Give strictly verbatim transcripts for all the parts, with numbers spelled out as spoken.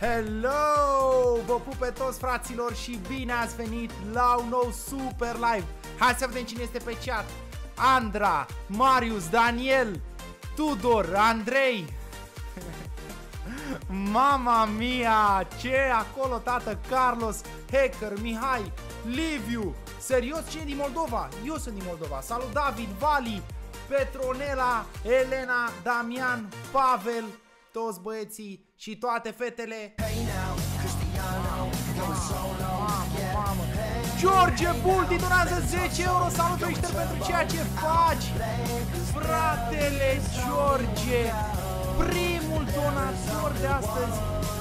Hello! Vă pup pe toți, fraților, și bine ați venit la un nou super live. Hai să vedem cine este pe chat. Andra, Marius, Daniel, Tudor, Andrei. Mama mia, ce acolo, tată? Carlos, Hacker, Mihai, Liviu. Serios, cine din Moldova? Eu sunt din Moldova. Salut, David, Vali, Petronela, Elena, Damian, Pavel, toți băieții și toate fetele. Mamă, mamă. George Buldi donează zece euro. Salut, Richter, pentru ceea ce faci. Fratele George, primul donator de astăzi.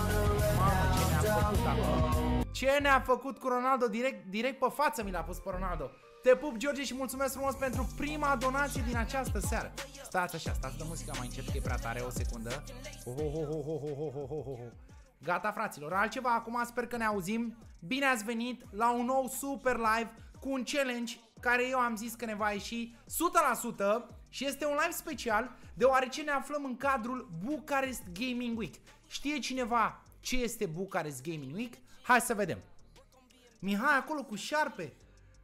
Mamă, ce ne-a făcut acum. Ce ne-a făcut cu Ronaldo? Direct, direct pe față mi l-a pus pe Ronaldo. Te pup, George, și mulțumesc frumos pentru prima donație din această seară. Stați așa, stați de muzica mai încet, că e prea tare, o secundă. Oh, oh, oh, oh, oh, oh, oh, oh, oh. Gata, fraților, altceva acum, sper că ne auzim. Bine ați venit la un nou super live cu un challenge care eu am zis că ne va ieși o sută la sută și este un live special deoarece ne aflăm în cadrul Bucharest Gaming Week. Știe cineva ce este Bucharest Gaming Week? Hai să vedem. Mihai acolo cu șarpe.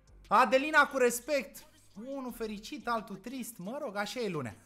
Adelina cu respect. Unul fericit, altul trist. Mă rog, așa e lunea.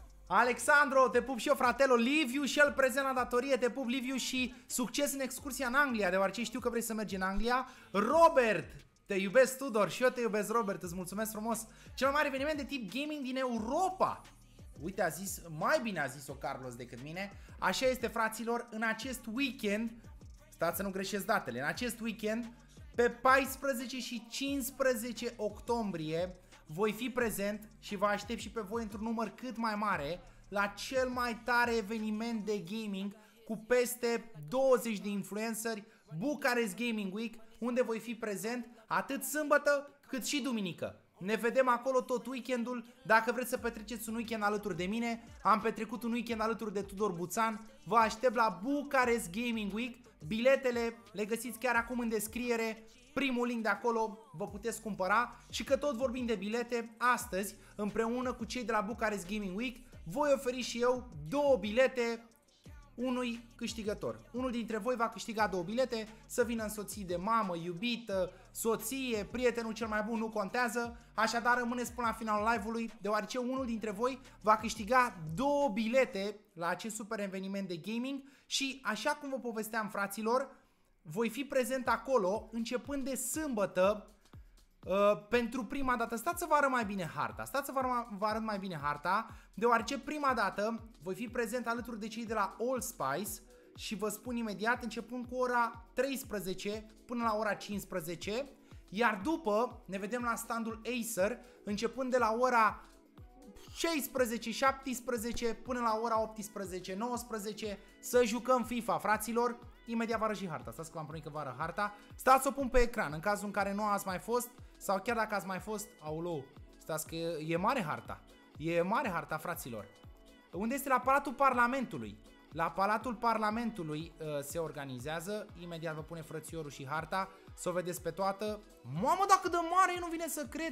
Alexandru, te pup și eu, fratelo. Liviu și el prezent la datorie. Te pup, Liviu, și succes în excursia în Anglia, deoarece știu că vrei să mergi în Anglia. Robert, te iubesc, Tudor, și eu te iubesc, Robert, îți mulțumesc frumos. Cel mai mare eveniment de tip gaming din Europa. Uite, a zis, mai bine a zis-o Carlos decât mine. Așa este, fraților, în acest weekend. Stați să nu greșesc datele. În acest weekend, pe paisprezece și cincisprezece octombrie, voi fi prezent și vă aștept și pe voi într-un număr cât mai mare la cel mai tare eveniment de gaming cu peste douăzeci de influenceri, Bucharest Gaming Week, unde voi fi prezent atât sâmbătă cât și duminică. Ne vedem acolo tot weekendul. Dacă vreți să petreceți un weekend alături de mine, am petrecut un weekend alături de Tudor Buțan. Vă aștept la Bucharest Gaming Week. Biletele le găsiți chiar acum în descriere. Primul link de acolo vă puteți cumpăra. Și că tot vorbim de bilete, astăzi, împreună cu cei de la Bucharest Gaming Week, voi oferi și eu două bilete unui câștigător. Unul dintre voi va câștiga două bilete, să vină însoțit de mamă, iubită, soție, prietenul cel mai bun, nu contează. Așadar, rămâneți până la finalul live-ului, deoarece unul dintre voi va câștiga două bilete la acest super eveniment de gaming. Și așa cum vă povesteam, fraților, voi fi prezent acolo începând de sâmbătă. Uh, pentru prima dată, stați să vă arăt mai bine harta, stați să vă arăt, vă arăt mai bine harta, deoarece prima dată voi fi prezent alături de cei de la Allspice și vă spun imediat, începând cu ora treisprezece până la ora cincisprezece, iar după ne vedem la standul Acer, începând de la ora șaisprezece șaptesprezece până la ora optsprezece nouăsprezece, să jucăm FIFA, fraților. Imediat vă arăt și harta, stați că v-am promis că vă arăt harta. Stați să o pun pe ecran, în cazul în care nu ați mai fost, sau chiar dacă ați mai fost, aulou, stați că e, e mare harta. E mare harta, fraților. Unde este? La Palatul Parlamentului. La Palatul Parlamentului uh, se organizează. Imediat vă pune frățiorul și harta, să o vedeți pe toată. Mamă, dacă de mare, nu vine să cred.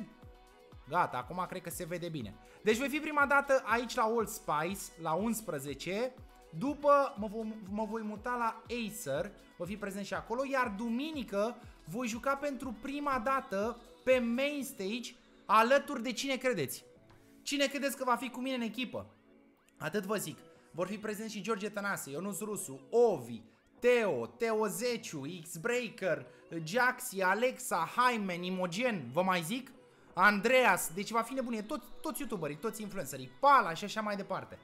Gata, acum cred că se vede bine. Deci voi fi prima dată aici la Allspice, la unsprezece. După mă, mă voi muta la Acer, voi fi prezent și acolo, iar duminică voi juca pentru prima dată pe main stage alături de cine credeți? Cine credeți că va fi cu mine în echipă? Atât vă zic, vor fi prezenți și George Tănase, Ionuț Rusu, Ovi, Teo, Teo Zeciu, X-Breaker, Jaxi, Alexa, Hymen, Imogen, vă mai zic? Andreas, deci va fi nebunie, toți, toți youtuberii, toți influencerii, Pala și așa mai departe.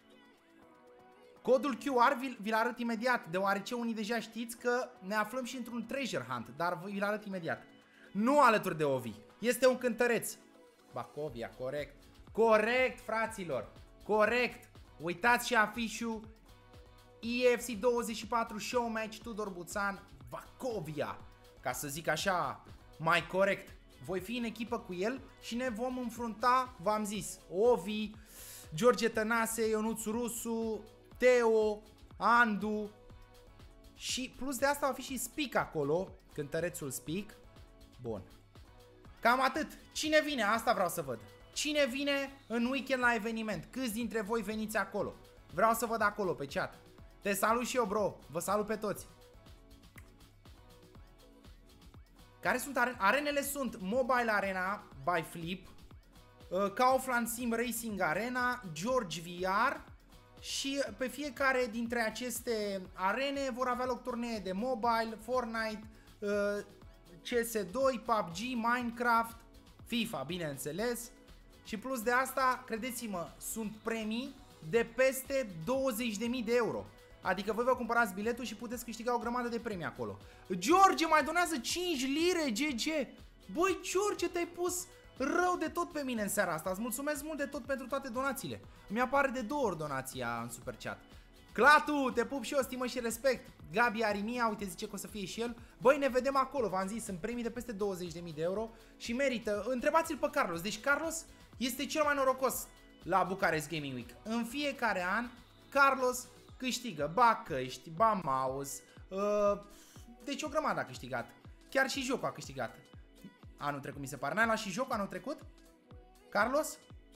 Codul Q R vi-l arăt imediat, deoarece unii deja știți că ne aflăm și într-un treasure hunt, dar vi-l arăt imediat. Nu alături de Ovi, este un cântăreț. Bacovia, corect. Corect, fraților, corect. Uitați și afișul E F C douăzeci și patru Showmatch Tudor Buțan, Bacovia. Ca să zic așa, mai corect. Voi fi în echipă cu el și ne vom înfrunta, v-am zis, Ovi, George Tănase, Ionuț Rusu, Teo, Andu și plus de asta va fi și Speak acolo, cântărețul Speak. Bun. Cam atât. Cine vine? Asta vreau să văd. Cine vine în weekend la eveniment? Câți dintre voi veniți acolo? Vreau să văd acolo pe chat. Te salut și eu, bro. Vă salut pe toți. Care sunt are arenele? Sunt Mobile Arena by Flip, uh, Kaufland Sim Racing Arena, George V R și pe fiecare dintre aceste arene vor avea loc turnee de mobile, Fortnite, uh, C S doi, P U B G, Minecraft, FIFA, bineînțeles. Și plus de asta, credeți-mă, sunt premii de peste douăzeci de mii de euro. Adică voi vă cumpărați biletul și puteți câștiga o grămadă de premii acolo. George mai donează cinci lire, G G. Băi, George, te-ai pus rău de tot pe mine în seara asta. Îți mulțumesc mult de tot pentru toate donațiile. Mi-apare de două ori donația în super chat. Clatu, te pup și eu, stimă și respect. Gabi Arimia, uite, zice că o să fie și el. Băi, ne vedem acolo, v-am zis, sunt premii de peste douăzeci de mii de euro și merită. Întrebați-l pe Carlos. Deci Carlos este cel mai norocos la Bucharest Gaming Week. În fiecare an, Carlos câștigă ba căști, ba mouse, uh, deci o grămadă a câștigat. Chiar și jocul a câștigat anul trecut, mi se pare. N-ai luat și jocul anul trecut? Carlos?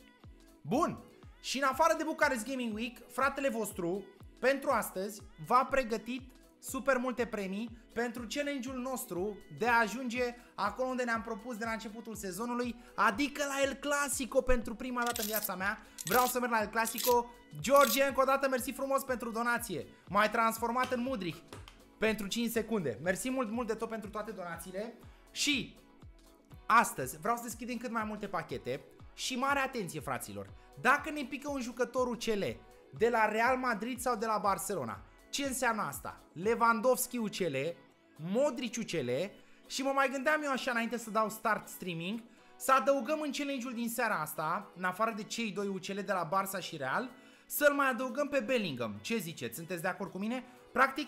Bun. Și în afară de Bucharest Gaming Week, fratele vostru, pentru astăzi, v-a pregătit super multe premii pentru challenge-ul nostru de a ajunge acolo unde ne-am propus de la începutul sezonului, adică la El Clasico pentru prima dată în viața mea. Vreau să merg la El Clasico. George, încă o dată, mersi frumos pentru donație. M-ai transformat în Mudrich pentru cinci secunde. Mersi mult, mult de tot pentru toate donațiile. Și astăzi vreau să deschidem cât mai multe pachete. Și mare atenție, fraților, dacă ne pică un jucător U C L de la Real Madrid sau de la Barcelona, ce înseamnă asta? Lewandowski U C L, Modric U C L și mă mai gândeam eu așa înainte să dau start streaming, să adăugăm în challenge-ul din seara asta, în afară de cei doi U C L de la Barça și Real, să-l mai adăugăm pe Bellingham. Ce ziceți? Sunteți de acord cu mine? Practic,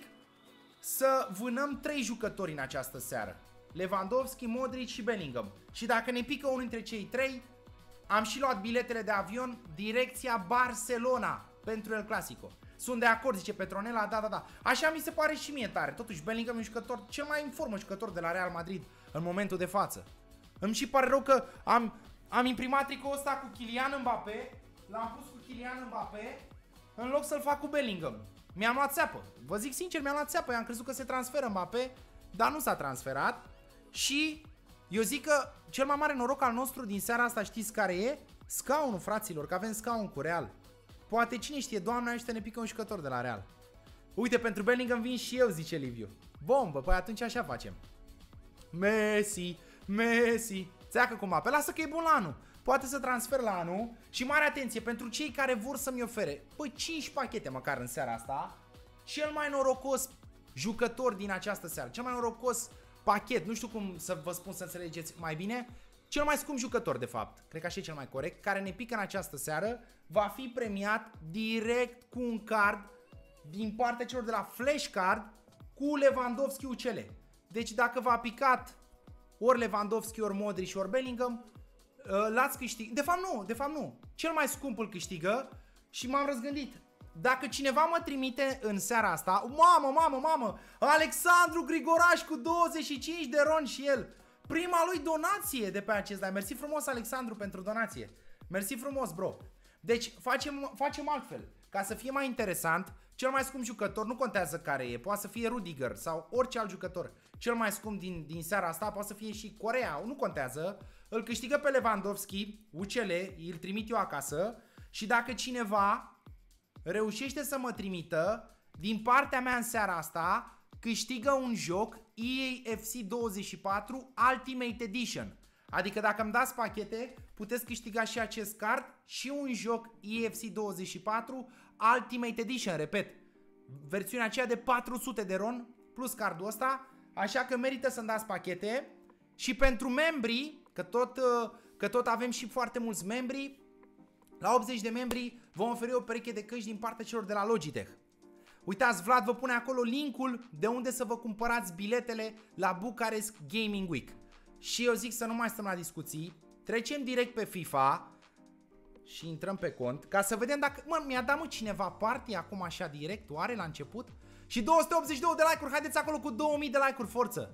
să vânăm trei jucători în această seară. Lewandowski, Modric și Bellingham. Și dacă ne pică unul dintre cei trei, am și luat biletele de avion direcția Barcelona pentru El Clasico. Sunt de acord, zice Petronela, da, da, da. Așa mi se pare și mie tare. Totuși, Bellingham e un jucător, cel mai în formă jucător de la Real Madrid în momentul de față. Îmi și pare rău că am, am imprimat tricoul ăsta cu Kylian Mbappé, l-am pus cu Kylian Mbappé, în loc să-l fac cu Bellingham. Mi-am luat țeapă. Vă zic sincer, mi-am luat țeapă. Eu am crezut că se transferă Mbappé, dar nu s-a transferat. Și eu zic că cel mai mare noroc al nostru din seara asta, știți care e? Scaunul, fraților, că avem scaun cu Real. Poate cine știe, Doamne ajută, ne pică un jucător de la Real. Uite, pentru Bellingham vin și eu, zice Liviu. Bombă, păi atunci așa facem. Messi, Messi. Țeacă cu Mbappé, lasă că e bun la anul. Poate să transfer la anul. Și mare atenție, pentru cei care vor să-mi ofere, păi cinci pachete măcar în seara asta. Cel mai norocos jucător din această seară, cel mai norocos pachet, nu știu cum să vă spun să înțelegeți mai bine, cel mai scump jucător de fapt, cred că așa e cel mai corect, care ne pică în această seară, va fi premiat direct cu un card din partea celor de la Flashcard cu Lewandowski U C L. Deci dacă v-a picat ori Lewandowski, ori Modric, ori Bellingham, l-ați câștigat. De fapt nu, de fapt nu. Cel mai scump îl câștigă și m-am răzgândit. Dacă cineva mă trimite în seara asta, mamă, mamă, mamă, Alexandru Grigoraș cu douăzeci și cinci de ron și el, prima lui donație de pe acest live. Mersi frumos, Alexandru, pentru donație. Mersi frumos, bro. Deci facem, facem altfel. Ca să fie mai interesant, cel mai scump jucător, nu contează care e, poate să fie Rudiger sau orice alt jucător. Cel mai scump din, din seara asta poate să fie și Corea, nu contează. Îl câștigă pe Lewandowski, U C L, îl trimit eu acasă. Și dacă cineva reușește să mă trimită, din partea mea în seara asta, câștigă un joc E A F C douăzeci și patru Ultimate Edition. Adică dacă îmi dați pachete, puteți câștiga și acest card și un joc E A F C douăzeci și patru Ultimate Edition, repet. Versiunea aceea de patru sute de ron plus cardul ăsta, așa că merită să-mi dați pachete. Și pentru membrii, că tot, că tot avem și foarte mulți membri, la optzeci de membri vom oferi o pereche de căști din partea celor de la Logitech. Uitați, Vlad vă pune acolo linkul de unde să vă cumpărați biletele la Bucharest Gaming Week. Și eu zic să nu mai stăm la discuții, trecem direct pe FIFA și intrăm pe cont ca să vedem dacă... Mă, mi-a dat mă cineva party acum așa direct, oare la început? Și două sute optzeci și doi de like-uri, haideți acolo cu două mii de like-uri, forță!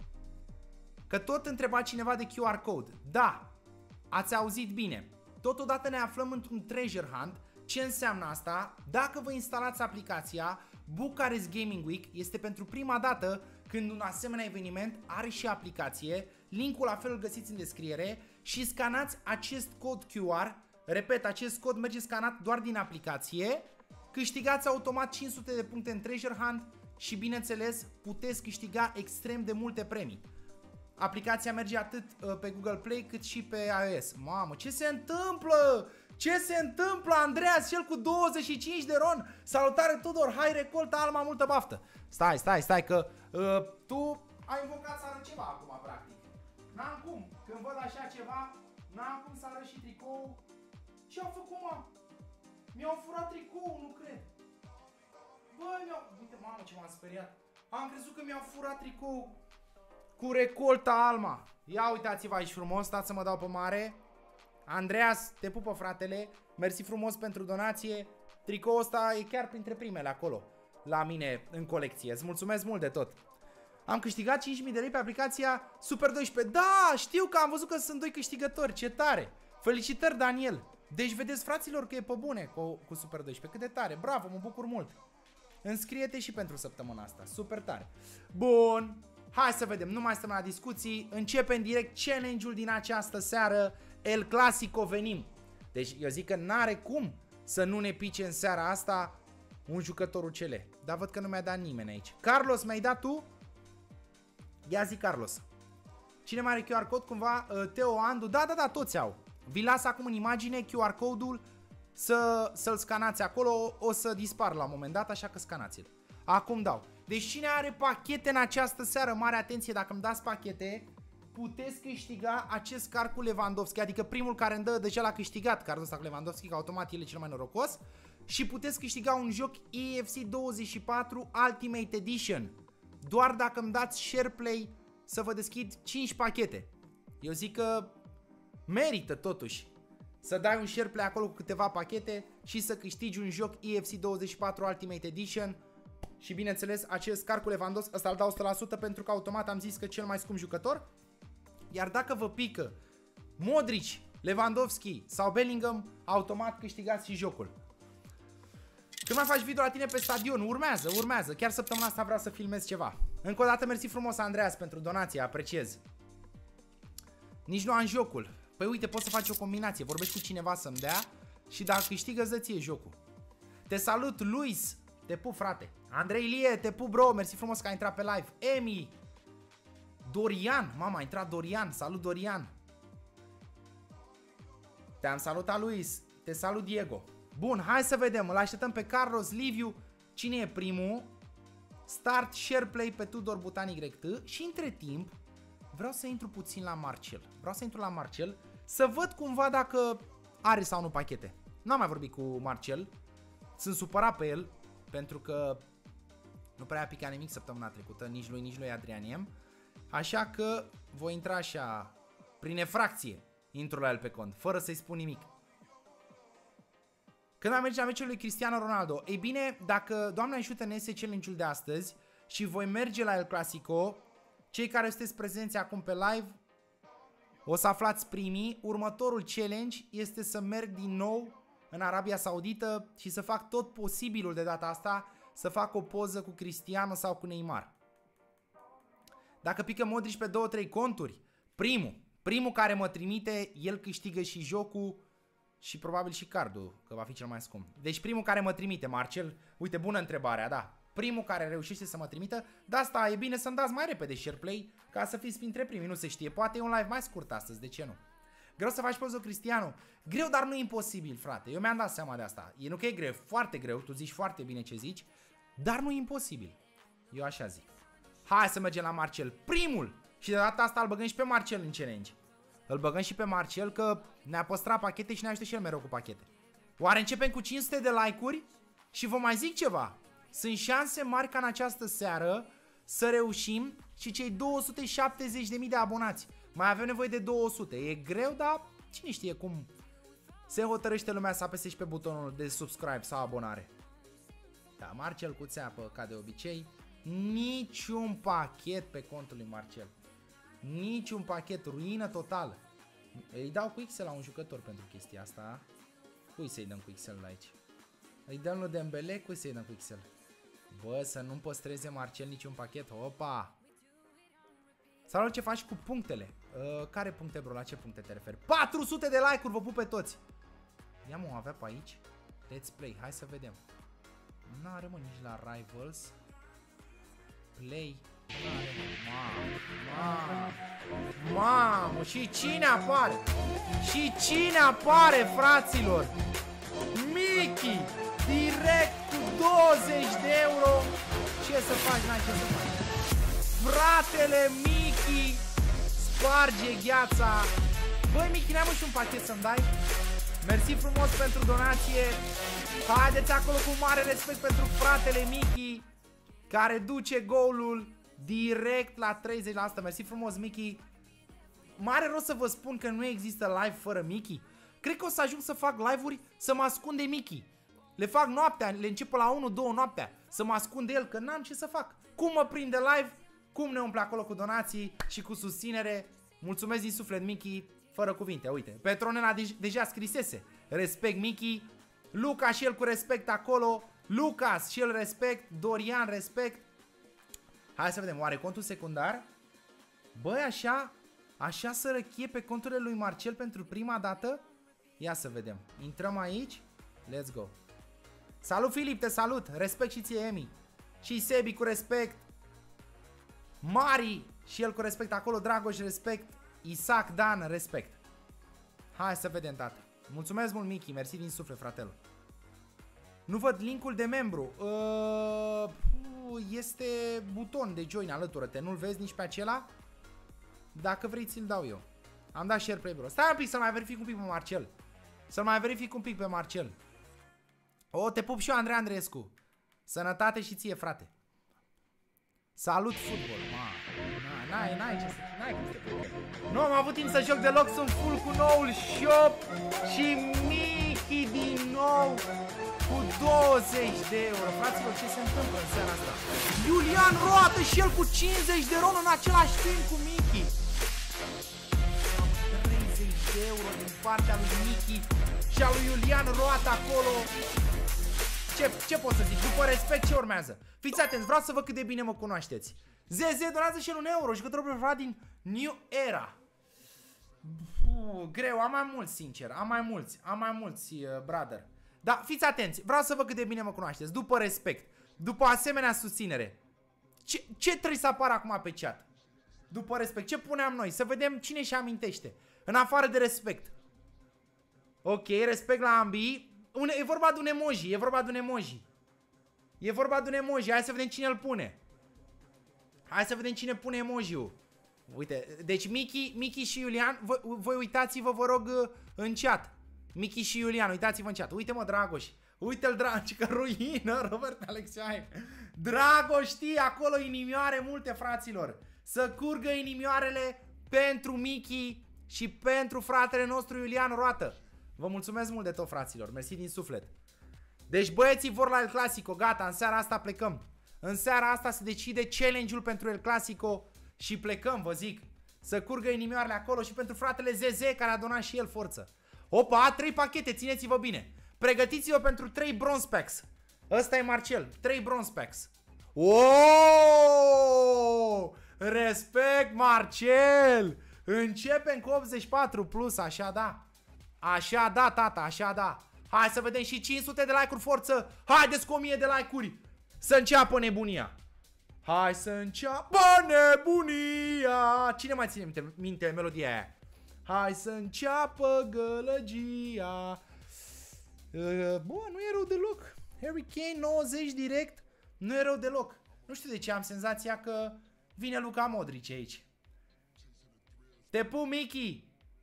Că tot întreba cineva de Q R code. Da, ați auzit bine. Totodată ne aflăm într-un treasure hunt. Ce înseamnă asta? Dacă vă instalați aplicația, Bucharest Gaming Week este pentru prima dată când un asemenea eveniment are și aplicație. Linkul la fel îl găsiți în descriere și scanați acest cod Q R. Repet, acest cod merge scanat doar din aplicație. Câștigați automat cinci sute de puncte în Treasure Hunt și bineînțeles puteți câștiga extrem de multe premii. Aplicația merge atât uh, pe Google Play cât și pe iOS. Mamă, ce se întâmplă? Ce se întâmplă, Andreas, cel cu douăzeci și cinci de ron? Salutare, Tudor, hai recoltă, Alma, multă baftă. Stai, stai, stai, că uh, tu ai invocat să arăt ceva acum, practic. N-am cum, când văd așa ceva, n-am cum să arăt și tricou. Ce-au făcut, mă? Mi-au furat tricou, nu cred. Băi, mi-au... Uite, mamă, ce m-am speriat. Am crezut că mi-au furat tricou cu recolta, Alma. Ia uitați-vă aici frumos, stați să mă dau pe mare. Andreas, te pupă, fratele. Mersi frumos pentru donație. Tricoul ăsta e chiar printre primele acolo la mine în colecție. Îți mulțumesc mult de tot. Am câștigat cinci mii de lei pe aplicația Super doisprezece. Da, știu că am văzut că sunt doi câștigători. Ce tare. Felicitări, Daniel. Deci vedeți, fraților, că e pe bune cu, cu Super doisprezece. Cât de tare. Bravo, mă bucur mult. Înscrie-te și pentru săptămâna asta. Super tare. Bun. Hai să vedem, nu mai stăm la discuții. Începem direct challenge-ul din această seară. El Clasico venim. Deci eu zic că n-are cum să nu ne pice în seara asta un jucător U C L. Dar văd că nu mi-a dat nimeni aici. Carlos, mi-ai dat tu? Ia zi, Carlos. Cine mai are Q R code? Cumva Teo, Andu. Da, da, da, toți au. Vi las acum în imagine Q R code-ul să, să-l scanați acolo. O să dispar la un moment dat, așa că scanați-l. Acum dau. Deci cine are pachete în această seară, mare atenție, dacă îmi dați pachete, puteți câștiga acest car cu Lewandowski. Adică primul care îmi dă deja l-a câștigat carul ăsta cu Lewandowski, că automat el e cel mai norocos. Și puteți câștiga un joc E F C douăzeci și patru Ultimate Edition. Doar dacă îmi dați share play să vă deschid cinci pachete. Eu zic că merită totuși să dai un share play acolo cu câteva pachete și să câștigi un joc E F C douăzeci și patru Ultimate Edition. Și bineînțeles, acest car cu Lewandowski, ăsta îl dau o sută la sută pentru că automat am zis că cel mai scump jucător. Iar dacă vă pică Modric, Lewandowski sau Bellingham, automat câștigați și jocul. Când mai faci video la tine pe stadion? Urmează, urmează. Chiar săptămâna asta vreau să filmez ceva. Încă o dată mersi frumos, Andreas, pentru donație, apreciez. Nici nu am jocul. Păi uite, poți să faci o combinație. Vorbești cu cineva să-mi dea și dacă câștigă, îți dă ție jocul. Te salut, Luis. Te pup, frate. Andrei Lie, te pup, bro. Mersi frumos că ai intrat pe live. Emi. Dorian. Mama, a intrat Dorian. Salut, Dorian. Te-am salutat, Luis. Te salut, Diego. Bun, hai să vedem. Îl așteptăm pe Carlos Liviu. Cine e primul? Start share play pe Tudor Butan Y T. Și între timp vreau să intru puțin la Marcel. Vreau să intru la Marcel să văd cumva dacă are sau nu pachete. N-am mai vorbit cu Marcel. Sunt supărat pe el pentru că nu prea a picat nimic săptămâna trecută, nici lui, nici lui Adrianiem. Așa că voi intra așa, prin efracție, intru la el pe cont, fără să-i spun nimic. Când am merge la meciul lui Cristiano Ronaldo? Ei bine, dacă Doamne ajută ne iese challenge-ul de astăzi și voi merge la El Clasico, cei care sunteți prezenți acum pe live o să aflați primii. Următorul challenge este să merg din nou în Arabia Saudită și să fac tot posibilul de data asta să fac o poză cu Cristiano sau cu Neymar. Dacă pică Modric pe două trei conturi, primul, primul care mă trimite, el câștigă și jocul și probabil și cardul, că va fi cel mai scump. Deci primul care mă trimite, Marcel, uite, bună întrebarea, da. Primul care reușește să mă trimită, de asta e bine să-mi dați mai repede share play ca să fiți printre primii, nu se știe. Poate e un live mai scurt astăzi, de ce nu? Greu să faci poză, Cristiano. Greu, dar nu e imposibil, frate. Eu mi-am dat seama de asta. E nu că e greu, foarte greu, tu zici foarte bine ce zici, dar nu e imposibil. Eu așa zic. Hai să mergem la Marcel. Primul! Și de data asta îl băgăm și pe Marcel în challenge. Îl băgăm și pe Marcel că ne-a păstrat pachete și ne ajută și el mereu cu pachete. Oare începem cu cinci sute de like-uri? Și vă mai zic ceva. Sunt șanse mari ca în această seară să reușim și cei două sute șaptezeci de mii de abonați. Mai avem nevoie de două sute. E greu, dar cine știe cum se hotărăște lumea să apese și pe butonul de subscribe sau abonare. Da, Marcel cu țeapă, ca de obicei. Niciun pachet pe contul lui Marcel. Niciun pachet, ruină totală. Îi dau cu X L la un jucător pentru chestia asta. Cui să-i dăm cu X L aici? Îi dăm lui Dembele, cui să-i dăm cu X L? Bă, să nu păstreze Marcel niciun pachet. Opa! Salut, ce faci cu punctele? Uh, care puncte, bro? La ce puncte te referi? patru sute de like-uri, vă pup pe toți! Ia mă, avea pe aici? Let's play, hai să vedem. N-are mă nici la Rivals. Play. N-are mă, mamă, mamă, mamă, și cine apare? Și cine apare, fraților? Mickey, direct cu douăzeci de euro. Ce să faci, n-ai ce să faci? Fratele Mickey sparge gheața. Băi, Mickey, n-ai mă și un pachet să-mi dai? Mersi frumos pentru donație. Haideți acolo cu mare respect pentru fratele Mickey, care duce golul direct la treizeci la sută. Mersi frumos, Mickey. Mare rost să vă spun că nu există live fără Mickey. Cred că o să ajung să fac live-uri să mă ascund de Mickey. Le fac noaptea, le încep la unu două noaptea, să mă ascund de el, că n-am ce să fac. Cum mă prinde live, cum ne umple acolo cu donații și cu susținere. Mulțumesc din suflet, Mickey, fără cuvinte. Uite, Petronela de deja scrisese respect, Mickey. Luca și el cu respect acolo. Lucas și el respect. Dorian respect. Hai să vedem, oare contul secundar? Băi, așa, așa sărăchie pe conturile lui Marcel pentru prima dată? Ia să vedem, intrăm aici. Let's go. Salut, Filip, te salut. Respect și ție, Emi. Și Sebi cu respect. Mari și el cu respect acolo. Dragoș respect. Isaac Dan respect. Hai să vedem, tată. Mulțumesc mult, Mickey, mersi din suflet, fratele. Nu văd linkul de membru. uh, Este buton de join, alătură-te. Nu-l vezi nici pe acela? Dacă vrei, ți-l dau eu. Am dat share play, bro. Stai un pic să mai verific un pic pe Marcel. Să mai verific un pic pe Marcel. O, te pup și eu, Andrei Andreescu. Sănătate și ție, frate. Salut, fotbal. N-ai, n-ai ce să... N-ai cum să te pup. Nu am avut timp să joc deloc, sunt full cu noul shop. Și Mickey din nou cu douăzeci de euro. Fraților, ce se întâmplă în seara asta? Iulian roată și el cu cincizeci de ron în același timp cu Mickey. treizeci de euro din partea lui Mickey și a lui Iulian roată acolo. Ce, ce pot să zic? După respect, ce urmează? Fiți atenți, vreau să văd cât de bine mă cunoașteți. Zeze donează și el un euro, jucătorul preferat din New Era. Puh, greu, am mai mulți, sincer. Am mai mulți, am mai mulți, uh, brother. Dar fiți atenți, vreau să văd cât de bine mă cunoașteți. După respect, după asemenea susținere. Ce, ce trebuie să apară acum pe chat? După respect, ce puneam noi? Să vedem cine și amintește. În afară de respect. Ok, respect la ambii. Un, e vorba de un emoji, e vorba de un emoji. E vorba de un emoji, hai să vedem cine îl pune. Hai să vedem cine pune emoji-ul. Uite, deci Mickey, Mickey și Iulian, voi, voi uitați-vă, vă rog, în chat. Mickey și Iulian, uitați-vă în chat. Uite, mă, Dragoș. Uite-l, Dragoș, că ruină, Robert Alexei. Dragoș, știi, acolo inimioare multe, fraților. Să curgă inimioarele pentru Mickey și pentru fratele nostru Iulian Roată. Vă mulțumesc mult de tot, fraților. Mersi din suflet. Deci băieții vor la El Clasico. Gata, în seara asta plecăm. În seara asta se decide challenge-ul pentru El Clasico și plecăm, vă zic. Să curgă inimioarele acolo și pentru fratele Zeze, care a donat și el forță. Opa, trei pachete, țineți-vă bine. Pregătiți-vă pentru trei bronze packs. Ăsta e Marcel, trei bronze packs. Oh! Respect, Marcel! Începem cu optzeci și patru plus, așa da. Așa da, tata, așa da. Hai să vedem și cinci sute de like-uri, forță. Haideți cu o mie de like-uri. Să înceapă nebunia. Hai să înceapă nebunia. Cine mai ține minte, minte melodia aia? Hai să înceapă gălăgia. uh, Bă, nu e rău deloc. Harry Kane nouăzeci direct. Nu e rău deloc. Nu știu de ce am senzația că vine Luka Modric aici. Te pup, Mickey.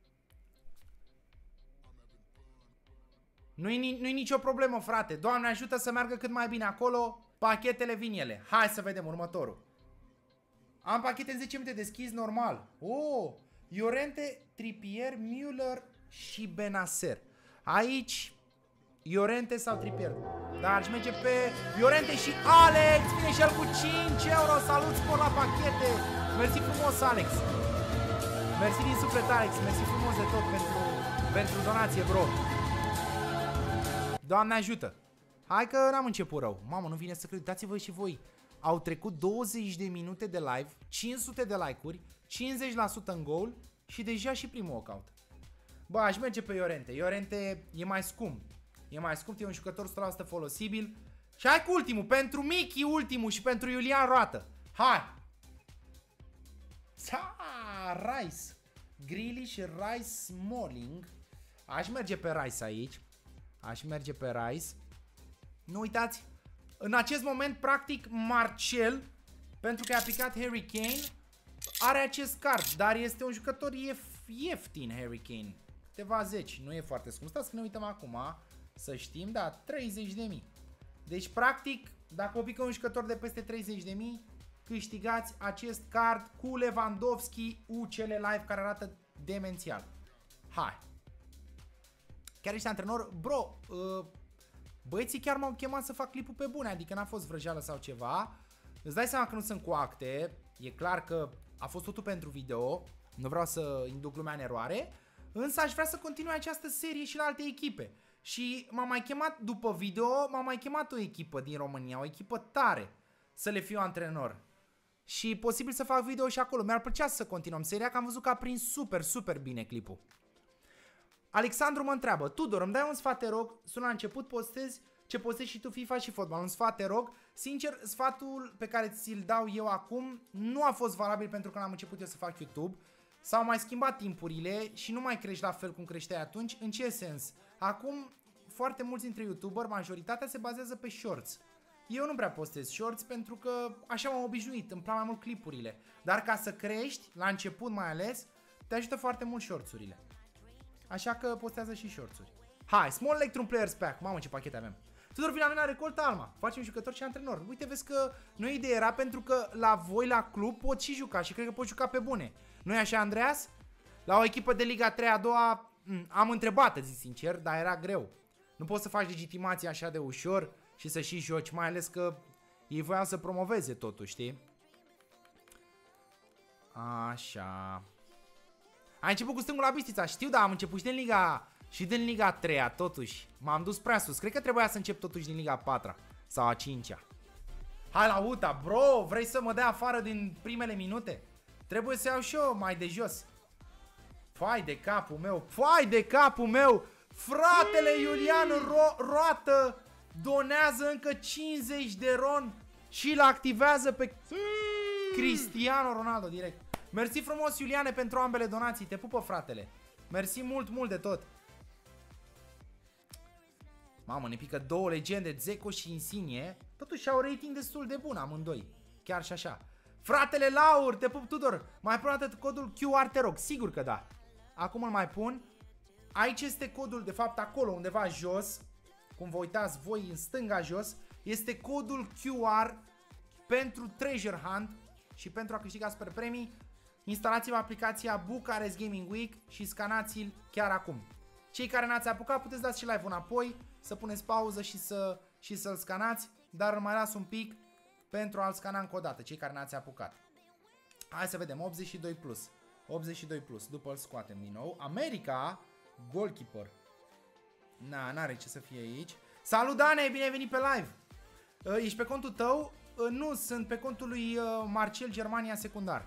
Nu-i nu-i nicio problemă, frate. Doamne ajută să meargă cât mai bine acolo. Pachetele vin ele. Hai să vedem următorul. Am pachete în zece minute deschis normal. Oh, Llorente, Trippier, Müller și Benacer. Aici Llorente sau Trippier. Dar aș merge pe Llorente și Alex. Vine și el cu cinci euro. Salut, spor la pachete. Mersi frumos, Alex. Mersi din suflet, Alex. Mersi frumos de tot pentru, pentru donație, bro. Doamne ajută. Hai că n-am început rău. Mamă, nu vine să cred. Uitați-vă și voi. Au trecut douăzeci de minute de live, cinci sute de like-uri, cincizeci la sută în goal și deja și primul walkout. Bă, aș merge pe Llorente. Llorente e mai scump. E mai scump, e un jucător o sută la sută folosibil. Și hai cu ultimul, pentru Michi ultimul și pentru Iulian Roată. Hai! Sa, Rice. Grealish, Rice, Smalling. Aș merge pe Rice aici. Aș merge pe Rice. Nu uitați, în acest moment, practic, Marcel, pentru că a picat Harry Kane, are acest card, dar este un jucător ief ieftin, Harry Kane. Câteva zeci, nu e foarte scump. Stați că ne uităm acum, să știm, da, treizeci de mii. Deci, practic, dacă o pică un jucător de peste treizeci de mii, câștigați acest card cu Lewandowski U C L Live, care arată demențial. Hai! Chiar ești antrenor? Bro, uh, băieții chiar m-au chemat să fac clipul pe bune, adică n-a fost vrăjeală sau ceva. Îți dai seama că nu sunt cu acte, e clar că a fost totul pentru video, nu vreau să induc lumea în eroare, însă aș vrea să continui această serie și la alte echipe. Și m-a mai chemat, după video, m-a mai chemat o echipă din România, o echipă tare, să le fiu antrenor. Și posibil să fac video și acolo, mi-ar plăcea să continuăm seria, că am văzut că a prins super, super bine clipul. Alexandru mă întreabă, Tudor, îmi dai un sfat, te rog, sună la început, postezi ce postezi și tu FIFA și fotbal, un sfat, te rog. Sincer, sfatul pe care ți-l dau eu acum nu a fost valabil pentru că n-am început eu să fac YouTube. S-au mai schimbat timpurile și nu mai crești la fel cum creșteai atunci. În ce sens? Acum, foarte mulți dintre YouTuberi, majoritatea se bazează pe shorts. Eu nu prea postez shorts pentru că așa m-am obișnuit, îmi plac mai mult clipurile. Dar ca să crești, la început mai ales, te ajută foarte mult shorts-urile. Așa că postează și shorts-uri. Hai, Small Electrum Players Pack. Mamă, ce pachete avem. Tudor Vilamena, recoltă Alma. Facem jucător și antrenor. Uite, vezi că nu ideea era pentru că la voi, la club, pot și juca și cred că pot juca pe bune. Nu-i așa, Andreas? La o echipă de Liga trei a doua am întrebat, zic sincer, dar era greu. Nu poți să faci legitimație așa de ușor și să și joci, mai ales că ei voiau să promoveze totul, știi? Așa. Ai început cu stângul la Bistrița, știu, dar am început și din Liga și din Liga trei, totuși. M-am dus prea sus. Cred că trebuia să încep totuși din Liga a patra sau a cincea. Hai la Uta, bro, vrei să mă dea afară din primele minute? Trebuie să iau și eu mai de jos. Fai de capul meu, fai de capul meu. Fratele Iulian Ro Roată donează încă cincizeci de ron și îl activează pe Cristiano Ronaldo direct. Mersi frumos, Iuliane, pentru ambele donații. Te pupă, fratele. Mersi mult, mult de tot. Mamă, ne pică două legende, Dzeko și Insigne. Totuși au rating destul de bun amândoi. Chiar și așa. Fratele Laur, te pup, Tudor. Mai pun atât codul Q R, te rog. Sigur că da. Acum îl mai pun. Aici este codul, de fapt acolo undeva jos, cum vă uitați voi în stânga jos, este codul Q R pentru Treasure Hunt și pentru a câștiga super premii. Instalați-vă aplicația Bucharest Gaming Week și scanați-l chiar acum. Cei care n-ați apucat puteți dați și live înapoi, să puneți pauză și să și să-l scanați, dar îl mai las un pic pentru a-l scana încă o dată, cei care n-ați apucat. Hai să vedem, optzeci și doi plus. optzeci și doi plus, după îl scoatem din nou. America, goalkeeper. Na, n-are ce să fie aici. Salut, Dane, bine ai venit pe live. Ești pe contul tău? Nu, sunt pe contul lui Marcel Germania secundar.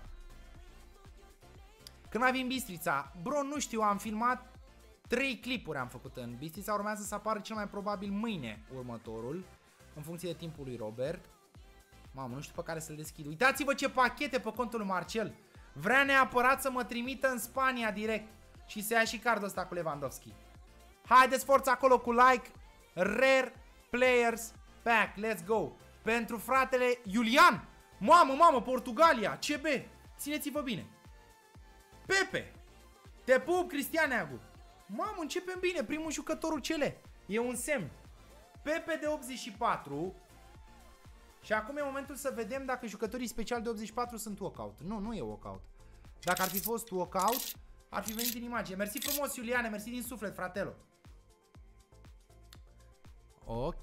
Când mai vin Bistrița? Bro, nu știu, am filmat trei clipuri am făcut în Bistrița, urmează să apară cel mai probabil mâine următorul, în funcție de timpul lui Robert. Mamă, nu știu pe care să-l deschid. Uitați-vă ce pachete pe contul lui Marcel. Vrea neapărat să mă trimită în Spania direct și să ia și cardul ăsta cu Lewandowski. Haideți forța acolo cu like. Rare Players Pack, let's go. Pentru fratele Iulian. Mamă, mamă, Portugalia, C B. Țineți-vă bine. Pepe. Te pup, Cristian Neagu. Mamă, începem bine, primul jucătorul cele. E un semn. Pepe de optzeci și patru. Și acum e momentul să vedem dacă jucătorii speciali de optzeci și patru sunt walkout. Nu, nu e walkout. Dacă ar fi fost walkout, ar fi venit în imagine. Mersi frumos, Iuliane, mersi din suflet, fratelo. Ok.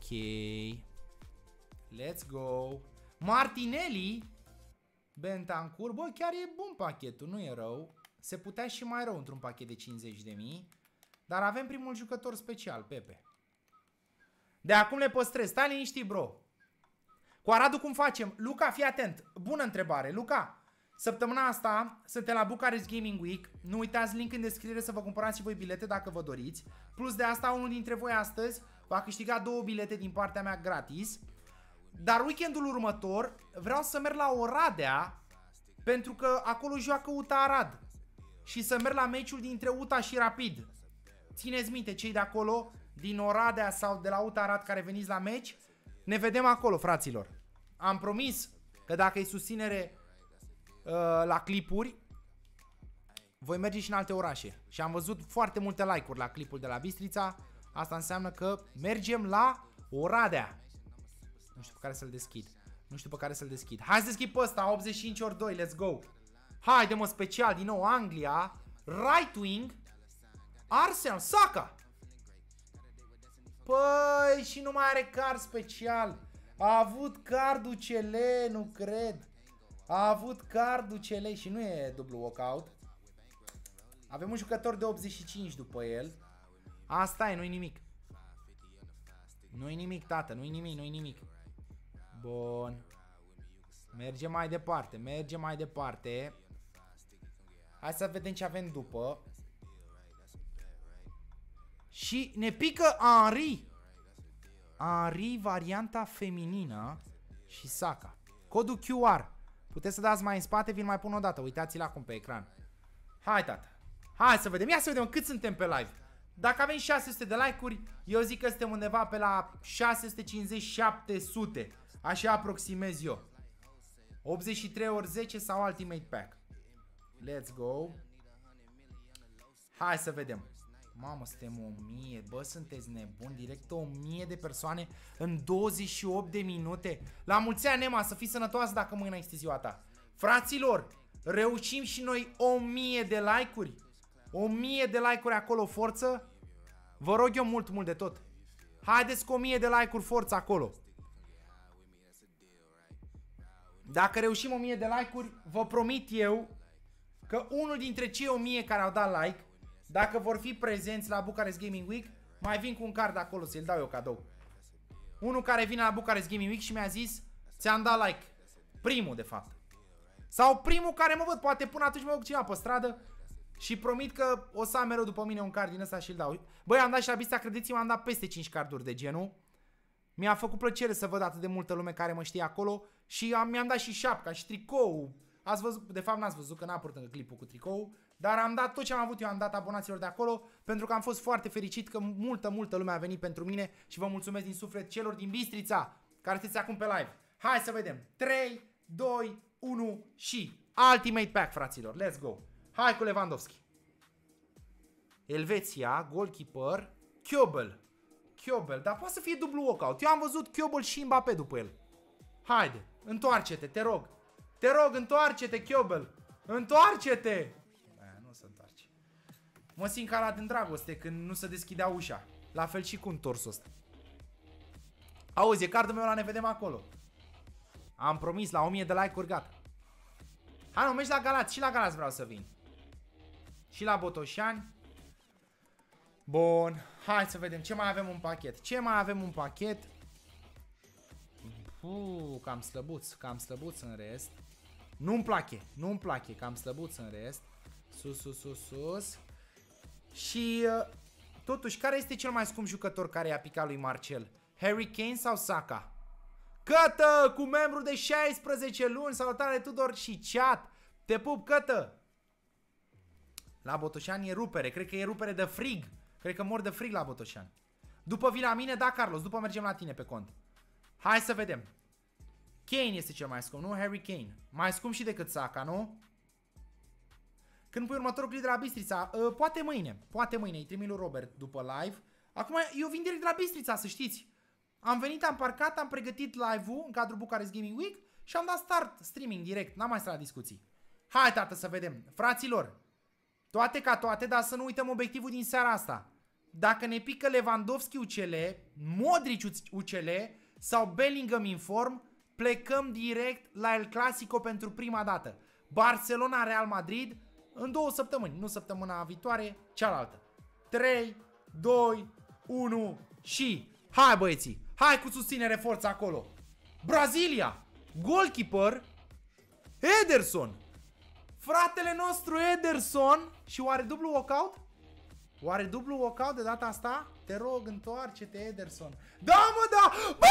Let's go. Martinelli. Bentancur. Bă, chiar e bun pachetul, nu e rău. Se putea și mai rău într-un pachet de cincizeci de mii. Dar avem primul jucător special, Pepe. De acum le păstrez. Stai liniștit, bro. Cu Aradul cum facem? Luca, fii atent. Bună întrebare. Luca, săptămâna asta suntem la Bucharest Gaming Week. Nu uitați link în descriere să vă cumpărați și voi bilete dacă vă doriți. Plus de asta, unul dintre voi astăzi va câștiga două bilete din partea mea gratis. Dar weekendul următor vreau să merg la Oradea, pentru că acolo joacă U T A Arad. Și să merg la meciul dintre U T A și Rapid. Țineți minte, cei de acolo, din Oradea sau de la U T A Arad care veniți la meci, ne vedem acolo, fraților. Am promis că dacă e susținere uh, la clipuri, voi merge și în alte orașe. Și am văzut foarte multe like-uri la clipul de la Bistrița. Asta înseamnă că mergem la Oradea. Nu știu pe care să-l deschid. Nu știu pe care să-l deschid. Hai să deschid pe ăsta, optzeci și cinci ori doi, let's go. Haide mă, special, din nou, Anglia. Right wing. Arsenal, Saka. Păi, și nu mai are card special. A avut cardul C L, nu cred. A avut cardul C L și nu e dublu walkout. Avem un jucător de optzeci și cinci după el. Asta e, nu-i nimic. Nu-i nimic, tată, nu-i nimic, nu-i nimic. Bun. Mergem mai departe, mergem mai departe. Hai să vedem ce avem după. Și ne pică Henry. Henry, varianta feminină. Și Saka. Codul Q R. Puteți să dați mai în spate, vi-l mai pun o dată. Uitați-l acum pe ecran. Hai, tată. Hai să vedem. Ia să vedem cât suntem pe live. Dacă avem șase sute de like-uri, eu zic că suntem undeva pe la șase sute cincizeci șapte sute. Așa aproximez eu. optzeci și trei ori zece sau Ultimate Pack. Let's go. Hai să vedem. Mamă, suntem o mie. Bă, sunteți nebuni. Direct o mie de persoane în douăzeci și opt de minute. La mulți ani, Nema, să fii sănătoasă dacă mâine este ziua ta. Fraților, reușim și noi o mie de like-uri. o mie de like-uri acolo, forță. Vă rog eu mult, mult de tot. Haideți cu o mie de like-uri, forță acolo. Dacă reușim o mie de like-uri, vă promit eu că unul dintre cei o mie care au dat like, dacă vor fi prezenți la Bucharest Gaming Week, mai vin cu un card acolo să-l dau eu cadou. Unul care vine la Bucharest Gaming Week și mi-a zis, ți-am dat like. Primul, de fapt. Sau primul care mă văd, poate până atunci mă duc cineva pe stradă și promit că o să am mereu după mine un card din ăsta și-l dau. Băi, am dat și la Bistea, credeți-mă, am dat peste cinci carduri de genul. Mi-a făcut plăcere să văd atât de multă lume care mă știe acolo și mi-am dat și șapca și tricou. Ați văzut, de fapt n-ați văzut că n-am purtat încă clipul cu tricou, dar am dat tot ce am avut eu, am dat abonaților de acolo pentru că am fost foarte fericit că multă, multă lume a venit pentru mine și vă mulțumesc din suflet celor din Bistrița care sunteți acum pe live. Hai să vedem. trei, doi, unu și Ultimate Pack, fraților. Let's go. Hai cu Lewandowski. Elveția, goalkeeper, Kjobel. Kjobel, dar poate să fie dublu walkout. Eu am văzut Kjobel și Mbappé după el. Haide, întoarce-te, te rog. Te rog, întoarce-te, Kjobel. Întoarce-te. Nu se întoarce. Mă simt ca la din dragoste când nu se deschidea ușa. La fel și cu întorsul ăsta. Auzi, e cardul meu, la ne vedem acolo. Am promis la o mie de like-uri, gata. Hai, nu, mergi la Galați. Și la Galați vreau să vin. Și la Botoșani. Bun. Hai să vedem ce mai avem un pachet. Ce mai avem un pachet? Uuu, cam slăbuț. Cam slăbuț în rest. Nu-mi place. Nu-mi place. Cam slăbuț în rest. Sus, sus, sus, sus. Și totuși, care este cel mai scump jucător care i-a picat lui Marcel? Harry Kane sau Saka? Cătă! Cu membru de șaisprezece luni. Salutare Tudor și chat. Te pup, Cătă! La Botoșani e rupere. Cred că e rupere de frig. Cred că mor de frig la Botoșani. După vii la mine, da, Carlos. După mergem la tine pe cont. Hai să vedem. Kane este cel mai scump, nu? Harry Kane. Mai scump și decât Saka, nu? Când pui următorul clip de la Bistrița? Uh, poate mâine. Poate mâine. Îi trimit lui Robert după live. Acum eu vin direct de la Bistrița, să știți. Am venit, am parcat, am pregătit live-ul în cadrul Bucharest Gaming Week și am dat start streaming direct. N-am mai stat la discuții. Hai, tată, să vedem. Fraților, toate ca toate, dar să nu uităm obiectivul din seara asta. Dacă ne pică Lewandowski U C L, Modric U C L sau Bellingham in form, plecăm direct la El Clasico pentru prima dată. Barcelona-Real Madrid în două săptămâni, nu săptămâna viitoare, cealaltă. trei, doi, unu și... Hai băieții, hai cu susținere, forță acolo. Brazilia, goalkeeper Ederson. Fratele nostru Ederson. Și oare dublu walkout? Oare dublu walkout de data asta? Te rog, întoarce-te, Ederson. Da, mă, da! Bă!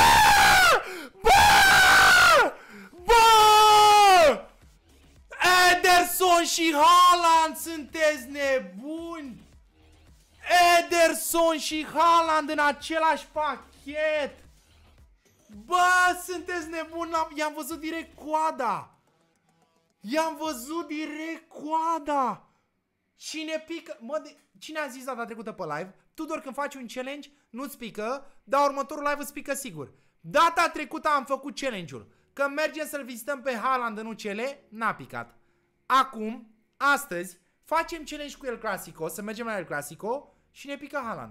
Bă! Bă! Ederson și Haaland, sunteți nebuni! Ederson și Haaland în același pachet! Bă, sunteți nebuni! I-am văzut direct coada! I-am văzut direct coada! Cine pică... Mă, de... Cine a zis data trecută pe live? Tudor, când faci un challenge, nu-ți pică, dar următorul live îți pică sigur. Data trecută am făcut challenge-ul. Când mergem să-l vizităm pe Haaland în U C L, n-a picat. Acum, astăzi, facem challenge cu El Clasico, să mergem la El Clasico și ne pică Haaland.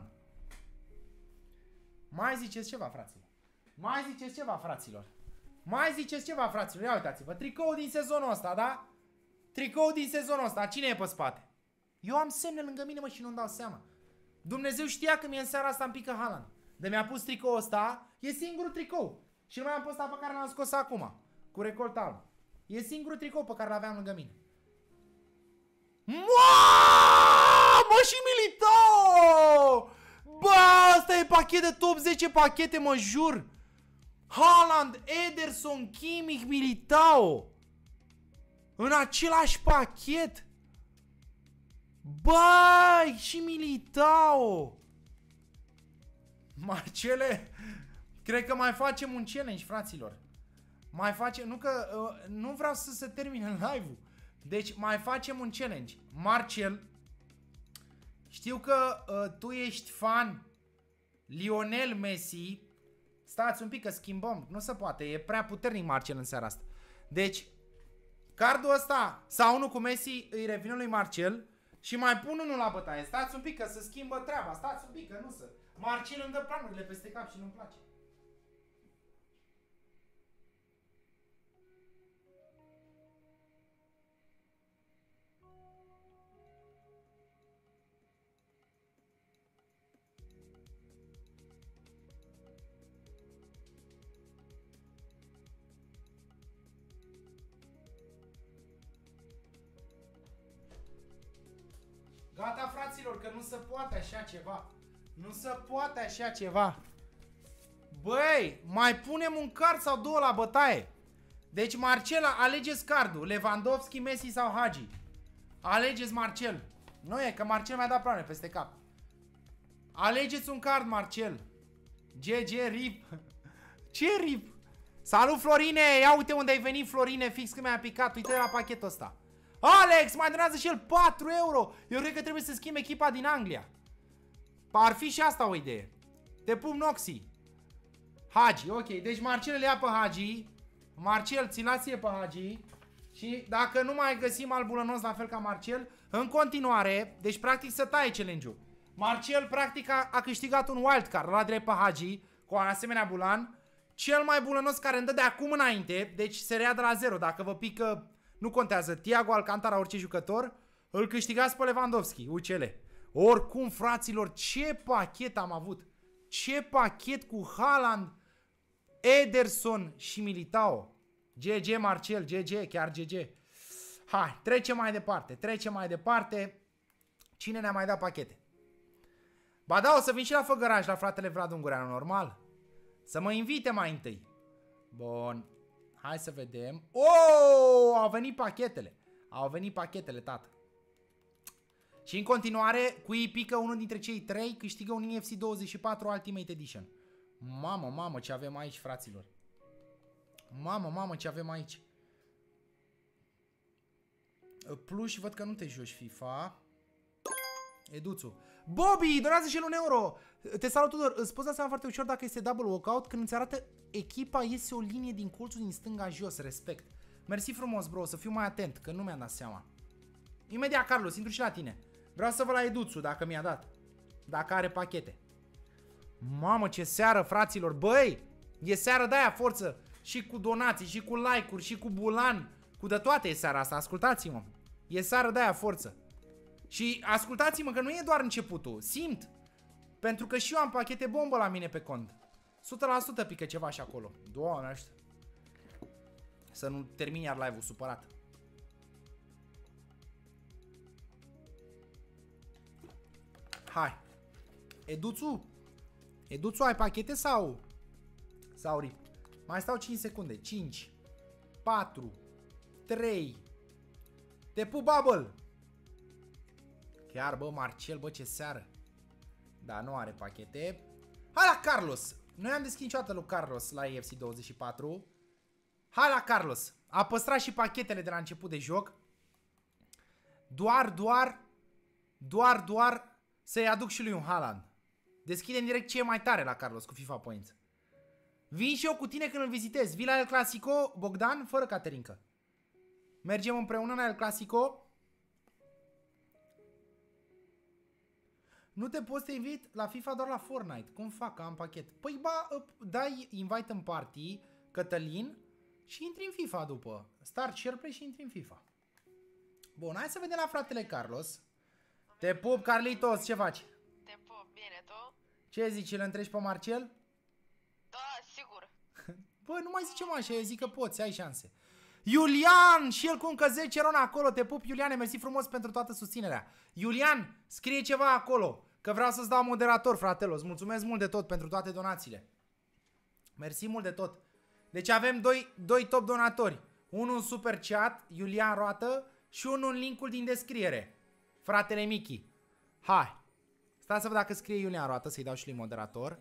Mai ziceți ceva, fraților? Mai ziceți ceva, fraților? Mai ziceți ceva, fraților? Ia uitați-vă, tricou din sezonul ăsta, da? Tricou din sezonul ăsta, cine e pe spate? Eu am semne lângă mine, mă, și nu-mi dau seama. Dumnezeu știa că mie în seara asta îmi pică Haaland. De mi-a pus tricoul ăsta, e singurul tricou. Și nu mai am pe ăsta pe care l-am scos acum, cu recolt alb. E singurul tricou pe care l-aveam lângă mine. Mamă, și Militao! Bă, ăsta e pachet de top zece pachete, mă jur. Haaland, Ederson, Kimmich, Militao. În același pachet. Băi, și Militao. Marcele, cred că mai facem un challenge, fraților. Mai facem, nu că uh, nu vreau să se termine live-ul. Deci mai facem un challenge. Marcel, știu că uh, tu ești fan Lionel Messi. Stați un pic că schimbăm, nu se poate, e prea puternic Marcel în seara asta. Deci, cardul ăsta sau unul cu Messi îi revine lui Marcel. Și mai pun unul la bătaie. Stați un pic că se schimbă treaba. Stați un pic că nu se... Marcel îmi dă planurile peste cap și nu-mi place. Gata, fraților, că nu se poate așa ceva. Nu se poate așa ceva. Băi, mai punem un card sau două la bătaie. Deci, Marcela, alegeți cardul. Lewandowski, Messi sau Hagi. Alegeți Marcel. Nu e, că Marcel mi-a dat plane peste cap. Alegeți un card, Marcel. G G, rip. Ce rip? Salut, Florine. Ia uite unde ai venit, Florine, fix când mi-a picat. Uite la pachetul ăsta. Alex, mai donează și el patru euro. Eu cred că trebuie să schimb echipa din Anglia. Ar fi și asta o idee. Te pup, Noxy. Hagi, ok. Deci Marcel le ia pe Hagi. Marcel, ți-l ție pe Hagi. Și dacă nu mai găsim albulănos la fel ca Marcel, în continuare, deci practic să taie challenge-ul. Marcel practic a, a câștigat un wildcard la drept pe Hagi, cu un asemenea bulan. Cel mai bulănos care îmi dă de acum înainte, deci se rea de la zero. Dacă vă pică, nu contează, Thiago Alcantara, orice jucător, îl câștigați pe Lewandowski, U C L. Oricum, fraților, ce pachet am avut. Ce pachet cu Haaland, Ederson și Militao. G G, Marcel, G G, chiar G G. Hai, trecem mai departe, trecem mai departe. Cine ne-a mai dat pachete? Ba da, o să vin și la Făgăraș, la fratele Vlad Ungureanu, normal. Să mă invite mai întâi. Bun. Hai să vedem. Oh, au venit pachetele. Au venit pachetele, tată. Și în continuare, cui pică unul dintre cei trei, câștigă un I F C douăzeci și patru Ultimate Edition. Mamă, mamă, ce avem aici, fraților. Mamă, mamă, ce avem aici. Plus, văd că nu te joci FIFA. Eduțu. Bobby, donează și el un euro. Te salut, Tudor. Îți poți da seama foarte ușor dacă este double walkout. Când îți arată echipa, iese o linie din colțul din stânga jos. Respect. Mersi frumos, bro. Să fiu mai atent, că nu mi-am dat seama. Imediat, Carlos, intru și la tine. Vreau să văd la Eduțu, dacă mi-a dat. Dacă are pachete. Mamă, ce seară, fraților. Băi, e seară de aia, forță. Și cu donații, și cu like-uri, și cu bulan. Cu de toate e seara asta, ascultați-mă. E seară de aia, forță. Și ascultați-mă că nu e doar începutul. Simt. Pentru că și eu am pachete bombă la mine pe cont. sută la sută pică ceva și acolo. Doamne ăștia. Să nu termin iar live-ul supărat. Hai. Eduțu. Eduțu, ai pachete sau? Sau rip? Mai stau cinci secunde. cinci. patru. trei. Te pup, Bubble. Chiar, bă, Marcel, bă, ce seară. Da, nu are pachete. Hai la Carlos. Noi am deschis niciodată lui Carlos la E F C douăzeci și patru. Hai la Carlos. A păstrat și pachetele de la început de joc. Doar, doar, doar, doar să-i aduc și lui un Haaland. Deschidem direct ce e mai tare la Carlos cu FIFA Points. Vin și eu cu tine când îl vizitez. Vii la El Clasico, Bogdan, fără Caterinca. Mergem împreună la El Clasico. Nu te poți să te invit la FIFA doar la Fortnite. Cum fac? Că am pachet. Păi ba, dai invite în party, Cătălin, și intri în FIFA după. Start SharePlay și intri în FIFA. Bun, hai să vedem la fratele Carlos. Te pup, Carlitos, ce faci? Te pup, bine, tu? Ce zici, îl întrebi pe Marcel? Da, sigur. Bă, nu mai zicem așa, eu zic că poți, ai șanse. Iulian, și el cu încă zece ron acolo. Te pup, Iuliane, mersi frumos pentru toată susținerea. Iulian, scrie ceva acolo, că vreau să-ți dau moderator, fratelo. Îți mulțumesc mult de tot pentru toate donațiile. Mersi mult de tot. Deci avem doi, doi top donatori. Unul în super chat, Iulian Roată, și unul în linkul din descriere, fratele Michi. Hai. Stai să văd dacă scrie Iulian Roată, să-i dau și lui moderator.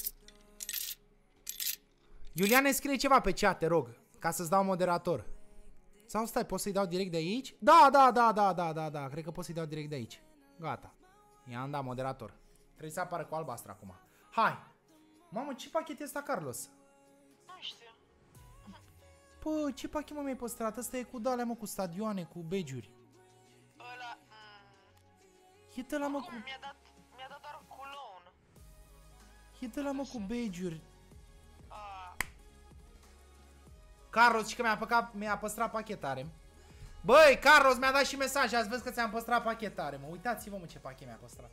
Iulian, ne scrie ceva pe chat, te rog, ca să-ți dau moderator. Sau stai, pot să-i dau direct de aici? Da, da, da, da, da, da, da, cred că pot să-i dau direct de aici. Gata. I-am dat moderator. Trebuie să apară cu albastră acum. Hai. Mamă, ce pachet e ăsta, Carlos? Nu știu. Pă, ce pachet mă mi-ai păstrat? Ăsta e cu dale, mă, cu stadioane, cu badge-uri. Ăla... E de la, mă, cu... Mi-a dat, mi-a dat doar cu loan. E de la, mă, cu badge-uri. Uh. Carlos, și că mi-a păcat, mi-a păstrat pachetare. Băi, Carlos, mi-a dat și mesaj. Ați văzut că ți-am păstrat pachetare, mă. Uitați-vă, mă, ce pachet mi-a păstrat.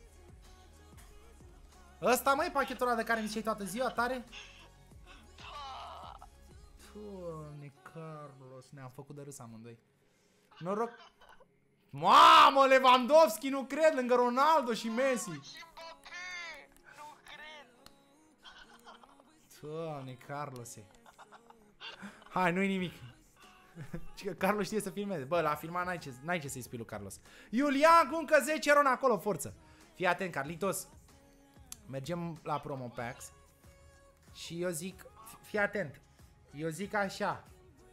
Ăsta, măi, pachetul ăla de care mi ziceai toată ziua, tare? Da. Doamne, Carlos, ne-am făcut de râs amândoi. Noroc. Mamă, Lewandowski, nu cred, lângă Ronaldo și Messi. Și Mbappé, nu cred. Doamne, Carlose. Hai, nu-i nimic. Carlos știe să filmeze. Bă, la filmat n-ai ce, n-ai ce să-i spui lui Carlos. Iulian cu încă zece ron acolo, forță. Fii atent, Carlitos. Mergem la promo packs. Și eu zic, fii atent. Eu zic așa.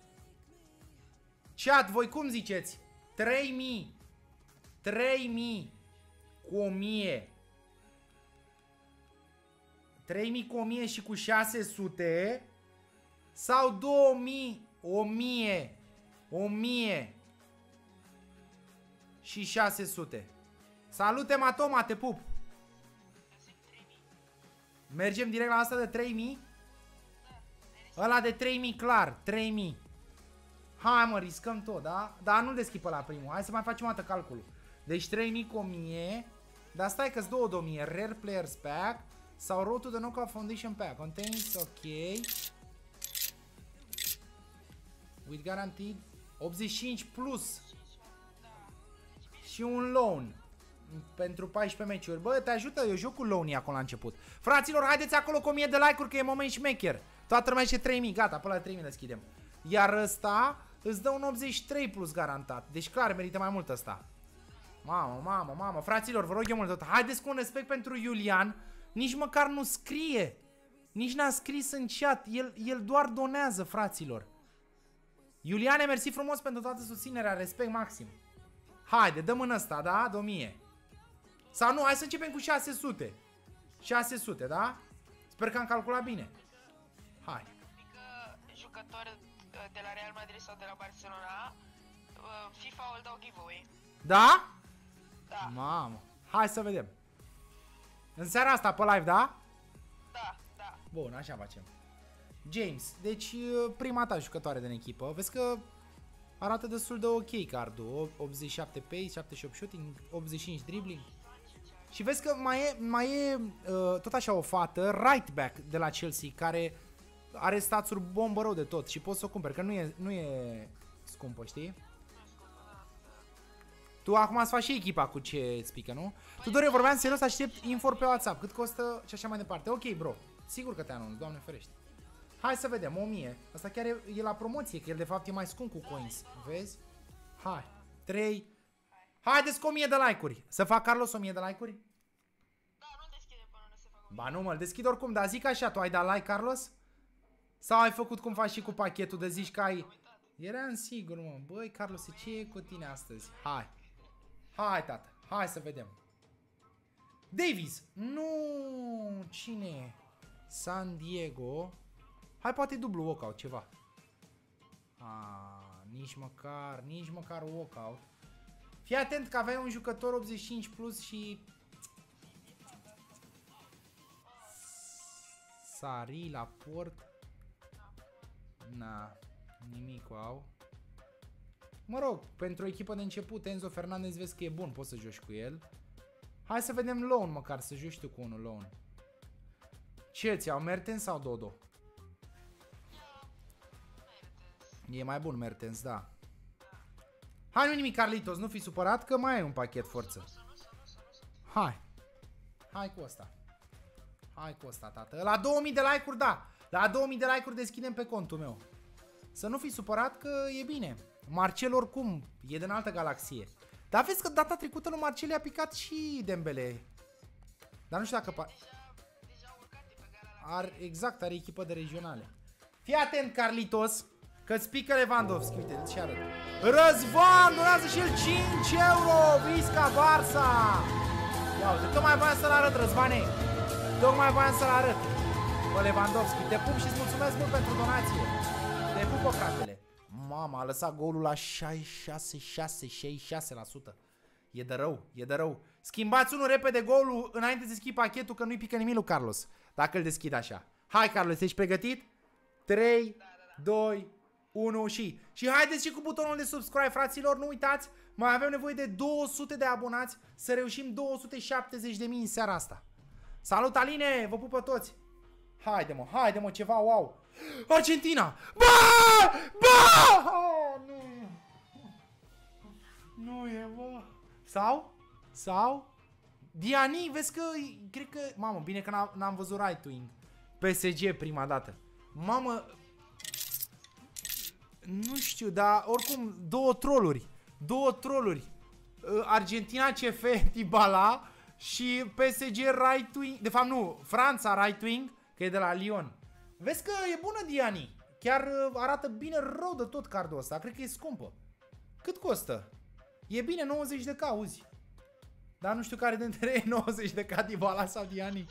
Chat, voi cum ziceți? trei mii. trei mii cu o mie. trei mii cu o mie și cu șase sute. Sau două mii, o mie, o mie și șase sute. Salut, Ematoma, te pup. Mergem direct la asta de trei mii? Ăla de trei mii clar, trei mii. Hai, mă, riscăm tot, da? Dar nu deschipă la primul, hai să mai facem o dată calculul. Deci trei mii cu o mie. Dar stai că-s două de o mie. Rare Players Pack sau Road to the Knockout Foundation Pack. Contains, ok. With guaranteed optzeci și cinci plus. Și un loan pentru paisprezece meciuri. Bă, te ajută, eu joc cu loan acolo la început. Fraților, haideți acolo cu o mie de like-uri că e moment șmecher. Toată lumea zice trei mii, gata, până la trei mii deschidem. Iar ăsta îți dă un optzeci și trei plus garantat. Deci clar, merită mai mult ăsta. Mamă, mamă, mamă. Fraților, vă rog eu mult tot. Haideți cu un respect pentru Iulian. Nici măcar nu scrie. Nici n-a scris în chat. El, el doar donează, fraților. Iuliane, mersi frumos pentru toată susținerea. Respect maxim. Haide, dăm în ăsta, da? De o mie. Sau nu, hai să începem cu șase sute. șase sute, da? Sper că am calculat bine. Hai. Adică jucători de la Real Madrid sau de la Barcelona, FIFA îl dau giveaway. Da? Da. Mamă. Hai să vedem. În seara asta pe live, da? Da, da. Bun, așa facem. James, deci prima ta jucătoare din echipă. Vezi că arată destul de ok cardul. optzeci și șapte pace, șaptezeci și opt shooting, optzeci și cinci dribbling. Și vezi că mai e, mai e uh, tot așa o fată, right back de la Chelsea, care are stațuri bombă rău de tot și poți să o cumperi, că nu e, nu e scumpă, știi? Tu acum îți faci și echipa cu ce îți pică, nu? Tu, Dore, vorbeam serios, aștept info pe WhatsApp, cât costă și așa mai departe. Ok, bro, sigur că te anunț, Doamne ferește. Hai să vedem, o mie. Asta chiar e, e la promoție, că el de fapt e mai scump cu coins, vezi? Hai, trei. Haideți cu o mie de like-uri. Să fac Carlos o mie de like-uri? Da, nu deschide până nu se facă. Ba nu, mă-l deschid oricum, dar zic așa, tu ai dat like, Carlos? Sau ai făcut cum faci și cu pachetul de zici că ai... Eram sigur, mă. Băi, Carlos, ce e cu tine astăzi? Hai. Hai, tată. Hai să vedem. Davies. Nu. Cine? San Diego. Hai, poate dublu walkout, ceva. Ah, nici măcar, nici măcar walkout. Fii atent că aveai un jucător optzeci și cinci plus și... Sari la port. Na, nimic au. Mă rog, pentru o echipă de început, Enzo Fernandez vezi că e bun, poți să joci cu el. Hai să vedem loan măcar, să joci tu cu unul loan. Ce ți iau, Mertens sau Dodo? E mai bun Mertens, da. Hai, nu nimic, Carlitos, nu fi supărat că mai ai un pachet forță. Hai. Hai cu ăsta. Hai cu ăsta, tată. La două mii de like-uri, da. La două mii de like-uri deschidem pe contul meu. Să nu fi supărat că e bine. Marcel oricum e din altă galaxie. Dar vezi că data trecută lui Marcel i-a picat și Dembele. Dar nu știu dacă... Ar, exact, are echipă de regionale. Fii atent, Carlitos, că-ți pică Lewandowski. Uite, ce arăt. Răzvan donează și el cinci euro. Visca Barça. Ia uite, tocmai voiam să-l arăt, Răzvane. Tocmai voiam să-l arăt. Bă, Lewandowski, te pup și îți mulțumesc mult pentru donație. Te pupă, fratele. Mama, a lăsat golul la șaizeci și șase, șase, șaizeci și șase la sută. E de rău, e de rău. Schimbați unul repede golul înainte să schimbi pachetul, că nu-i pică nimic lui Carlos. Dacă îl deschid așa. Hai, Carlos, ești pregătit? trei, doi, unu și... Și haideți și cu butonul de subscribe, fraților, nu uitați. Mai avem nevoie de două sute de abonați să reușim două sute șaptezeci de mii în seara asta. Salut, Aline, vă pupă toți. Haide, mă, haide, mă, ceva wow. Argentina! Ba! Ba! Oh, nu. Nu e, bă. Sau? Sau? Diani, vezi că, cred că... Mamă, bine că n-am văzut right wing. P S G prima dată. Mamă... Nu știu, dar oricum, două trolluri. Două trolluri. Argentina C F Dybala și P S G right wing. De fapt, nu, Franța right wing, că e de la Lyon. Vezi că e bună, Diani. Chiar arată bine rău de tot cardul ăsta. Cred că e scumpă. Cât costă? E bine, nouăzeci de K, auzi. Dar nu știu care dintre ei nouăzeci de K, Dybala sau Diani.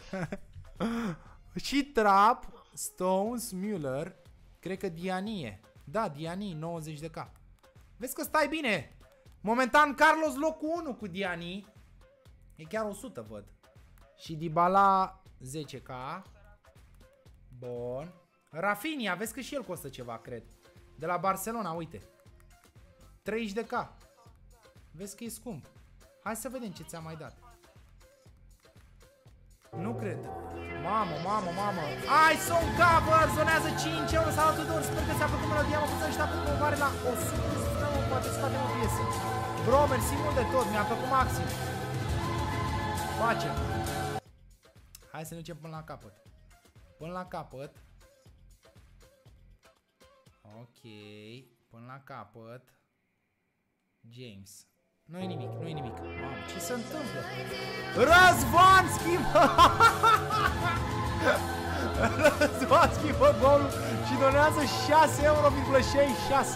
Și Trap, Stones, Müller. Cred că Diani e. Da, Diani, nouăzeci de K. Vezi că stai bine. Momentan Carlos locul unu cu Diani. E chiar o sută, văd. Și Dybala zece K. Bun. Rafinha, vezi că și el costă ceva, cred. De la Barcelona, uite. treizeci de K. Vezi că e scump. Hai să vedem ce ți-am mai dat. Nu cred. Mamă, mamă, mamă. Ai, Son Cover, zonează cinci euro. Salut tuturor, sper că ți-a plăcut melodia. Mă puteți aștepta pe promovare la o sută de subscribe. Poate să facem o piesă. Bro, mersi mult de tot, mi-a plăcut maxim. Facem. Hai să ne ducem până la capăt. Până la capăt. Ok. Până la capăt. James. Nu-i nimic, nu-i nimic. Mamă, ce se întâmplă? Răzvan schimbă! Răzvan schimbă golul și donează șase euro virgulă șaizeci și șase.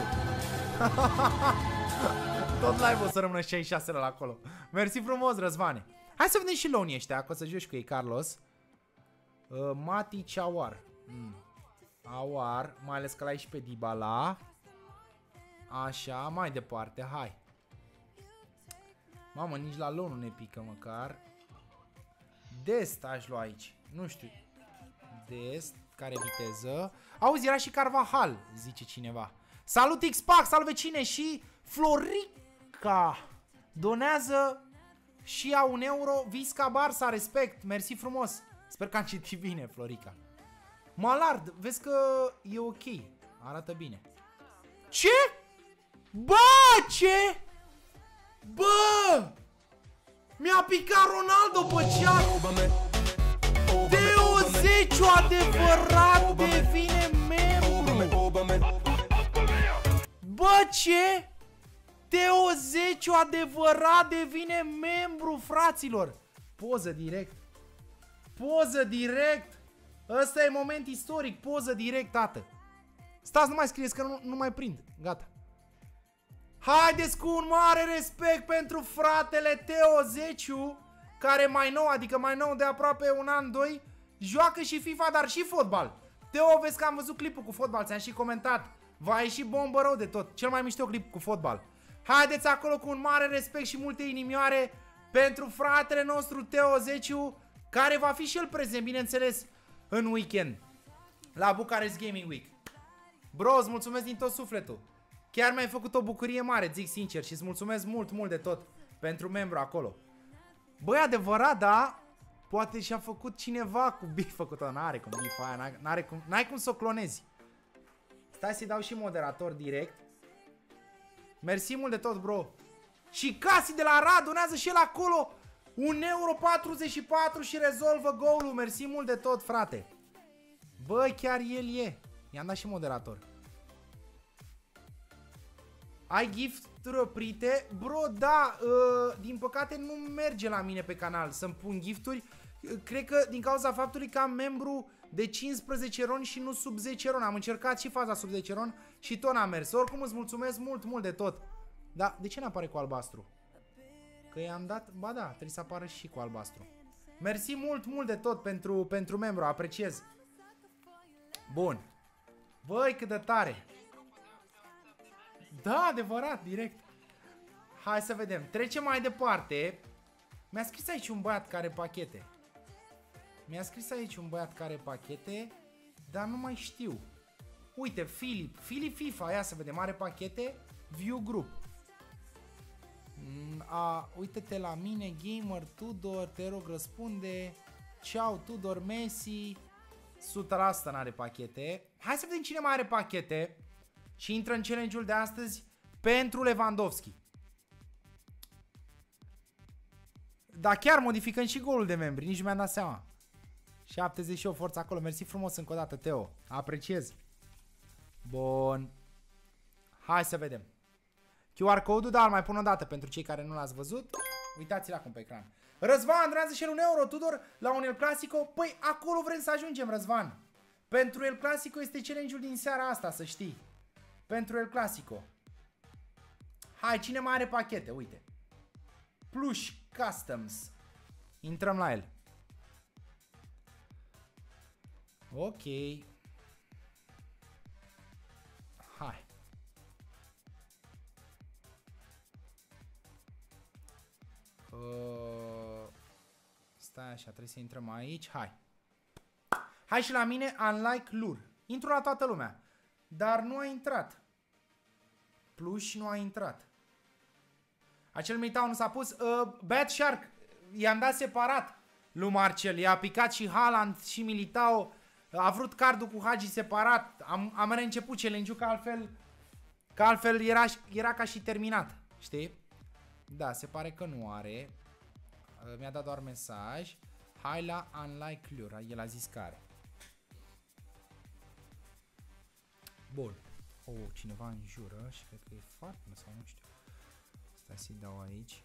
Tot live-ul o să rămână șaizeci și șase la acolo. Mersi frumos, Răzvane. Hai să vedem și loanii ăștia, că o să joci cu ei, Carlos. Uh, Mati Awar. Mm. Awar, mai ales că l-ai și pe Dybala. Așa, mai departe, hai. Mamă, nici la loan nu ne pică măcar. Dest aș lua aici. Nu știu. Dest, care viteză. Auzi, era și Carvajal, zice cineva. Salut X-Pac, salut vecine și Florica. Donează și a un euro. Visca Barça, respect, mersi frumos. Sper că am citit bine, Florica. Malard, vezi că e ok. Arată bine. Ce? Bă, ce? Bă! Mi-a picat Ronaldo pe chat. Teozeciu adevărat devine membru. Bă, ce? Teozeciu adevărat devine membru, fraților. Poză direct. Poză direct. Ăsta e moment istoric. Poză direct, tată. Stați, nu mai scrieți că nu, nu mai prind. Gata. Haideți cu un mare respect pentru fratele Teozeciu, care mai nou, adică mai nou de aproape un an, doi, joacă și FIFA, dar și fotbal. Teo, vezi că am văzut clipul cu fotbal, ți-am și comentat. Va ieși bombă rău de tot. Cel mai mișto clip cu fotbal. Haideți acolo cu un mare respect și multe inimioare pentru fratele nostru Teozeciu, care va fi și el prezent, bineînțeles, în weekend la Bucharest Gaming Week. Bro, îți mulțumesc din tot sufletul. Chiar mi-ai făcut o bucurie mare, zic sincer, și îți mulțumesc mult, mult de tot pentru membru acolo. Băi, adevărat, da? Poate și-a făcut cineva cu bif făcut-o. N-are cum bif aia, n-are cum, n-ai cum să o clonezi. Stai să-i dau și moderator direct. Mersi mult de tot, bro. Și Casi de la Rad donează și el acolo un euro patruzeci și patru și rezolvă golul. Mersi mult de tot, frate. Băi, chiar el e. I-am dat și moderator. Ai gifturi oprite? Bro, da, uh, din păcate nu merge la mine pe canal să-mi pun gifturi. Cred că din cauza faptului că am membru de cincisprezece ron și nu sub zece ron. Am încercat și faza sub zece ron și tot n-a mers. Oricum îți mulțumesc mult, mult de tot. Dar de ce n-apare cu albastru? Că i-am dat... Ba da, trebuie să apară și cu albastru. Mersi mult, mult de tot pentru, pentru membru, apreciez. Bun. Băi, cât de tare. Da, adevărat, direct. Hai să vedem. Trecem mai departe. Mi-a scris aici un băiat care pachete. Mi-a scris aici un băiat care pachete, dar nu mai știu. Uite, Filip. Filip FIFA, ia să vedem. Are pachete. View group. A, uite-te la mine, gamer Tudor, te rog răspunde. Ciao Tudor Messi. o sută la sută n-are pachete. Hai să vedem cine mai are pachete și intră în challenge-ul de astăzi pentru Lewandowski. Da, chiar modificăm și golul de membri, nici nu mi-am dat seama. șaptezeci și opt forță acolo, mersi frumos încă o dată, Teo. Apreciez. Bun. Hai să vedem. Q R code-ul, da, îl mai pun o dată pentru cei care nu l-ați văzut. Uitați-l acum pe ecran. Răzvan, drează și el un euro, Tudor, la un El Clasico. Păi, acolo vrem să ajungem, Răzvan. Pentru El Clasico este challenge-ul din seara asta, să știi. Pentru El Clasico. Hai, cine mai are pachete? Uite. Plush Customs. Intrăm la el. Ok. Hai. Uh, stai așa, trebuie să intrăm aici. Hai. Hai și la mine, unlike lure. Intru la toată lumea. Dar nu a intrat. Plush nu a intrat. Acel Militao nu s-a pus. Uh, Bad Shark. I-am dat separat lui Marcel. I-a picat și Haaland și Militao. A vrut cardul cu Hagi separat. Am, am reînceput challenge-ul, că altfel, că altfel era, era ca și terminat. Știi? Da, se pare că nu are. Uh, Mi-a dat doar mesaj. Hai la unlike lure. El a zis că are. Bun. Oh, cineva înjură și cred că e farmă sau nu știu. Stai să-i dau aici.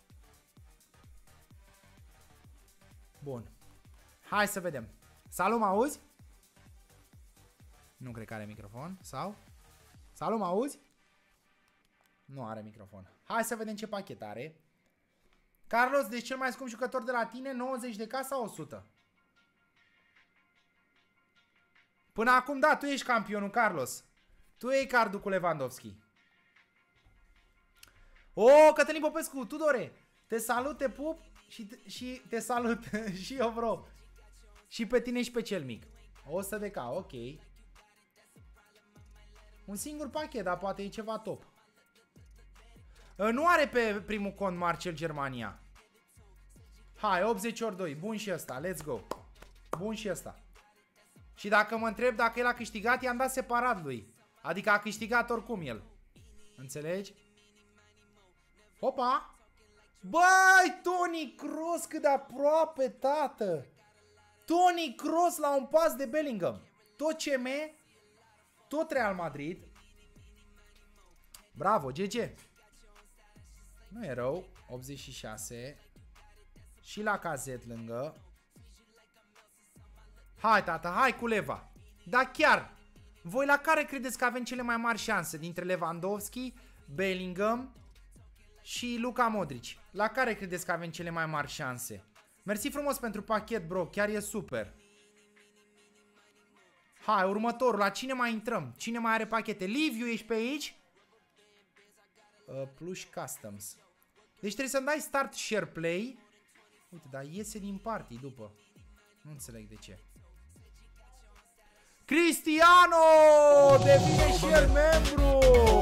Bun. Hai să vedem. Salut, mă auzi? Nu cred că are microfon. Sau? Salut, mă auzi? Nu are microfon. Hai să vedem ce pachet are. Carlos, deci cel mai scump jucător de la tine, nouăzeci de K sau o sută? Până acum, da, tu ești campionul, Carlos. Tu iei cardul cu Lewandowski. O, Cătălin Popescu, Tudore, te salut, te pup și te, și te salut și eu, bro. Și pe tine și pe cel mic. o sută de K, ok. Un singur pachet, dar poate e ceva top. Nu are pe primul cont Marcel Germania. Hai, optzeci ori doi. Bun și ăsta. Let's go. Bun și ăsta. Și dacă mă întreb dacă el a câștigat, i-am dat separat lui. Adică a câștigat oricum el. Înțelegi? Opa! Băi, Toni Kroos cât de aproape, tată! Toni Kroos la un pas de Bellingham. Tot C M, tot Real Madrid. Bravo, G G. Nu e rău. optzeci și șase. Și la cazet lângă. Hai, tată, hai cu Leva. Dar chiar, voi la care credeți că avem cele mai mari șanse? Dintre Lewandowski, Bellingham și Luka Modric. La care credeți că avem cele mai mari șanse? Mersi frumos pentru pachet, bro. Chiar e super. Hai, următorul. La cine mai intrăm? Cine mai are pachete? Liviu, ești pe aici? Uh, plus Customs. Deci trebuie să-mi dai Start Share Play. Uite, dar iese din party după. Nu înțeleg de ce. Cristiano! Devine și el membru!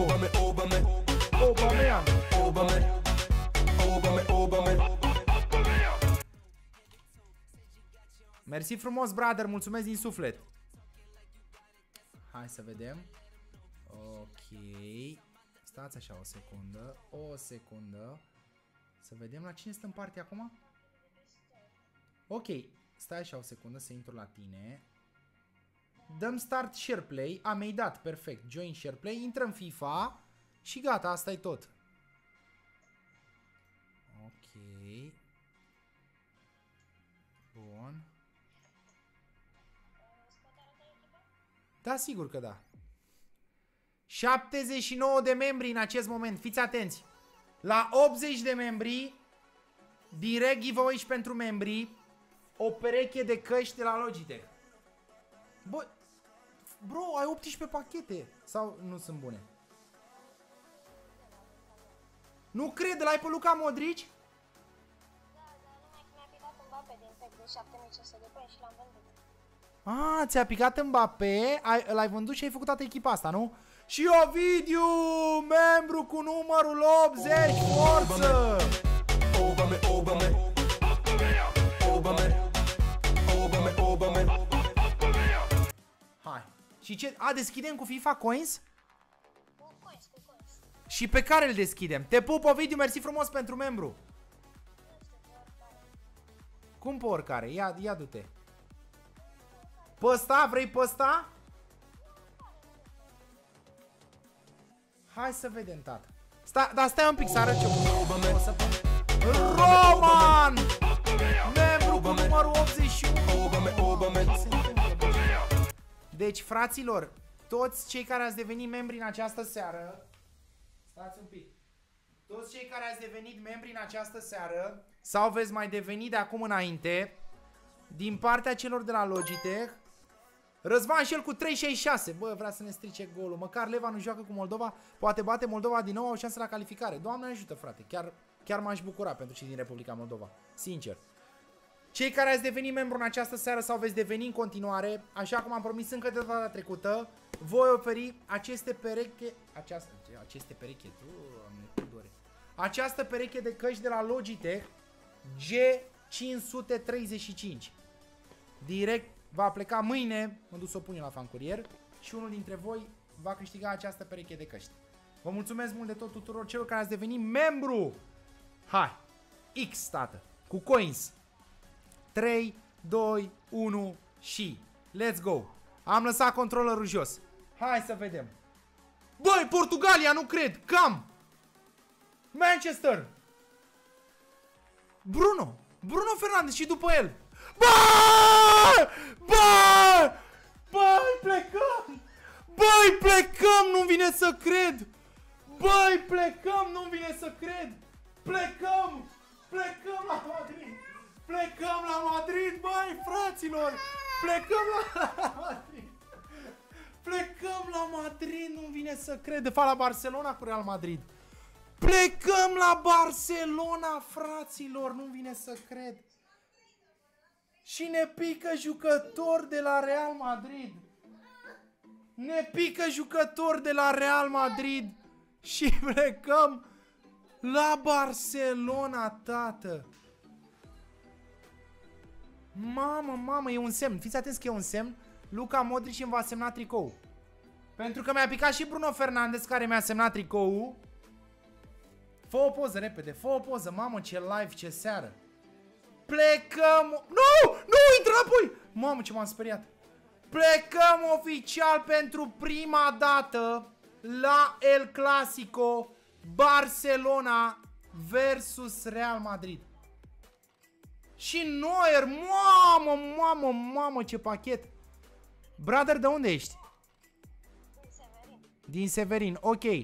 Mersi frumos, brother, mulțumesc din suflet. Hai să vedem. Ok. Stați așa o secundă. O secundă. Să vedem la cine stă în partea acum. Ok. Stai așa o secundă să intru la tine. Dăm Start Share Play. A, mi-ai dat, perfect. Join Share Play. Intrăm FIFA. Și gata, asta e tot. Ok. Bun. Da, sigur că da. șaptezeci și nouă de membri în acest moment. Fiți atenți. La optzeci de membri, direct giveaway și pentru membri, o pereche de căști de la Logitech. Bă, bro, ai optsprezece pachete. Sau nu sunt bune? Nu cred, l-ai pe Luka Modric? Ah, ți-a picat Mbappé, l-ai vândut și ai făcut toată echipa asta, nu? Și Ovidiu, membru cu numărul optzeci, forță! Hai. Și ce? A, deschidem cu FIFA Coins? Cu coins, cu coins. Și pe care îl deschidem? Te pup, Ovidiu, mersi frumos pentru membru. Cum pe oricare? Ia, ia du-te. Pe ăsta? Vrei pe ăsta? Hai să vedem, tată. Sta, dar stai un pic să arăt ce Roman! Membru cu numărul optzeci și unu. Deci, fraților, toți cei care ați devenit membri în această seară, stați un pic. Toți cei care ați devenit membri în această seară sau veți mai deveni de acum înainte, din partea celor de la Logitech, Răzvan și el cu trei șaizeci și șase. Bă, vrea să ne strice golul. Măcar Leva nu joacă cu Moldova. Poate bate Moldova din nou, au șanse la calificare. Doamne ajută, frate. Chiar, chiar m-aș bucura pentru cei din Republica Moldova. Sincer. Cei care ați devenit membru în această seară sau veți deveni în continuare, așa cum am promis încă de data trecută, voi oferi aceste pereche... Această... Aceste pereche... Doamne, dore. Această pereche de căști de la Logitech G cinci sute treizeci și cinci. Direct va pleca mâine, mă duc să o pun eu la fan curier, și unul dintre voi va câștiga această pereche de căști. Vă mulțumesc mult de tot tuturor celor care ați devenit membru. Hai, X, tată, cu coins. trei, doi, unu și let's go. Am lăsat controllerul jos. Hai să vedem. Băi, Portugalia, nu cred. Cam Manchester. Bruno. Bruno Fernandes și după el. Băi! Băi! Băi, plecăm! Băi, plecăm! Nu-mi vine să cred! Băi, plecăm! Nu-mi vine să cred! Plecăm! Plecăm la Madrid! Plecăm la Madrid, băi, fraților! Plecăm la Madrid! Plecăm la Madrid! Nu-mi vine să cred! De fapt, la Barcelona cu Real Madrid! Plecăm la Barcelona, fraților! Nu-mi vine să cred! Și ne pică jucător de la Real Madrid. Ne pică jucător de la Real Madrid. Și plecăm la Barcelona, tată. Mamă, mamă, e un semn. Fiți atenți că e un semn. Luka Modric îmi va semna tricou. Pentru că mi-a picat și Bruno Fernandes care mi-a semnat tricou. Fă o poză repede, fă o poză. Mamă, ce live, ce seară. Plecăm. Nu, nu, intră înapoi. Mamă, ce m-am speriat. Plecăm oficial pentru prima dată la El Clasico Barcelona versus Real Madrid. Și Neuer, mamă, mamă, mamă, ce pachet. Brother, de unde ești? Din Severin. Din Severin, ok. uh,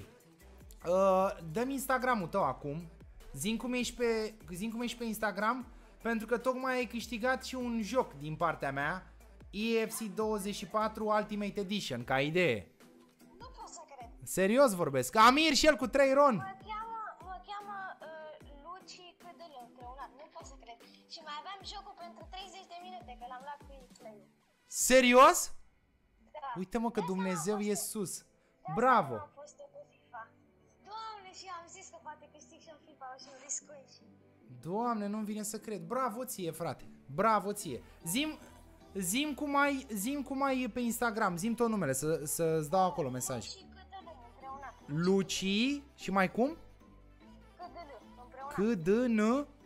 Dă-mi Instagramul tău acum. Zi-mi cum ești pe, zi-mi cum ești pe Instagram. Pentru că tocmai ai câștigat și un joc din partea mea, E F C douăzeci și patru Ultimate Edition, ca idee. Nu pot să cred. Serios vorbesc. Amir și el cu trei ron. Mă cheamă, mă cheamă uh, Luci Câdălă împreună. Nu pot să cred. Și mai aveam jocul pentru treizeci de minute, că l-am luat cu X-Play-ul. Serios? Da. Uite-mă că De asta Dumnezeu am e fost- sus. de asta Bravo. am fost eu cu FIFA. Doamne, și am zis că poate câștig și în FIFA și în riscui și... Doamne, nu-mi vine să cred. Bravo ție, frate. Bravo ție. Zim, zim cum ai, zim cum ai e pe Instagram. Zim tot numele, să, să-ți dau acolo mesaj. Și Câdălă împreună. Luci și mai cum? Câdălă împreună. C D N L, L.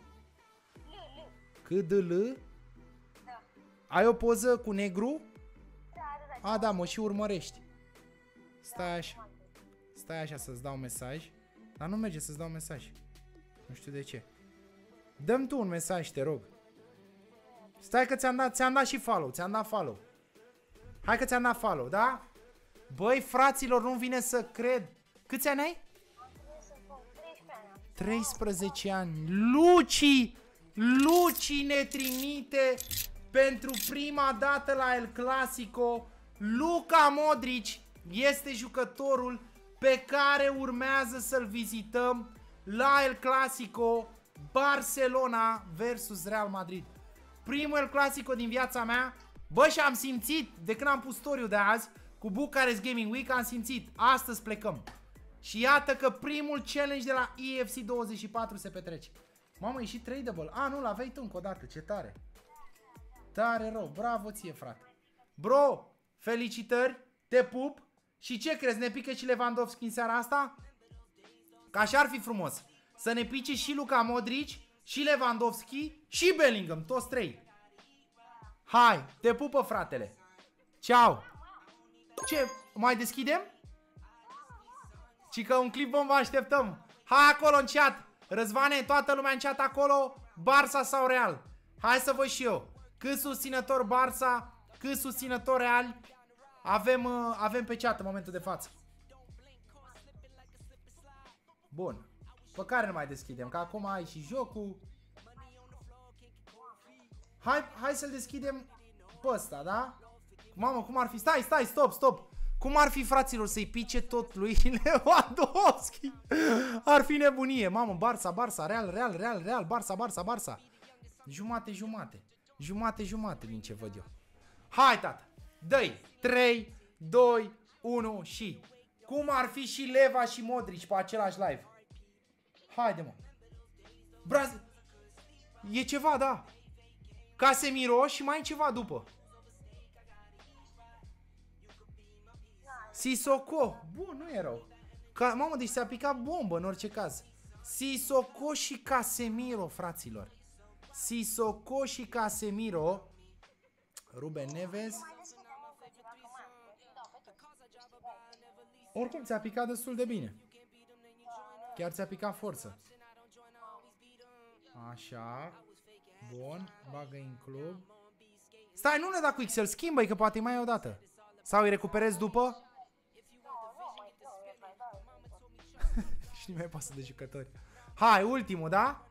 C D L. Da. Ai o poză cu negru? Da, da, da. A, da, mă și urmărești. Stai așa. Stai așa să-ți dau mesaj. Dar nu merge să-ți dau mesaj. Nu știu de ce. Dă-mi tu un mesaj, te rog. Stai că ți-am dat, ți-am dat și follow, ți-am dat follow. Hai că ți-am dat follow, da? Băi, fraților, nu vine să cred. Câți ani ai? Am trebuit să fac treisprezece ani. treisprezece ani. Luci! Luci ne trimite pentru prima dată la El Clasico. Luka Modric este jucătorul pe care urmează să-l vizităm la El Clasico Barcelona versus Real Madrid. Primul El Clasico din viața mea. Bă, și am simțit, de când am pus story-ul de azi cu Bucharest Gaming Week, am simțit, astăzi plecăm. Și iată că primul challenge de la E F C douăzeci și patru se petrece. Mamă, e și tradable. A, nu, l-aveai tu încă o dată, ce tare. Tare rău, bravo ție, frate. Bro, felicitări, te pup. Și ce crezi, ne pică și Lewandowski în seara asta? Că așa ar fi frumos. Să ne pice și Luka Modric, și Lewandowski, și Bellingham, toți trei. Hai, te pupă, fratele. Ceau. Ce, mai deschidem? Și că un clip vă așteptăm. Hai acolo în chat. Răzvane, toată lumea în chat acolo. Barça sau Real? Hai să văd și eu. Cât susținător Barça, cât susținător Real avem, uh, avem pe chat în momentul de față. Bun. Pe care nu mai deschidem? Că acum ai și jocul. Hai, hai să-l deschidem pe ăsta, da? Mamă, cum ar fi? Stai, stai, stop, stop. Cum ar fi, fraților, să-i pice tot lui Lewandowski? Ar fi nebunie. Mamă, Barça, Barça, Real, Real, Real, Real, Barça, Barça, Barça. Jumate, jumate. Jumate, jumate din ce văd eu. Hai, tata. Dă-i. trei, doi, unu și... Cum ar fi și Leva și Modric pe același live? Haide, mă. Braz... E ceva, da. Casemiro și mai e ceva după. Sissoko. Bun, nu e rău. Ca, mamă, deci s-a picat bombă în orice caz. Sissoko și Casemiro, fraților. Sissoko și Casemiro. Ruben Neves. Oricum ți-a picat destul de bine. Chiar ți-a picat forță. Așa. Bun, bagă în club. Stai, nu ne da cu X L, schimbă-i că poate mai e o dată. Sau îi recuperezi după? Și nu mai pasă de jucători. Hai, ultimul, da?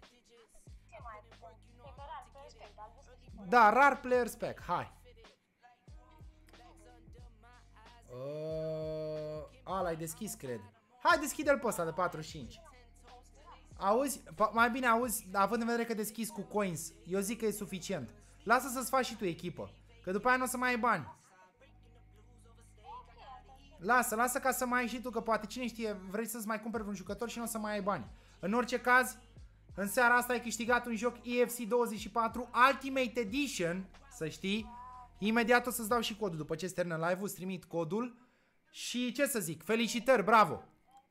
Da, rar players pack, hai. Uh, a, l-ai deschis, cred. Hai, deschide-l pe ăsta de patruzeci și cinci. Auzi? Mai bine auzi, având în vedere că deschis cu coins, eu zic că e suficient. Lasă să-ți faci și tu echipă, că după aia nu o să mai ai bani. Lasă, lasă ca să mai ai și tu, că poate cine știe, vrei să-ți mai cumperi un jucător și nu o să mai ai bani. În orice caz, În seara asta ai câștigat un joc E F C douăzeci și patru Ultimate Edition, să știi. Imediat o să-ți dau și codul după ce se termină live-ul, îți trimit codul. Și ce să zic, felicitări, bravo!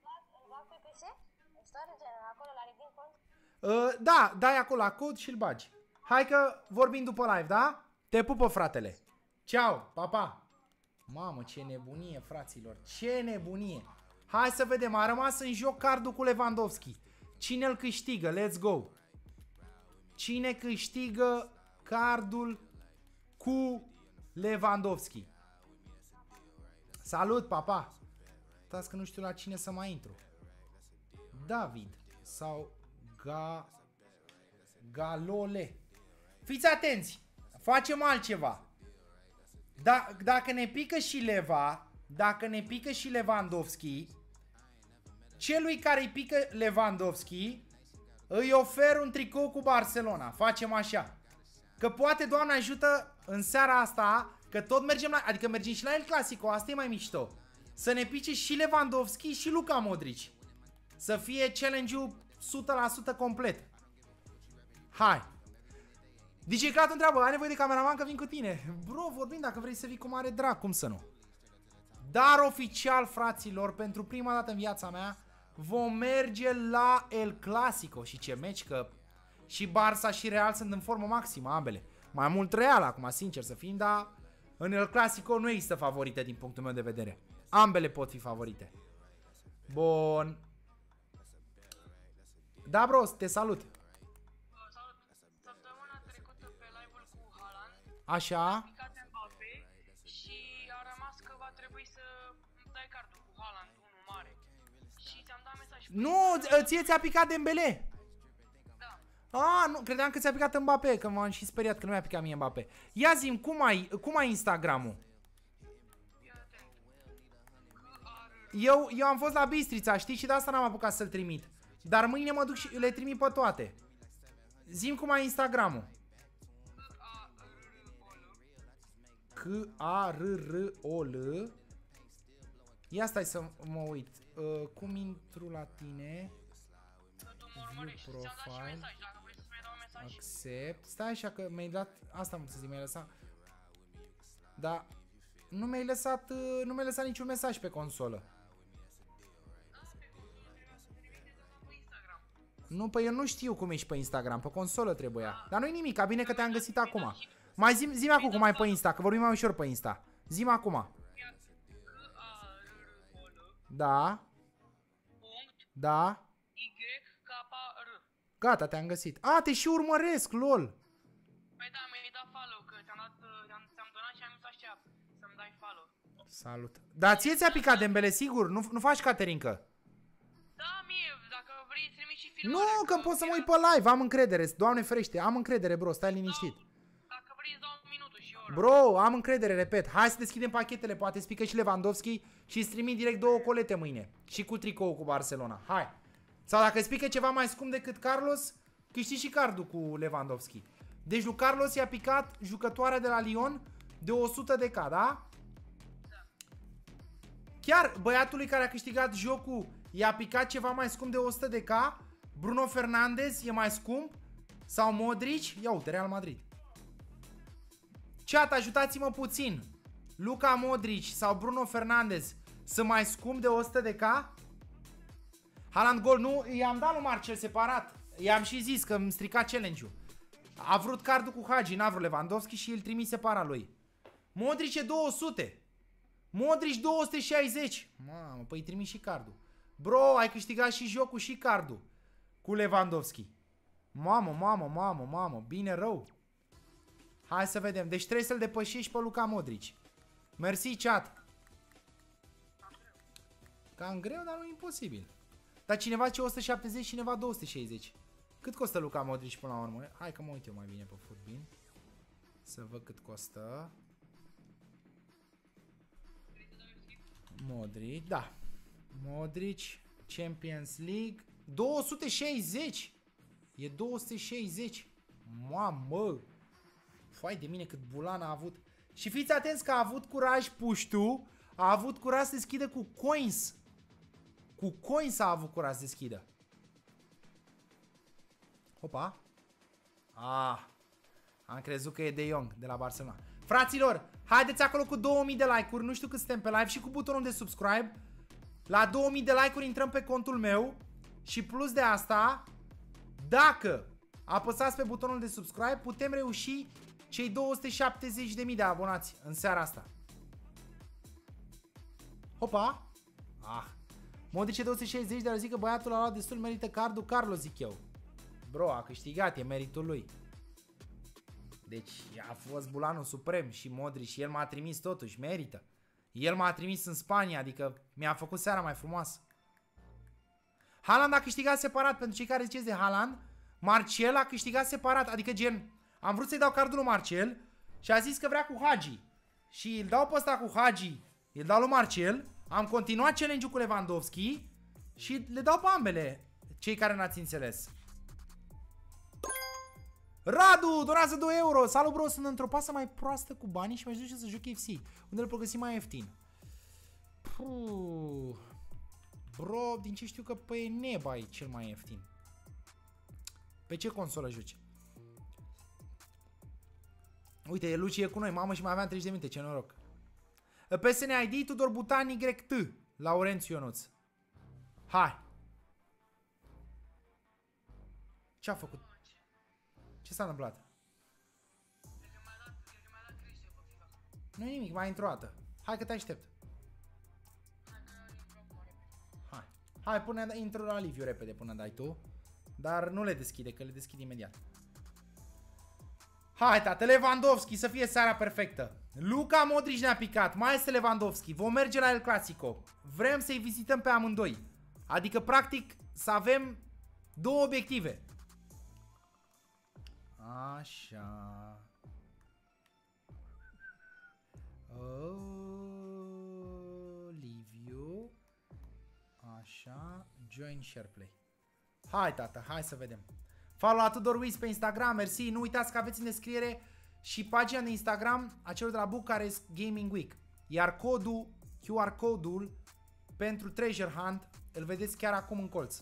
Uh, da, dai acolo la cod și-l bagi. Hai că vorbim după live, da? Te pupă, fratele. Ceau, pa, pa. Mamă, ce nebunie, fraților. Ce nebunie. Hai să vedem, a rămas în joc cardul cu Lewandowski. Cine îl câștigă? Let's go. Cine câștigă cardul cu Lewandowski? Salut, papa. Stați că nu știu la cine să mai intru. David sau Ga... Galole. Fiți atenți. Facem altceva. Da, dacă ne pică și Leva, dacă ne pică și Lewandowski, celui care îi pică Lewandowski îi ofer un tricou cu Barcelona. Facem așa. Că poate, Doamne ajută, în seara asta, că tot mergem la... Adică mergem și la El Clasico, asta e mai mișto. Să ne pice și Lewandowski și Luka Modric. Să fie challenge-ul o sută la sută complet. Hai. D J Clat întreabă, ai nevoie de cameraman că vin cu tine? Bro, vorbim dacă vrei să vii cu mare drag, cum să nu? Dar oficial, fraților, pentru prima dată în viața mea, vom merge la El Clasico. Și ce meci, că și Barça și Real sunt în formă maximă, ambele. Mai mult Real acum, sincer să fim, dar în El Clasico nu există favorite din punctul meu de vedere. Ambele pot fi favorite. Bun. Da, bro, te salut. Așa. Și a rămas că va trebui să îmi dai cardul cu Haaland, unul mare. Și ți-am dat mesaj. Nu, ție ți-a picat Dembele. Da. Ah, nu, credeam că ți-a picat Mbappé, că m-am și speriat că nu mi-a picat mie Mbappé. Ia zi-mi, cum ai, cum ai Instagram-ul? Eu, eu am fost la Bistrița, știi, și de asta n-am apucat să-l trimit. Dar mâine mă duc și le trimit pe toate. Zi-mi cum ai Instagram-ul. C A R R O L. Ia stai să mă uit. Uh, cum intru la tine? View profile. Accept. Stai așa că mi-ai dat. Asta am să zic, mi-ai lăsat. Da. Nu mi-ai lăsat. Uh, nu mi-ai lăsat niciun mesaj pe consolă. Nu, păi eu nu știu cum ești pe Instagram. Pe consolă trebuia. Dar nu-i nimic, ca bine că te-am găsit acum. Mai zi-mi zi acum cum ai pe Insta, că vorbim mai ușor pe Insta. Zi-mi acum. Da. Da. Gata, te-am găsit. A, te și urmăresc, lol. Păi da, mi-ai dat follow, că ți-am dat, ți-am donat și am zis așa, să-mi dai follow. Salut. Dar ție ți-a picat Dembele, sigur? Nu, nu faci Caterinca? Da, mie, dacă vrei, trimi și filmare. Nu, că pot să mă uit pe live, am încredere. Doamne ferește, am încredere, bro, stai liniștit. Dacă vrei, îți dau un minutul și ora. Bro, am încredere, repet. Hai să deschidem pachetele, poate îți pică și Lewandowski și îți trimit direct două colete mâine. Și cu tricou cu Barcelona. Hai. Sau dacă îți pică ceva mai scump decât Carlos, câștigi și cardul cu Lewandowski. Deci lui Carlos i-a picat jucătoarea de la Lyon de o sută de K, da? Da. Chiar băiatului care a câștigat jocul i-a picat ceva mai scump de o sută de K? Bruno Fernandes e mai scump? Sau Modric? Ia uite, Real Madrid. Chat, ajutați-mă puțin. Luka Modric sau Bruno Fernandes sunt mai scump de o sută de K? Haaland gol, nu, i-am dat lui Marcel separat. I-am și zis că îmi strica challenge-ul. A vrut cardul cu Hagi, n-a vrut Lewandowski și îl trimis separat lui. Modric e două sute. Modric două sute șaizeci. Mamă, păi trimis și cardul. Bro, ai câștigat și jocul și cardul cu Lewandowski. Mamă, mamă, mamă, mamă, bine rău. Hai să vedem, deci trebuie să-l depășești pe Luka Modric. Mersi, chat. Cam greu, dar nu imposibil. Dar cineva zice o sută șaptezeci, cineva două sute șaizeci. Cât costă Luka Modric până la urmă? Hai că mă uit eu mai bine pe Footbin. Să văd cât costă. Modric, da. Modric, Champions League. două sute șaizeci. E două sute șaizeci. Mamă. Fai de mine cât bulan a avut. Și fiți atenți că a avut curaj puștu. A avut curaj să deschidă cu coins. Cu coins a avut curaj să deschidă. Opa. Ah. Am crezut că e De Jong de la Barcelona. Fraților, haideți acolo cu două mii de like-uri. Nu știu cât suntem pe live și cu butonul de subscribe. La două mii de like-uri intrăm pe contul meu. Și plus de asta, dacă apăsați pe butonul de subscribe, putem reuși cei două sute șaptezeci de mii de abonați în seara asta. Hopa. Ah. Modric două sute șaizeci, dar zic că băiatul a luat destul, merită cardul Carlos, zic eu. Bro, a câștigat, e meritul lui. Deci a fost bulanul suprem și Modric și el m-a trimis totuși, merită. El m-a trimis în Spania, adică mi-a făcut seara mai frumoasă. Haaland a câștigat separat, pentru cei care ziceți de Haaland. Marcel a câștigat separat, adică gen, am vrut să-i dau cardul lui Marcel și a zis că vrea cu Hagi. Și îl dau pe ăsta cu Hagi, îl dau lui Marcel, am continuat challenge-ul cu Lewandowski și le dau pe ambele, cei care n-ați înțeles. Radu, donează doi euro. Salut, bro, sunt într-o pasă mai proastă cu banii și m-aș duce să joc K F C, unde îl pot găsi mai ieftin. Puh. Bro, din ce știu că pe Neba e cel mai ieftin. Pe ce consolă joci? Uite, Luci e cu noi, mamă, și mai aveam treizeci de minute, ce noroc. P S N I D, Tudor Butan, Y T, Laurențiu Ionuț. Hai. Ce-a făcut? Ce s-a întâmplat? Nu e nimic, mai într-o dată. Hai că te aștept. Hai. Hai, pune intru la Liviu repede până dai tu. Dar nu le deschide, că le deschid imediat. Hai, tată, Lewandowski, să fie seara perfectă. Luka Modric ne-a picat, mai este Lewandowski. Vom merge la El Clasico. Vrem să-i vizităm pe amândoi. Adică, practic, să avem două obiective. Așa. Oh, Liviu. Așa. Join SharePlay. Hai, tată, hai să vedem. Follow la Tudor Wiz pe Instagram, mersi. Nu uitați că aveți în descriere și pagina de Instagram a celor de la Bucharest Gaming Week. Iar codul, Q R code-ul pentru Treasure Hunt îl vedeți chiar acum în colț.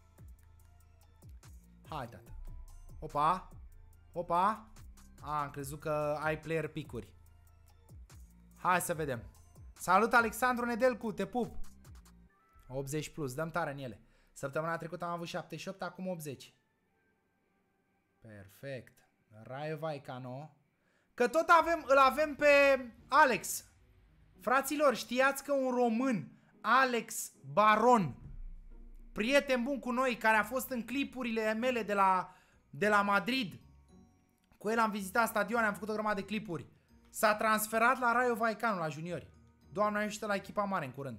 Hai, tată. Opa. Opa. A, am crezut că ai player pick-uri. Hai să vedem. Salut, Alexandru Nedelcu, te pup. optzeci plus, dăm tare în ele. Săptămâna trecută am avut șaptezeci și opt, acum optzeci. Perfect. Raio Vallecano. Că tot avem, îl avem pe Alex. Fraților, știați că un român, Alex Baron, prieten bun cu noi, care a fost în clipurile mele de la, de la Madrid, cu el am vizitat stadioane, am făcut o grămadă de clipuri, s-a transferat la Raio Vallecano, la juniori. Doamne ajută, la echipa mare în curând.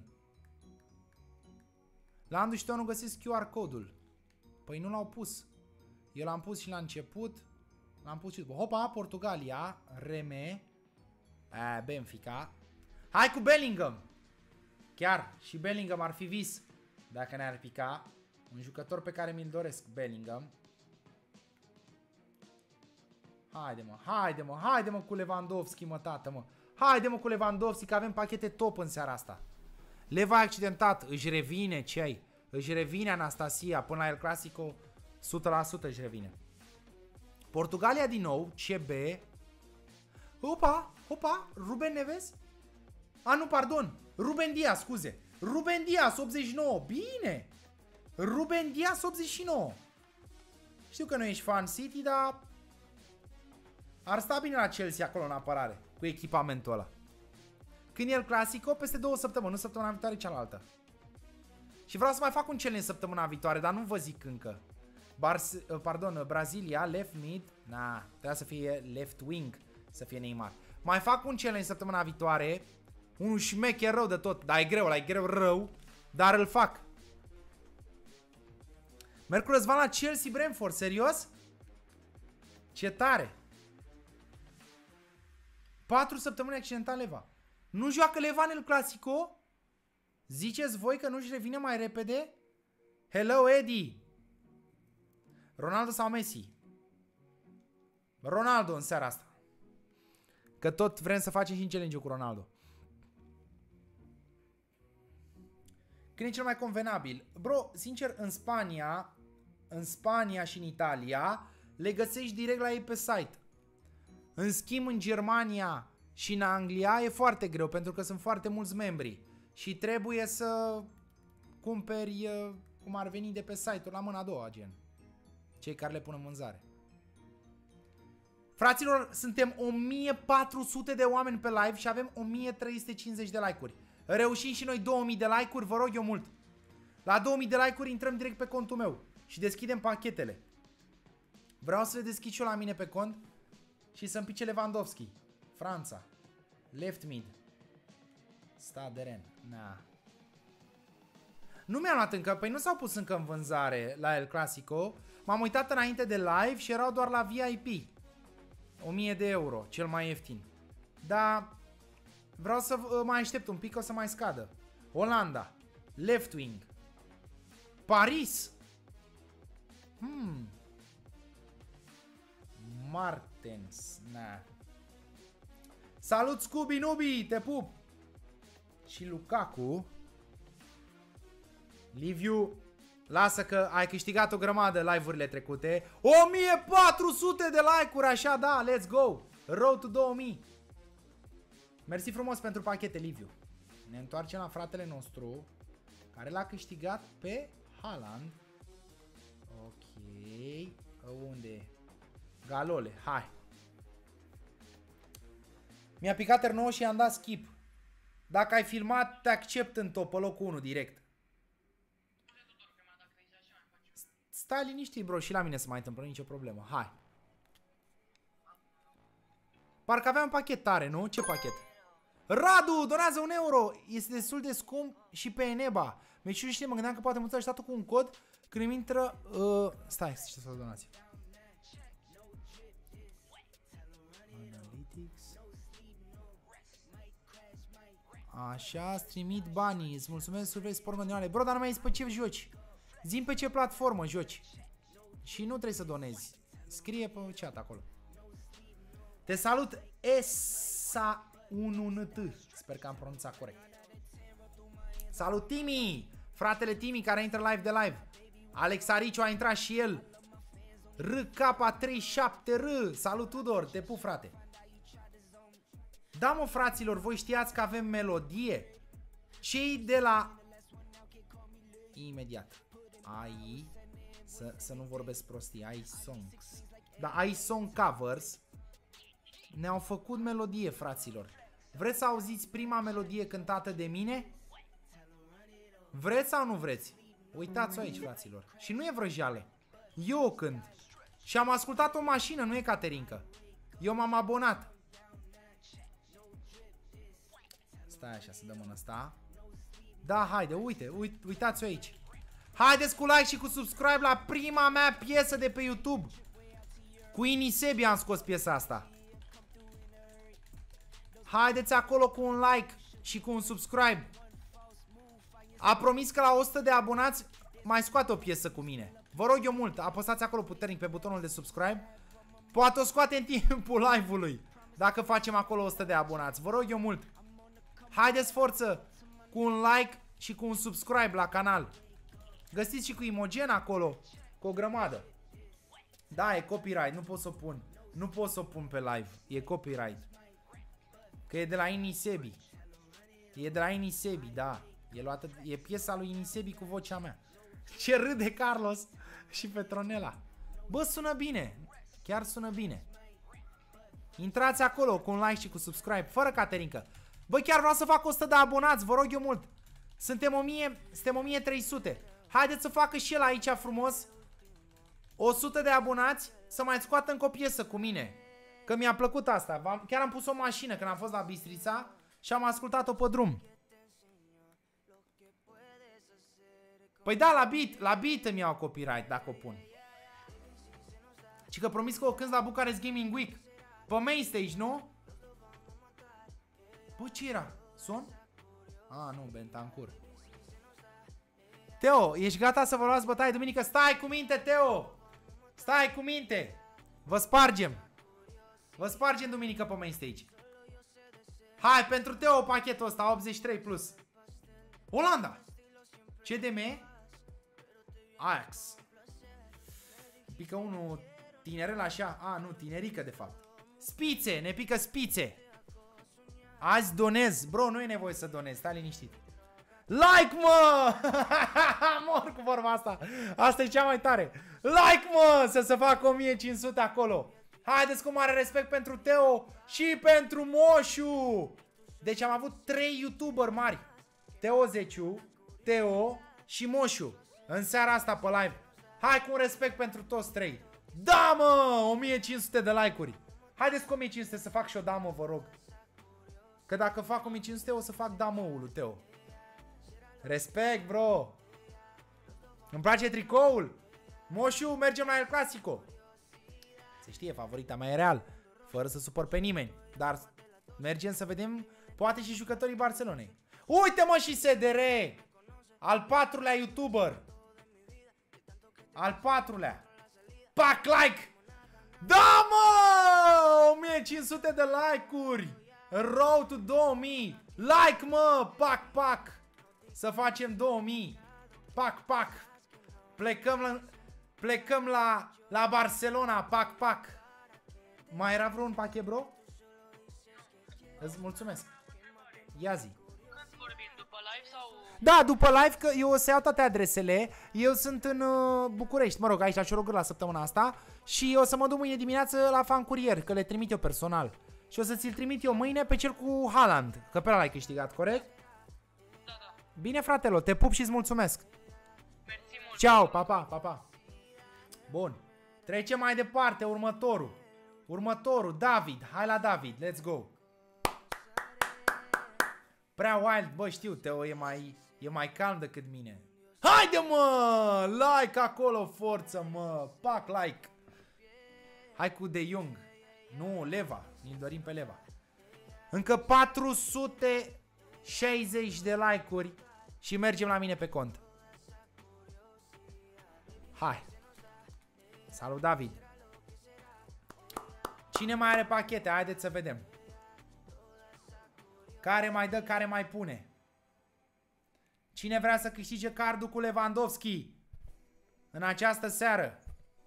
La Andu și tu nu găsesc Q R code-ul. Păi nu l-au pus. Eu l-am pus și la început. L-am pus și după. Hopa, Portugalia, Reme, a, Benfica. Hai cu Bellingham. Chiar, și Bellingham ar fi vis dacă ne-ar pica. Un jucător pe care mi-l doresc, Bellingham. Haide mă, haide mă, haide mă cu Lewandowski, mă, tată, mă. Haide mă cu Lewandowski, că avem pachete top în seara asta. Leva accidentat, își revine, ce ai? Își revine Anastasia, până la El Clasico, o sută la sută își revine. Portugalia din nou, C B. Opa, opa, Ruben Neves? A, nu, pardon, Ruben Dias, scuze. Ruben Dias, optzeci și nouă, bine. Ruben Dias, optzeci și nouă. Știu că nu ești fan City, dar ar sta bine la Chelsea acolo în apărare, cu echipamentul ăla. Când e El Clasico, peste două săptămâni, nu săptămâna viitoare, cealaltă. Și vreau să mai fac un challenge săptămâna viitoare, dar nu vă zic încă. Bars, pardon, Brazilia, left mid, na, trebuia să fie left wing, să fie Neymar. Mai fac un challenge săptămâna viitoare, unul șmecher rău de tot, dar e greu, e greu rău, dar îl fac. Merg Răzvan la Chelsea Brentford, serios? Ce tare! Patru săptămâni accidentat Leva. Nu joacă Leva în El Clasico? Ziceți voi că nu-și revine mai repede? Hello, Eddie! Ronaldo sau Messi? Ronaldo în seara asta. Că tot vrem să facem și în challenge cu Ronaldo. Când e cel mai convenabil? Bro, sincer, în Spania în Spania și în Italia, le găsești direct la ei pe site. În schimb, în Germania și în Anglia e foarte greu, pentru că sunt foarte mulți membri. Și trebuie să cumperi, cum ar veni, de pe site-ul la mâna a doua, gen. Cei care le pun în vânzare. Fraților, suntem o mie patru sute de oameni pe live și avem o mie trei sute cincizeci de like-uri. Reușim și noi două mii de like-uri, vă rog eu mult. La două mii de like-uri intrăm direct pe contul meu și deschidem pachetele. Vreau să le deschid și eu la mine pe cont și să-mi pice Lewandowski. Franța. Left mid. Stade Ren. Na. Nu mi-am luat încă, păi nu s-au pus încă în vânzare la El Clasico. M-am uitat înainte de live și erau doar la V I P. o mie de euro, cel mai ieftin. Dar vreau să mai aștept un pic, o să mai scadă. Olanda. Left wing. Paris. Hmm. Martens. Na. Salut Scooby Nubi, te pup. Și Lukaku. Liviu, lasă că ai câștigat o grămadă live-urile trecute. o mie patru sute de like-uri, așa, da, let's go. Road to două mii. Mersi frumos pentru pachete, Liviu. Ne întoarcem la fratele nostru, care l-a câștigat pe Haaland. Ok. Unde e? Galole, hai. Mi-a picat R nouă și i-am dat skip. Dacă ai filmat, te accept în top, pe locul unu, direct. Stai liniștit, bro, și la mine se mai întâmplă, nicio problemă. Hai. Parcă aveam pachet tare, nu? Ce pachet? Radu, donează un euro. Este destul de scump și pe Eneba. Meciul știe, mă gândeam că poate mulțumesc statul cu un cod când îmi intră... Uh, stai, ce să donați. Așa, îți trimit banii. Îți mulțumesc, survei sport mondiale. Bro, dar nu mai ești pe ce joci. Zi-mi pe ce platformă joci. Și nu trebuie să donezi. Scrie pe chat acolo. Te salut, Esa unu N T. Sper că am pronunțat corect. Salut, Timi. Fratele Timi care intră live de live. Alex Ariciu a intrat și el. R K treizeci și șapte R. Salut, Tudor. Te pup, frate. Da, mă, fraților, voi știați că avem melodie? Cei de la... Imediat. Ai... Să, să nu vorbesc prostii. Ai songs. Da, ai song covers. Ne-au făcut melodie, fraților. Vreți să auziți prima melodie cântată de mine? Vreți sau nu vreți? Uitați-o aici, fraților. Și nu e vrăjeală. Eu o cânt. Și am ascultat o mașină, nu e Caterinca. Eu m-am abonat. Stai așa, să dăm în ăsta. Da, haide, uite, uite uitați-o aici. Haideți cu like și cu subscribe la prima mea piesă de pe YouTube. Cu Inisebi am scos piesa asta. Haideți acolo cu un like și cu un subscribe. A promis că la o sută de abonați mai scoate o piesă cu mine. Vă rog eu mult, apăsați acolo puternic pe butonul de subscribe. Poate o scoate în timpul live-ului, dacă facem acolo o sută de abonați. Vă rog eu mult. Haideți forță cu un like și cu un subscribe la canal. Găsiți și cu Imogen acolo, cu o grămadă. Da, e copyright, nu pot să o pun. Nu pot să o pun pe live, e copyright. Că e de la Inisebi. E de la Inisebi, da. E, luată, e piesa lui Inisebi cu vocea mea. Ce râde Carlos și Petronela. Bă, sună bine. Chiar sună bine. Intrați acolo cu un like și cu subscribe, fără Caterinca. Bă, chiar vreau să fac o sută de abonați, vă rog eu mult. Suntem o mie, suntem o mie trei sute. Haideți să facă și el aici frumos o sută de abonați, să mai scoată încă o piesă cu mine. Că mi-a plăcut asta. Chiar am pus o mașină când am fost la Bistrița și am ascultat-o pe drum. Păi da, la beat, la beat îmi iau copyright dacă o pun. Și că promis că o cânti la Bucharest Gaming Week. Pe main stage, nu? Bă, ce era? Son? A, nu, Bentancur. Teo, ești gata să vă luați bătaie duminică? Stai cu minte, Teo! Stai cu minte! Vă spargem! Vă spargem duminică pe main stage. Hai, pentru Teo pachetul ăsta, optzeci și trei plus. Olanda! C D M? Ajax. pică unul tinerel așa. A, nu, tinerică de fapt. Spițe, ne pică spițe. Azi donez. Bro, nu e nevoie să donezi, stai liniștit. Like, mă! Mor cu vorba asta. Asta e cea mai tare. Like, mă! Să se facă o mie cinci sute acolo. Haideți cu mare respect pentru Teo și pentru Moșu. Deci am avut trei youtuberi mari. Teo Zeciu, Teo și Moșu în seara asta pe live. Hai cu un respect pentru toți trei. Da, mă! o mie cinci sute de like-uri. Haideți cu o mie cinci sute să fac și o da, mă, vă rog. Că dacă fac o mie cinci sute o să fac da, mă-ul lui Teo. Respect, bro. Îmi place tricoul. Moșu, mergem la El Clasico. Se știe, favorita mea e Real. Fără să supăr pe nimeni. Dar mergem să vedem poate și jucătorii Barcelonei. Uite, mă, și S D R. Al patrulea youtuber. Al patrulea. Pac like. Da, mă! o mie cinci sute de like-uri. Road to două mii. Like, mă! Pac, pac. Să facem două mii. Pac, pac. Plecăm la, plecăm la, la Barcelona. Pac, pac. Mai era vreun pachet, bro? Îți mulțumesc. Ia zi. Când vorbim, după live sau... Da, după live, că eu o să iau toate adresele. Eu sunt în uh, București, mă rog, aici la Ciorogâr la săptămâna asta. Și o să mă duc mâine dimineață la fan curier, că le trimit eu personal. Și o să ți-l trimit eu mâine pe cel cu Haaland, că pe ăla l-ai câștigat, corect? Da, da. Bine, fratelor, te pup și îți mulțumesc. Mersi mult. Ciao, pa, pa, pa, pa. Bun. Trecem mai departe, următorul. Următorul, David. Hai la David, let's go. Prea wild, bă, știu, Teo e mai, e mai calm decât mine. Haide, mă! Like acolo, forță, mă! Pac like! Hai cu De Jong. Nu, Leva. Ni-l dorim pe Leva. Încă patru sute șaizeci de like-uri și mergem la mine pe cont. Hai. Salut, David. Cine mai are pachete? Haideți să vedem. Care mai dă, care mai pune? Cine vrea să câștige cardul cu Lewandowski în această seară?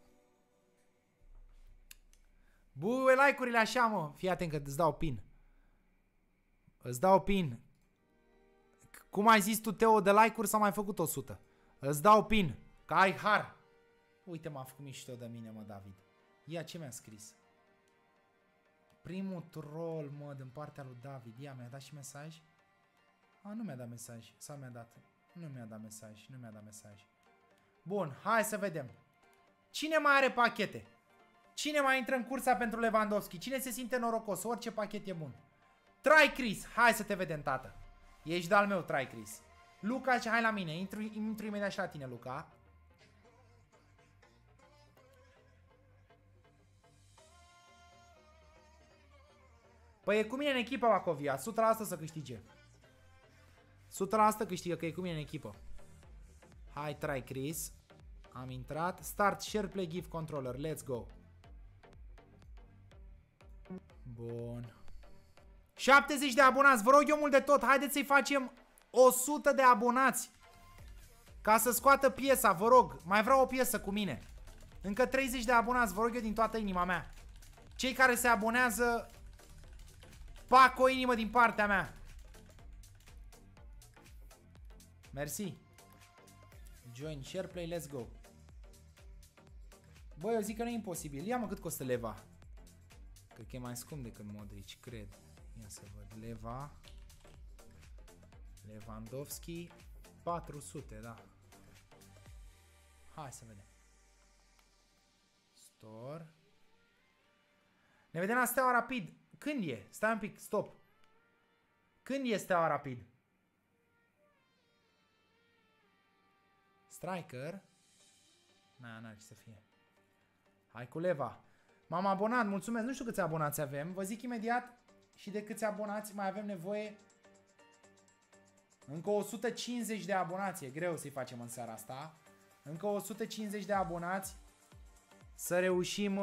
Bue, like-urile așa, mă. Fii atent că îți dau pin. Îți dau pin. Cum ai zis tu, Teo, de like-uri s-a mai făcut o sută. Îți dau pin. Că ai har. Uite, m-a făcut mișto de mine, mă, David. Ia, ce mi-a scris? Primul troll, mă, din partea lui David. Ia, mi-a dat și mesaj? A, nu mi-a dat mesaj. Sau mi-a dat? Nu mi-a dat mesaj. Nu mi-a dat mesaj. Bun, hai să vedem. Cine mai are pachete? Cine mai intră în cursa pentru Lewandowski? Cine se simte norocos? Orice pachet e bun. Try Chris. Hai să te vedem, tată. Ești de-al meu, Try Chris. Luca, hai la mine. Intru, intru imediat și la tine, Luca. Păi e cu mine în echipă, Bacovia. o sută la sută să câștige. o sută la sută câștigă, că e cu mine în echipă. Hai, Try Chris. Am intrat. Start share play give controller. Let's go. Bun. șaptezeci de abonați. Vă rog eu mult de tot. Haideți să-i facem o sută de abonați. Ca să scoată piesa, vă rog. Mai vreau o piesă cu mine. Încă treizeci de abonați. Vă rog eu din toată inima mea. Cei care se abonează, fac o inimă din partea mea. Mersi. Join share play, let's go. Băi, eu zic că nu e imposibil. Ia mă, cât costă Leva. Cred că e mai scump decât Modric, cred. Ia să văd. Leva. Lewandowski. patru sute, da. Hai să vedem. Store. Ne vedem la Steaua Rapid. Când e? Stai un pic, stop. Când e Steaua Rapid? Striker. Na, n-ar ce să fie. Hai cu Leva. M-am abonat, mulțumesc. Nu știu câți abonați avem. Vă zic imediat și de câți abonați mai avem nevoie. Încă o sută cincizeci de abonați. E greu să-i facem în seara asta. Încă o sută cincizeci de abonați. Să reușim...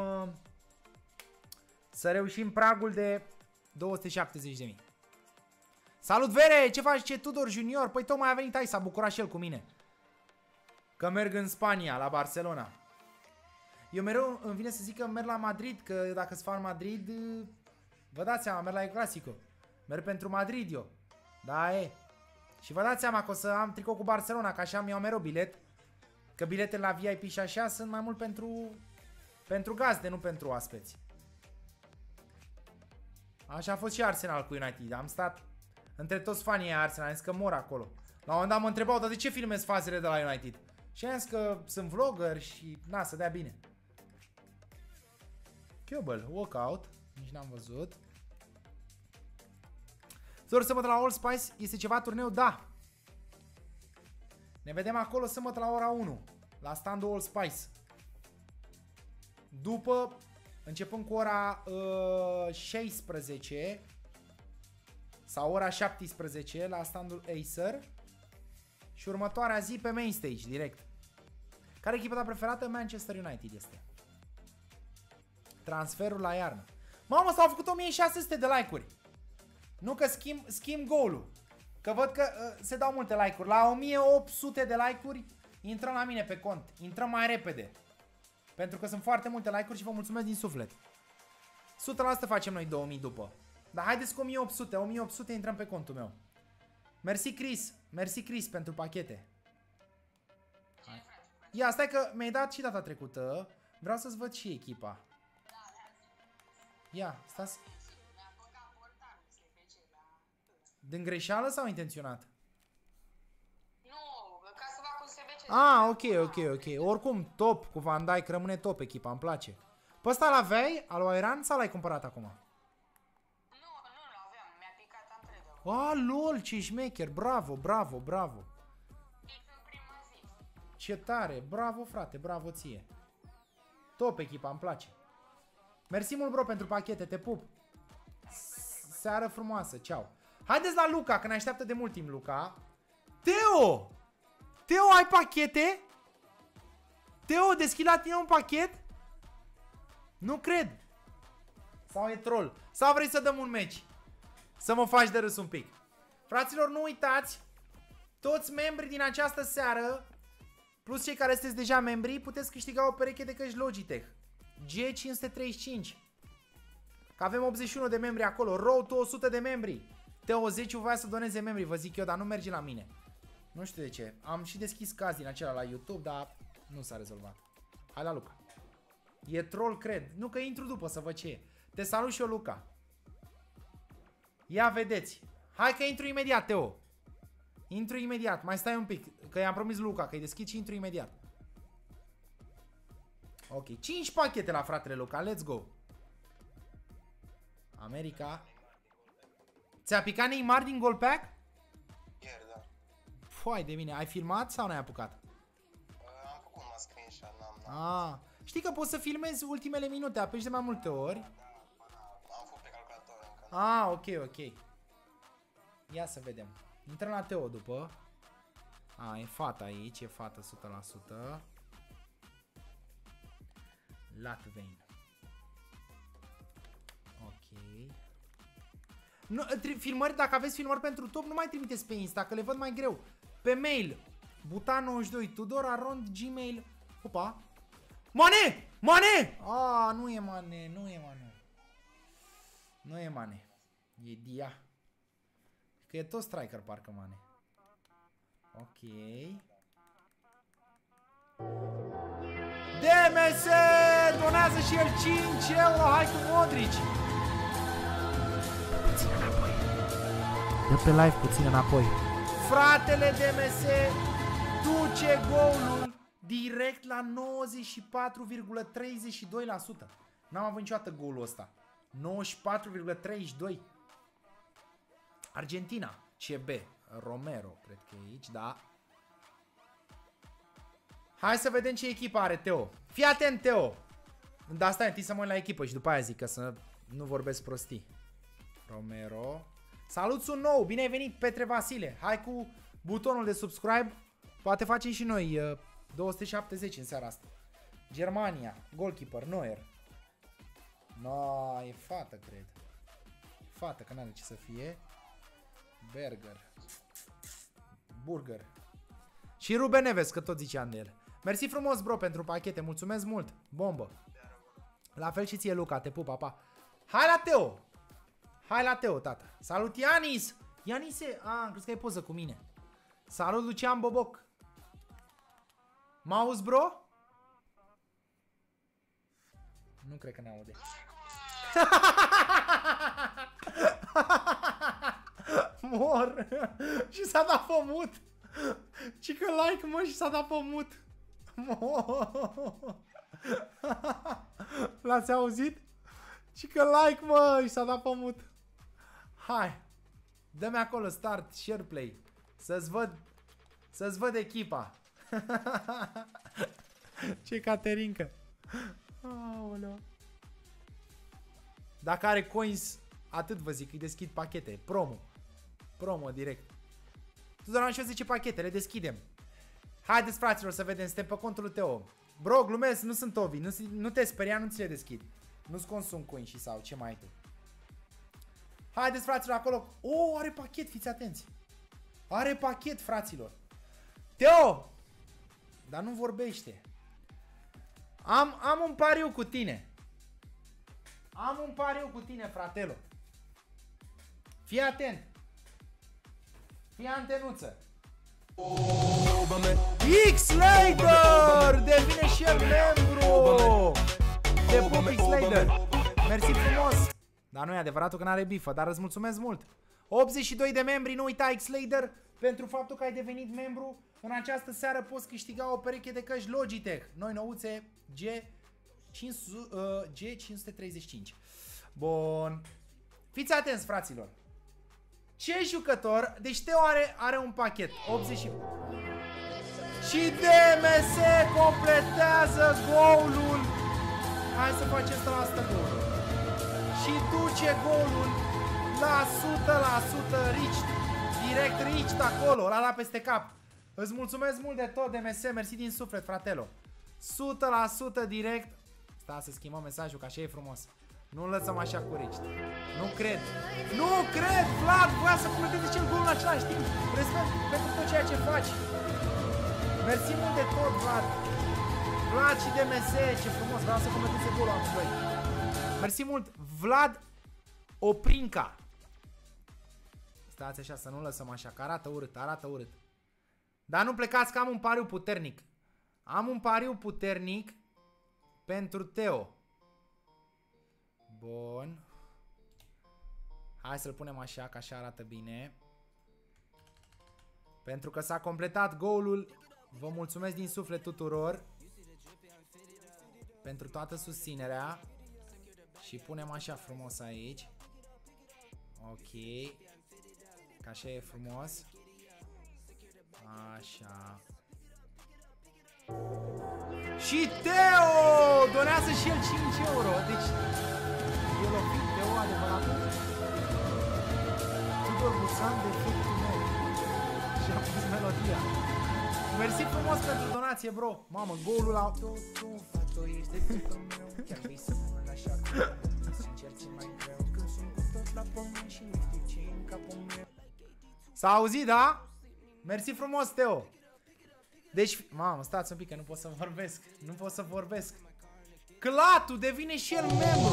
Să reușim pragul de două sute șaptezeci de mii. Salut, Vere! Ce faci, ce Tudor Junior? Păi tocmai a venit aici, s-a bucurat și el cu mine. Că merg în Spania, la Barcelona. Eu mereu îmi vine să zic că merg la Madrid, că dacă sunt fan Madrid, vă dați seama, merg la El Clasico. Merg pentru Madrid eu. Da, e. Și vă dați seama că o să am tricou cu Barcelona, că așa îmi iau mereu bilet. Că biletele la V I P și așa sunt mai mult pentru pentru gazde, nu pentru oaspeți. Așa a fost și Arsenal cu United. Am stat între toți fanii Arsenal, am zis că mor acolo. La un moment dat mă întrebau, dar de ce filmez fazele de la United? Și am zis că sunt vlogger și na, să dea bine. Cubel, walkout. Nici n-am văzut. Zor, sâmbătă la All Spice este ceva turneu? Da. Ne vedem acolo sâmbătă la ora unu. La standul All Spice. După, începând cu ora uh, șaisprezece sau ora șaptesprezece la standul Acer. Și următoarea zi pe main stage, direct. Care e echipa ta preferată? Manchester United este. Transferul la iarnă. Mamă, s-au făcut o mie șase sute de like-uri. Nu că schimb, schimb goal-ul. Că văd că uh, se dau multe like-uri. La o mie opt sute de like-uri intrăm la mine pe cont. Intrăm mai repede. Pentru că sunt foarte multe like-uri și vă mulțumesc din suflet. o sută la sută facem noi două mii după. Dar haideți cu o mie opt sute. o mie opt sute intrăm pe contul meu. Mersi Chris. Mersi Chris pentru pachete. Hai. Ia, stai că mi-ai dat și data trecută. Vreau să-ți văd și echipa. Ia, stați. Din greșeală sau intenționat? Nu, ca să fac un S B C. Ah, ok, ok, ok. Oricum, top cu Van Dijk, rămâne top echipa, îmi place. Pe ăsta l-aveai, al lui Iran, sau l-ai cumpărat acum? Nu, nu l-aveam, mi-a picat antrenul. Ah, lol, ce șmecher, bravo, bravo, bravo. Fix în prima zi. Ce tare, bravo frate, bravo ție. Top echipa, îmi place. Mersi mult, bro, pentru pachete, te pup. Seară frumoasă, ceau. Haideți la Luca, că ne așteaptă de mult timp Luca. Teo! Teo, ai pachete? Teo, deschid la tine un pachet? Nu cred. Sau e troll? Sau vrei să dăm un meci? Să mă faci de râs un pic. Fraților, nu uitați, toți membrii din această seară, plus cei care sunteți deja membri, puteți câștiga o pereche de căști Logitech G cinci sute treizeci și cinci. Că avem optzeci și unu de membri acolo. Road to o sută de membri. Teo zece voia să doneze membri, vă zic eu, dar nu merge la mine. Nu știu de ce. Am și deschis caz din acela la YouTube, dar nu s-a rezolvat. Hai la Luca. E troll, cred. Nu, că intru după să văd ce e. Te salut și eu, Luca. Ia vedeți. Hai că intru imediat, Teo. Intru imediat. Mai stai un pic, că i-am promis Luca că îi deschid și intru imediat. Ok. cinci pachete la fratele Luca. Let's go. America. Ți-a picat Neymar din goal pack? Ieri, da. Foai de mine. Ai filmat sau n-ai apucat? Uh, am făcut un screenshot, n-am... Ah. Știi că poți să filmezi ultimele minute, apeși de mai multe ori. Da, da, am făcut pe calculator încă. Ah, ok, ok. Ia să vedem. Intrăm la Teo după. Ah, e fata aici, e fată o sută la sută. Latvein. Ok. Nu, filmări, dacă aveți filmări pentru top, nu mai trimiteți pe Insta, că le văd mai greu. Pe mail, butan nouăzeci și doi, Tudor Arond, Gmail. Opa. Mane! Mane! Ah, nu e Mane, nu e Mane. Nu e Mane. E Dia. Că e tot striker parcă Mane. Ok. D M S donează și el cinci euro. Hai cu Modric. Puțin înapoi. Dă pe live puțin înapoi. Fratele D M S duce golul direct la nouăzeci și patru virgulă treizeci și doi la sută. N-am avut niciodată golul ăsta. nouăzeci și patru virgulă treizeci și doi. Argentina. C B. Romero, cred că e aici, da. Hai să vedem ce echipă are Teo. Fii atent, Teo. Dar stai, întâi să mă uit la echipă și după aia zic, că să nu vorbesc prostii. Romero. Salut, sunt nou. Bine ai venit, Petre Vasile. Hai cu butonul de subscribe. Poate facem și noi uh, două sute șaptezeci în seara asta. Germania. Goalkeeper, Neuer. No, e fată, cred. Fată, că n-are ce să fie. Berger. Burger. Și Ruben Neves, că tot ziceam de el. Mersi frumos, bro, pentru pachete. Mulțumesc mult. Bombă. La fel și ție, Luca. Te pup, papa. Hai la Teo. Hai la Teo, tata. Salut, Ianis. Ianise. A, am crezut că ai poză cu mine. Salut, Lucian Boboc. M-auzi, bro? Nu cred că ne aude. Mor. Și s-a dat pe mut. Și că like, mă, și s-a dat pe mut. Mor. L-ați auzit? Și că like, mă, și s-a dat pe mut. Hai. Dă-mi acolo start, share play. Să-ți văd. Să-ți văd echipa. Ce Caterinca. Aoleu. Dacă are coins, atât vă zic, îi deschid pachete. Promo. Promo direct. Tuturor și zece pachete, le deschidem. Haideți, fraților, să vedem. Suntem pe contul lui Teo. Bro, glumesc, nu sunt Ovi. Nu, nu te speria, nu ți le deschid. Nu-ți consum coins și sau ce mai ai tu. Haideți, fraților, acolo. Oh, are pachet, fiți atenți. Are pachet, fraților. Teo! Dar nu vorbește. Am, am un pariu cu tine. Am un pariu cu tine, fratelo. Fii atent. Fii antenuță. X-Lader! Devine și el membru! Te pup, X-Lader! Mersi frumos! Dar nu e adevăratul că n-are bifă, dar îți mulțumesc mult! optzeci și doi de membri, nu uita, X-Lader, pentru faptul că ai devenit membru. În această seară poți câștiga o pereche de căști Logitech. Noi nouțe G cinci sute treizeci și cinci. Bun. Fiți atenți, fraților. Ce jucător? Deci Teo are, are un pachet optzeci și D M S completează golul. Hai să facem asta la asta golul. Și duce golul la o sută la sută Rich. Direct Rich acolo, l-a dat peste cap. Îți mulțumesc mult de tot, D M S, mersi din suflet, fratelo. o sută la sută direct. Stai să schimbăm mesajul, că așa e frumos. Nu lăsăm așa cu Rich. Nu cred. Nu cred, Vlad, voia să comenteze cel gol în același timp. Respect pentru tot ceea ce faci. Mersi mult de tot, Vlad. Vlad și D M S, ce frumos, vreau să comenteze golul amândoi. Mersi mult, Vlad Oprinca. Stați așa să nu lăsăm așa, că arată urât, arată urât. Dar nu plecați că am un pariu puternic. Am un pariu puternic pentru Teo. Bun. Hai să-l punem așa, că așa arată bine. Pentru că s-a completat golul. Vă mulțumesc din suflet tuturor pentru toată susținerea. Și punem așa frumos aici. Ok. Că așa e frumos. Așa. Și Teo donează și el cinci euro. Deci el o fi Teo adevăratul. Tudor Busan de efectul meu. Și a pus melodia. Mersi frumos pentru donație, bro. Mamă, golul la... S-a auzit, da? Mersi frumos, Teo. Deci, mamă, stați un pic că nu pot să vorbesc. Nu pot să vorbesc. Clatu devine și el membru.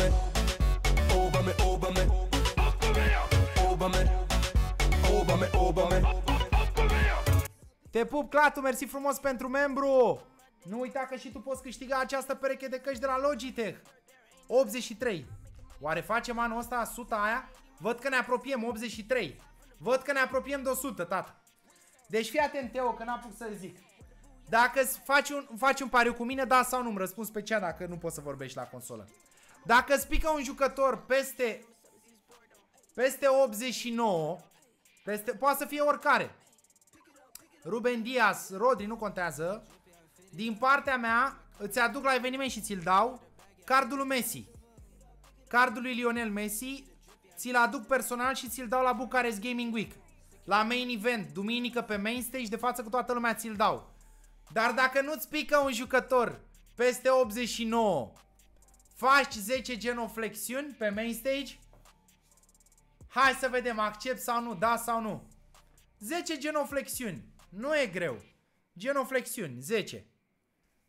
Te pup, Clatu, mersi frumos pentru membru. Nu uita că și tu poți câștiga această pereche de căști de la Logitech. optzeci și trei. Oare facem anul ăsta o sută aia? Văd că ne apropiem, optzeci și trei. Văd că ne apropiem de o sută, tata. Deci fii atent, Teo, că n-am pus să zic. Dacă faci un, faci un pariu cu mine, da sau nu, îmi răspunzi pe cea dacă nu poți să vorbești la consolă. Dacă îți pică un jucător peste peste optzeci și nouă, peste, poate să fie oricare. Ruben Diaz, Rodri, nu contează. Din partea mea, îți aduc la eveniment și ți-l dau cardul lui Messi. Cardul lui Lionel Messi, ți-l aduc personal și ți-l dau la Bucharest Gaming Week. La main event, duminică pe main stage, de față cu toată lumea ți-l dau. Dar dacă nu-ți pică un jucător peste optzeci și nouă, faci zece genoflexiuni pe main stage? Hai să vedem, accept sau nu, da sau nu. zece genoflexiuni, nu e greu. Genoflexiuni, zece.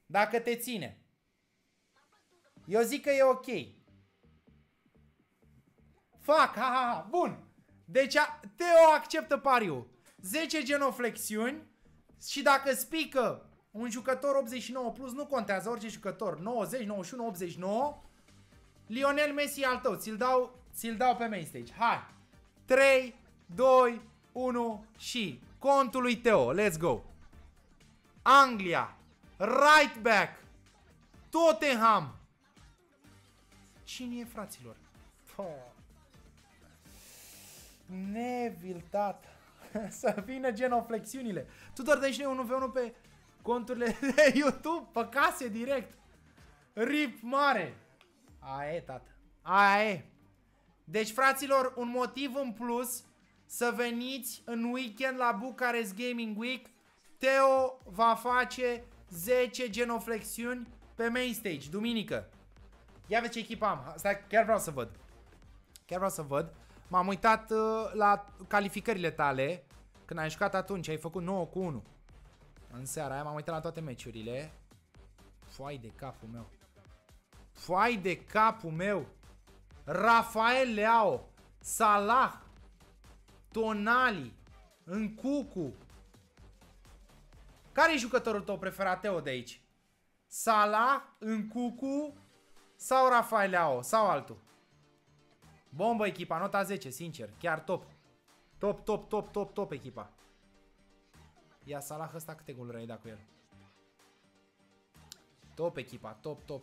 Dacă te ține. Eu zic că e ok. Fac, ha, ha, ha. Bun. Deci Teo acceptă pariul. zece genoflexiuni. Și dacă spică un jucător optzeci și nouă plus, nu contează, orice jucător, nouăzeci, nouăzeci și unu, optzeci și nouă, Lionel Messi al tău, ți-l dau, ți-l dau pe main stage. Hai! trei, doi, unu și contul lui Teo, let's go! Anglia, right back, Tottenham. Cine e, fraților? Oh. Neville, tată. Să vină genoflexiunile. Tudor, dă și noi unu pe unu pe conturile de YouTube, pe case direct. Rip mare. Aia e, tată. Aia e. Deci, fraților, un motiv în plus să veniți în weekend la Bucharest Gaming Week. Teo va face zece genoflexiuni pe main stage, duminică. Ia vezi ce echipă am. Stai, chiar vreau să văd. Chiar vreau să văd. M-am uitat uh, la calificările tale. Când ai jucat atunci, ai făcut nouă cu unu. În seara aia m-am uitat la toate meciurile. Foai de capul meu. Foai de capul meu. Rafael Leao, Salah, Tonali, Nkunku. Care e jucătorul tău preferat, Teo, de aici? Salah, Nkunku sau Rafael Leao sau altul? Bombă echipa, nota zece, sincer, chiar top. Top, top, top, top, top echipa. Ia Salah ăsta câte goluri ai dat cu el? Top echipa, top, top.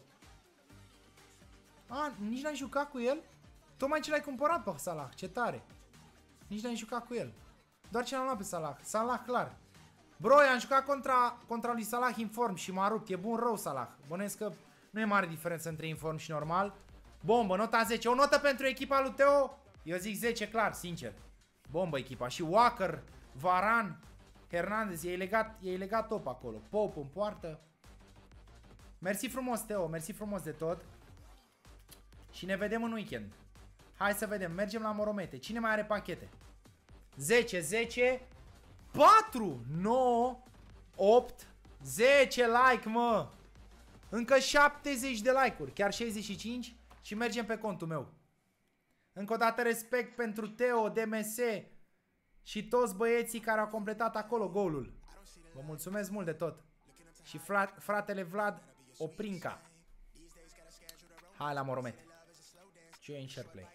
A, nici n-ai jucat cu el? Tocmai ce l-ai cumpărat pe Salah, ce tare. Nici n-ai jucat cu el. Doar ce l-am luat pe Salah. Salah clar. Bro, am jucat contra, contra lui Salah inform și m-a rupt. E bun rău Salah. Bănesc că nu e mare diferență între inform și normal. Bombă, nota zece. O notă pentru echipa lui Teo? Eu zic zece clar, sincer. Bombă echipa. Și Walker, Varane, Hernandez. E legat, e legat top acolo. Pope în poartă. Mersi frumos, Teo. Mersi frumos de tot. Și ne vedem în weekend. Hai să vedem. Mergem la Moromete. Cine mai are pachete? zece, zece, patru, nouă, opt, zece like, mă. Încă șaptezeci de like-uri. Chiar șaizeci și cinci. Și mergem pe contul meu. Încă o dată respect pentru Teo, D M S și toți băieții care au completat acolo golul. Vă mulțumesc mult de tot. Și fratele Vlad Oprinca. Hai la Moromete. Join share play.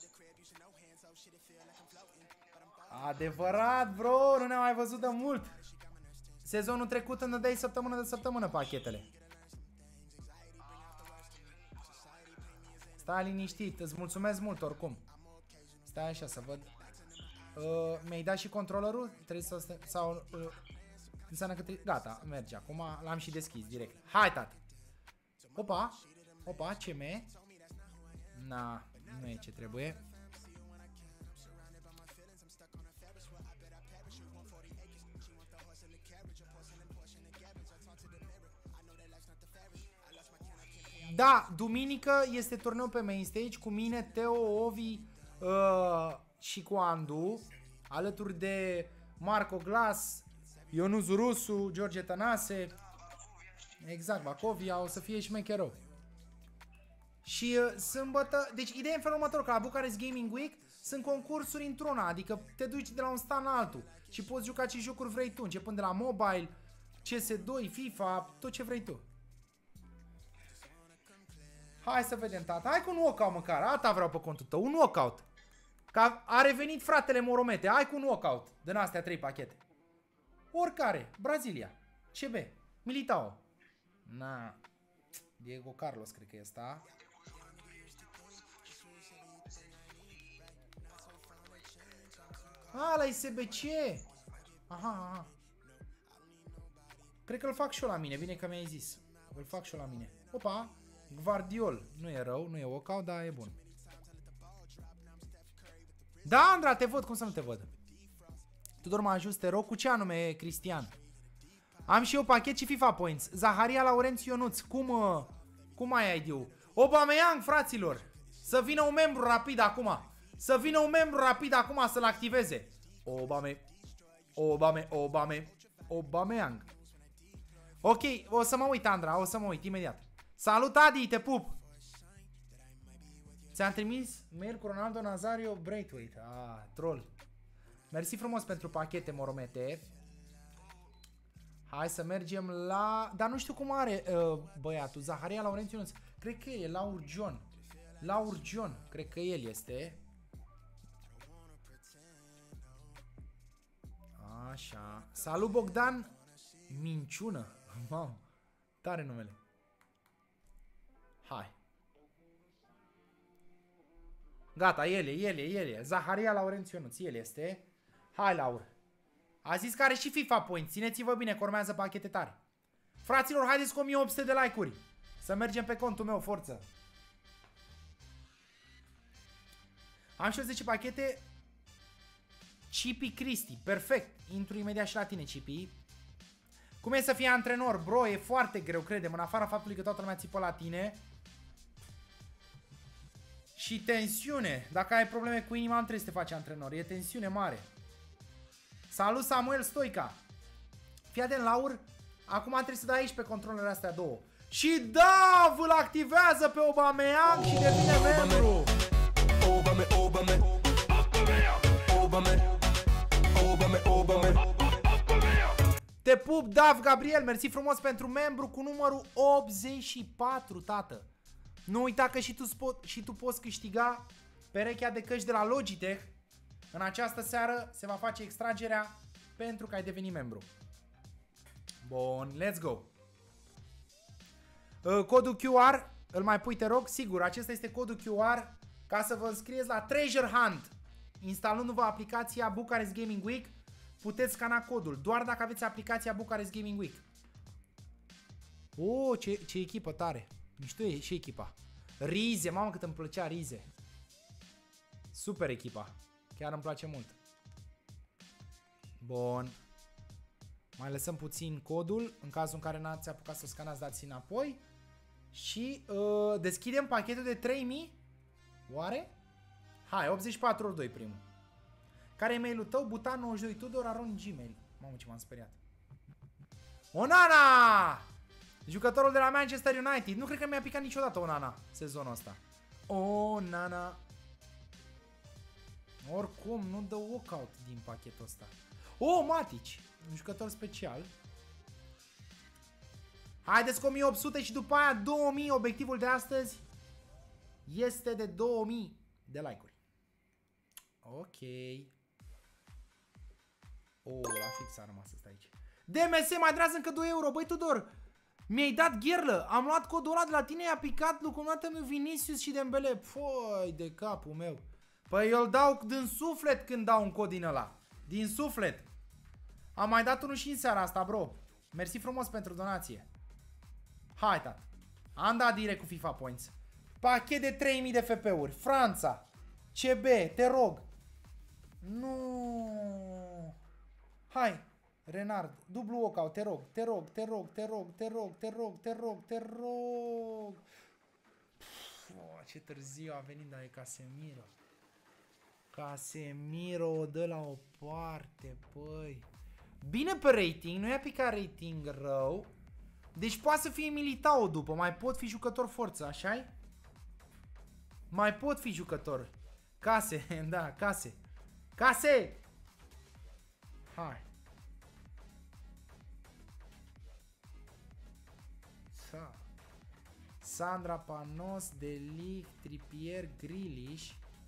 Adevărat, bro, nu ne-am mai văzut de mult. Sezonul trecut îmi dădeai săptămână de săptămână pachetele. Stai liniștit, îți mulțumesc mult oricum. Stai așa să văd. Uh, Mi-ai dat și controllerul? Trebuie să... Sau... Uh, înseamnă că trebuie... Gata, merge acum, l-am și deschis direct. Hai, tati. Opa, opa, C M. Na, nu e ce trebuie. Da, duminică este turneu pe main stage cu mine, Teo, Ovi uh, și cu Andu, alături de Marco Glas, Ionuț Rusu, George Tănase. Exact, Bacovia, o să fie și mecherou. Și uh, sâmbătă, deci ideea e în felul următor, că la Bucharest Gaming Week sunt concursuri într-una, adică te duci de la un stand la altul și poți juca ce jocuri vrei tu, începând de la mobile, C S doi, FIFA, tot ce vrei tu. Hai să vedem, tata. Hai cu un walkout măcar. Ata vreau pe contul tău. Un walkout. Că a revenit fratele Moromete. Hai cu un walkout. Din astea trei pachete. Oricare. Brazilia. C B. Militao. Na. Diego Carlos, cred că e ăsta. A, la S B C. Aha, aha. Cred că îl fac și eu la mine. Bine că mi-ai zis. Îl fac și eu la mine. Opa. Guardiol. Nu e rău, nu e walkout, dar e bun. Da, Andra, te văd. Cum să nu te văd? Tudor mă ajut, te rog. Cu ce anume, Cristian? Am și eu pachet și FIFA Points. Zaharia Laurențiu Ionuț. Cum, uh, cum ai I D-ul? Aubameyang, fraților. Să vină un membru rapid acum. Să vină un membru rapid acum să-l activeze. Obame. Obame. Obame. Aubameyang. Ok, o să mă uit, Andra, o să mă uit imediat. Salut, Adi, te pup! Ți-am trimis mail cu Ronaldo Nazario Braithwaite. Ah, troll. Mersi frumos pentru pachete, moromete. Hai să mergem la... Dar nu știu cum are uh, băiatul. Zaharia Laurențiu Ionuț. Cred că e Laur John. Laur John. Cred că el este. Așa. Salut, Bogdan. Minciună. Mamă. Tare numele. Hai. Gata, el e, el e, el e. Zaharia Laurențiu Ionuț. El este. Hai, Laur. A zis că are și FIFA Points. Țineți-vă bine că urmează pachete tare. Fraților, haideți cu o mie opt sute de like-uri. Să mergem pe contul meu, forță. Am și eu zece pachete. Cipi Cristi, perfect. Intru imediat și la tine, Cipi. Cum e să fii antrenor? Bro, e foarte greu, credem. În afara faptului că toată lumea țipă la tine. Și tensiune. Dacă ai probleme cu inima, nu trebuie să te faci antrenor. E tensiune mare. Salut, Samuel Stoica. Fii atent, Laur. Acum trebuie să dai aici pe controlele astea două. Și da, îl activează pe Aubameyang și devine membru. Te pup, Dav Gabriel. Mersi frumos pentru membru cu numărul optzeci și patru, tată. Nu uita că și tu, și tu poți câștiga perechea de căști de la Logitech. În această seară se va face extragerea pentru că ai devenit membru. Bun, let's go. Codul Q R, îl mai pui, te rog? Sigur, acesta este codul Q R ca să vă înscrieți la Treasure Hunt. Instalându-vă aplicația Bucharest Gaming Week, puteți scana codul, doar dacă aveți aplicația Bucharest Gaming Week. Oh, ce, ce echipă tare. Mișto e și echipa. Rize, mamă cât îmi plăcea Rize. Super echipa. Chiar îmi place mult. Bun. Mai lăsăm puțin codul. În cazul în care n-ați apucat să scanați, dați înapoi. Și uh, deschidem pachetul de trei mii. Oare? Hai, optzeci și patru ori doi primul. Care e e-mailul tău? Butan nouăzeci și doi Tudor aron Gmail. Mamă, ce m-am speriat. Onana! Jucătorul de la Manchester United. Nu cred că mi-a picat niciodată Onana sezonul ăsta. Onana. Oricum, nu dă walkout din pachetul ăsta. Oh, Matici. Un jucător special. Haideți cu o mie opt sute și după aia două mii. Obiectivul de astăzi este de două mii de like-uri. Ok. Oh, la fix a rămas asta aici. D M S mai drează încă doi euro. Băi, Tudor, mi-ai dat gherlă. Am luat codul ăla de la tine, i-a picat lucrunată meu Vinicius și Dembele. Foi de capul meu. Păi eu îl dau din suflet când dau un cod din ăla. Din suflet. Am mai dat unul și în seara asta, bro. Mersi frumos pentru donație. Hai, tată. Am dat direct cu FIFA Points. Pachet de trei mii de F P-uri. Franța. C B, te rog. Nu. Hai. Renard, dublu walkout, te rog, te rog, te rog, te rog, te rog, te rog, te rog, te rog. Oh, ce târziu a venit, dar e Casemiro. Casemiro o dă la o parte, păi. Bine pe rating, nu i-a picat rating rău. Deci poate să fie Militao după, mai pot fi jucător forță, așa-i? Mai pot fi jucător. Case, da, case. Case! Hai. Sa. Sandra Panos, Delic, Trippier, Grealish.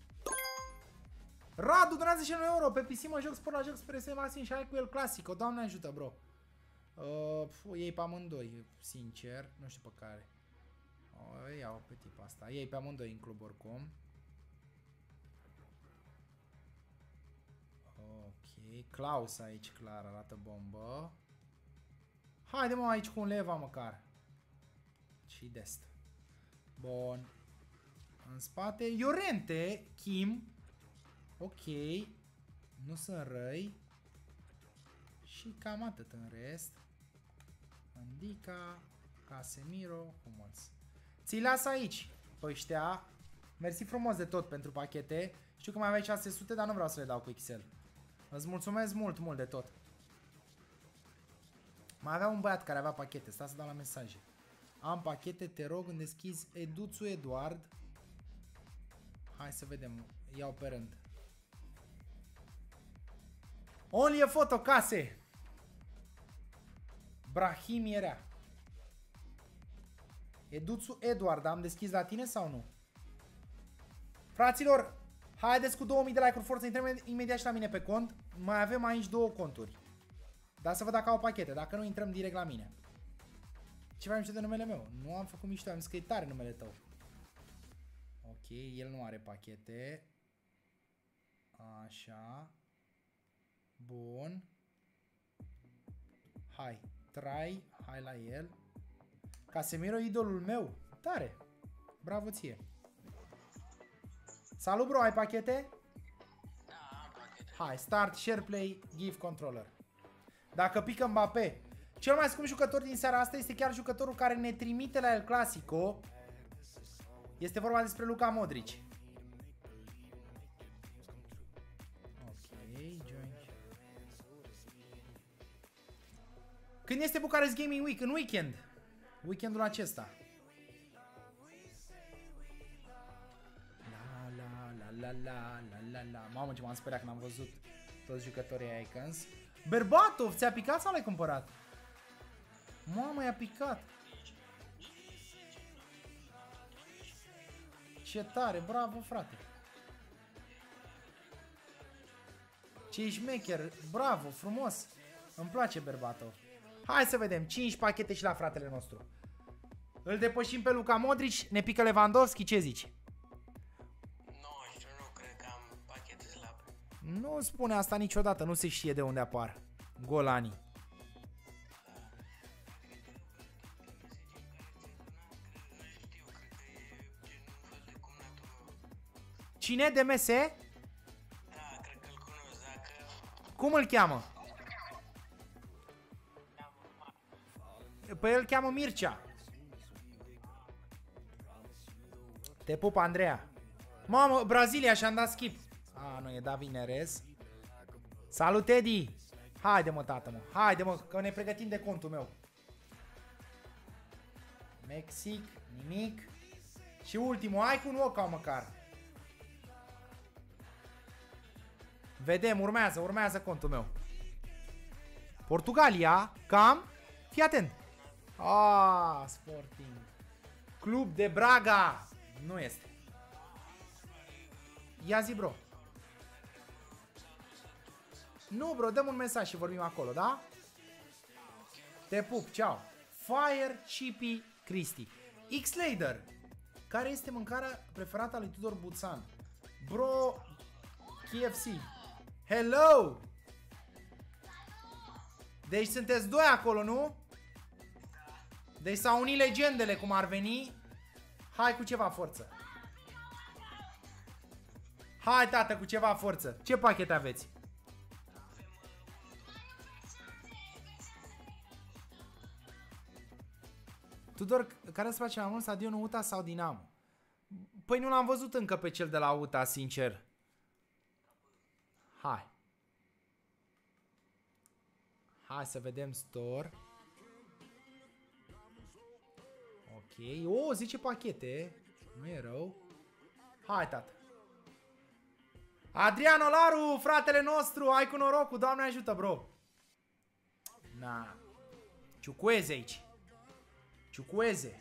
Radu, donează și un euro. Pe P C mă joc sport la joc spre S Maxim și hai cu el clasic. O Doamne ajută, bro. Uh, pf, ei pe amândoi, sincer. Nu știu pe care. O iau pe tipa asta. Ei pe amândoi în club oricum. Ok. Klaus aici, clar, arată bombă. Haide mă aici cu un leva măcar. Și dest. Bun. În spate. Iorente, Kim. Ok. Nu sunt răi. Și cam atât în rest. Andica, Casemiro, Hummels. Ți-i las aici pe ăștia. Mersi frumos de tot pentru pachete. Știu că mai aveai șase sute, dar nu vreau să le dau cu X L. Îți mulțumesc mult, mult de tot. Mai avea un băiat care avea pachete. Stai să dau la mesaje. Am pachete, te rog, îmi deschizi Eduțu Eduard. Hai să vedem. Iau pe rând. Only a photo, case. Brahim era. Eduțu Eduard, am deschis la tine sau nu? Fraților, haideți cu două mii de like-uri, forță, intrăm imediat și la mine pe cont. Mai avem aici două conturi. Dar să văd dacă au pachete, dacă nu intrăm direct la mine. Ce mai mișto de numele meu? Nu am făcut mișto, am zis că e tare numele tău. Ok, el nu are pachete. Așa. Bun. Hai, try, hai la el. Casemiro, idolul meu. Tare. Bravo ție. Salut, bro, ai pachete? Da, am pachete. Hai, start, share play, give controller. Dacă pică Mbappé. Cel mai scump jucător din seara asta este chiar jucătorul care ne trimite la El Clasico. Este vorba despre Luka Modric. Ok, join. Când este Bucharest Gaming Week? În weekend. Weekendul acesta. La la la la la la la la. Mamă, ce m-am speriat când am văzut toți jucătorii Icons. Berbatov, ți-a picat sau l-ai cumpărat? Mamă, i-a picat. Ce tare, bravo, frate. Ce șmecher, bravo, frumos. Îmi place Berbatov. Hai să vedem, cinci pachete și la fratele nostru. Îl depășim pe Luka Modric, ne pică Lewandowski, ce zici? Nu știu, nu cred că am pachete slabe. Nu spune asta niciodată, nu se știe de unde apar golanii. Cine? D M S? Da, cred că îl cunosc, dacă... Cum îl cheamă? Păi el cheamă Mircea. Te pup, Andreea. Mamă, Brazilia și-am dat skip. A, nu, e David Neres. Salut, Eddie. Haide, mă, tată, mă. Haide, mă, că ne pregătim de contul meu. Mexic, nimic. Și ultimul, hai cu un knockout măcar. Vedem, urmează, urmează contul meu. Portugalia, cam. Fii atent. Ah, Sporting. Club de Braga. Nu este. Ia zi, bro. Nu, bro, dăm un mesaj și vorbim acolo, da? Te pup, ceau. Fire Chippy Cristi. X-Lader. Care este mâncarea preferată a lui Tudor Buțan? Bro, K F C. Hello! Deci sunteți doi acolo, nu? Deci s-au unit legendele, cum ar veni. Hai cu ceva forță. Hai, tată, cu ceva forță. Ce pachete aveți? Tudor, care îți place mai mult, stadionul U T A sau Dinamo? Păi nu l-am văzut încă pe cel de la U T A, sincer. Hai. Hai să vedem store. Ok. O, zice pachete. Nu e rău. Hai, tată. Adrian Olaru, fratele nostru, ai cu norocul, Doamne ajută, bro. Na. Ciucueze aici. Ciucueze.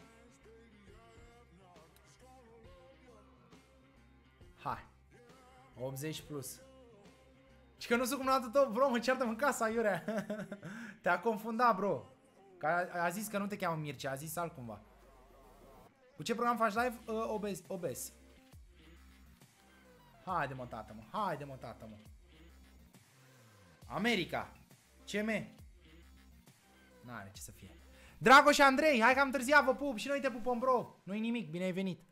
Hai. optzeci plus. Și că nu sunt cum l-a dat tot, bro, mă ceartă în casa, Iurea. Te-a confundat, bro. Că a, a zis că nu te cheamă Mircea, a zis altcumva. Cu ce program faci live? Uh, obez, obez. Haide, mă, tată, mă. Haide, mă, tată, mă. America. C M. N-are ce să fie. Dragoș Andrei, hai că am târziat, vă pup. Și noi te pupăm, bro. Nu-i nimic, bine ai venit.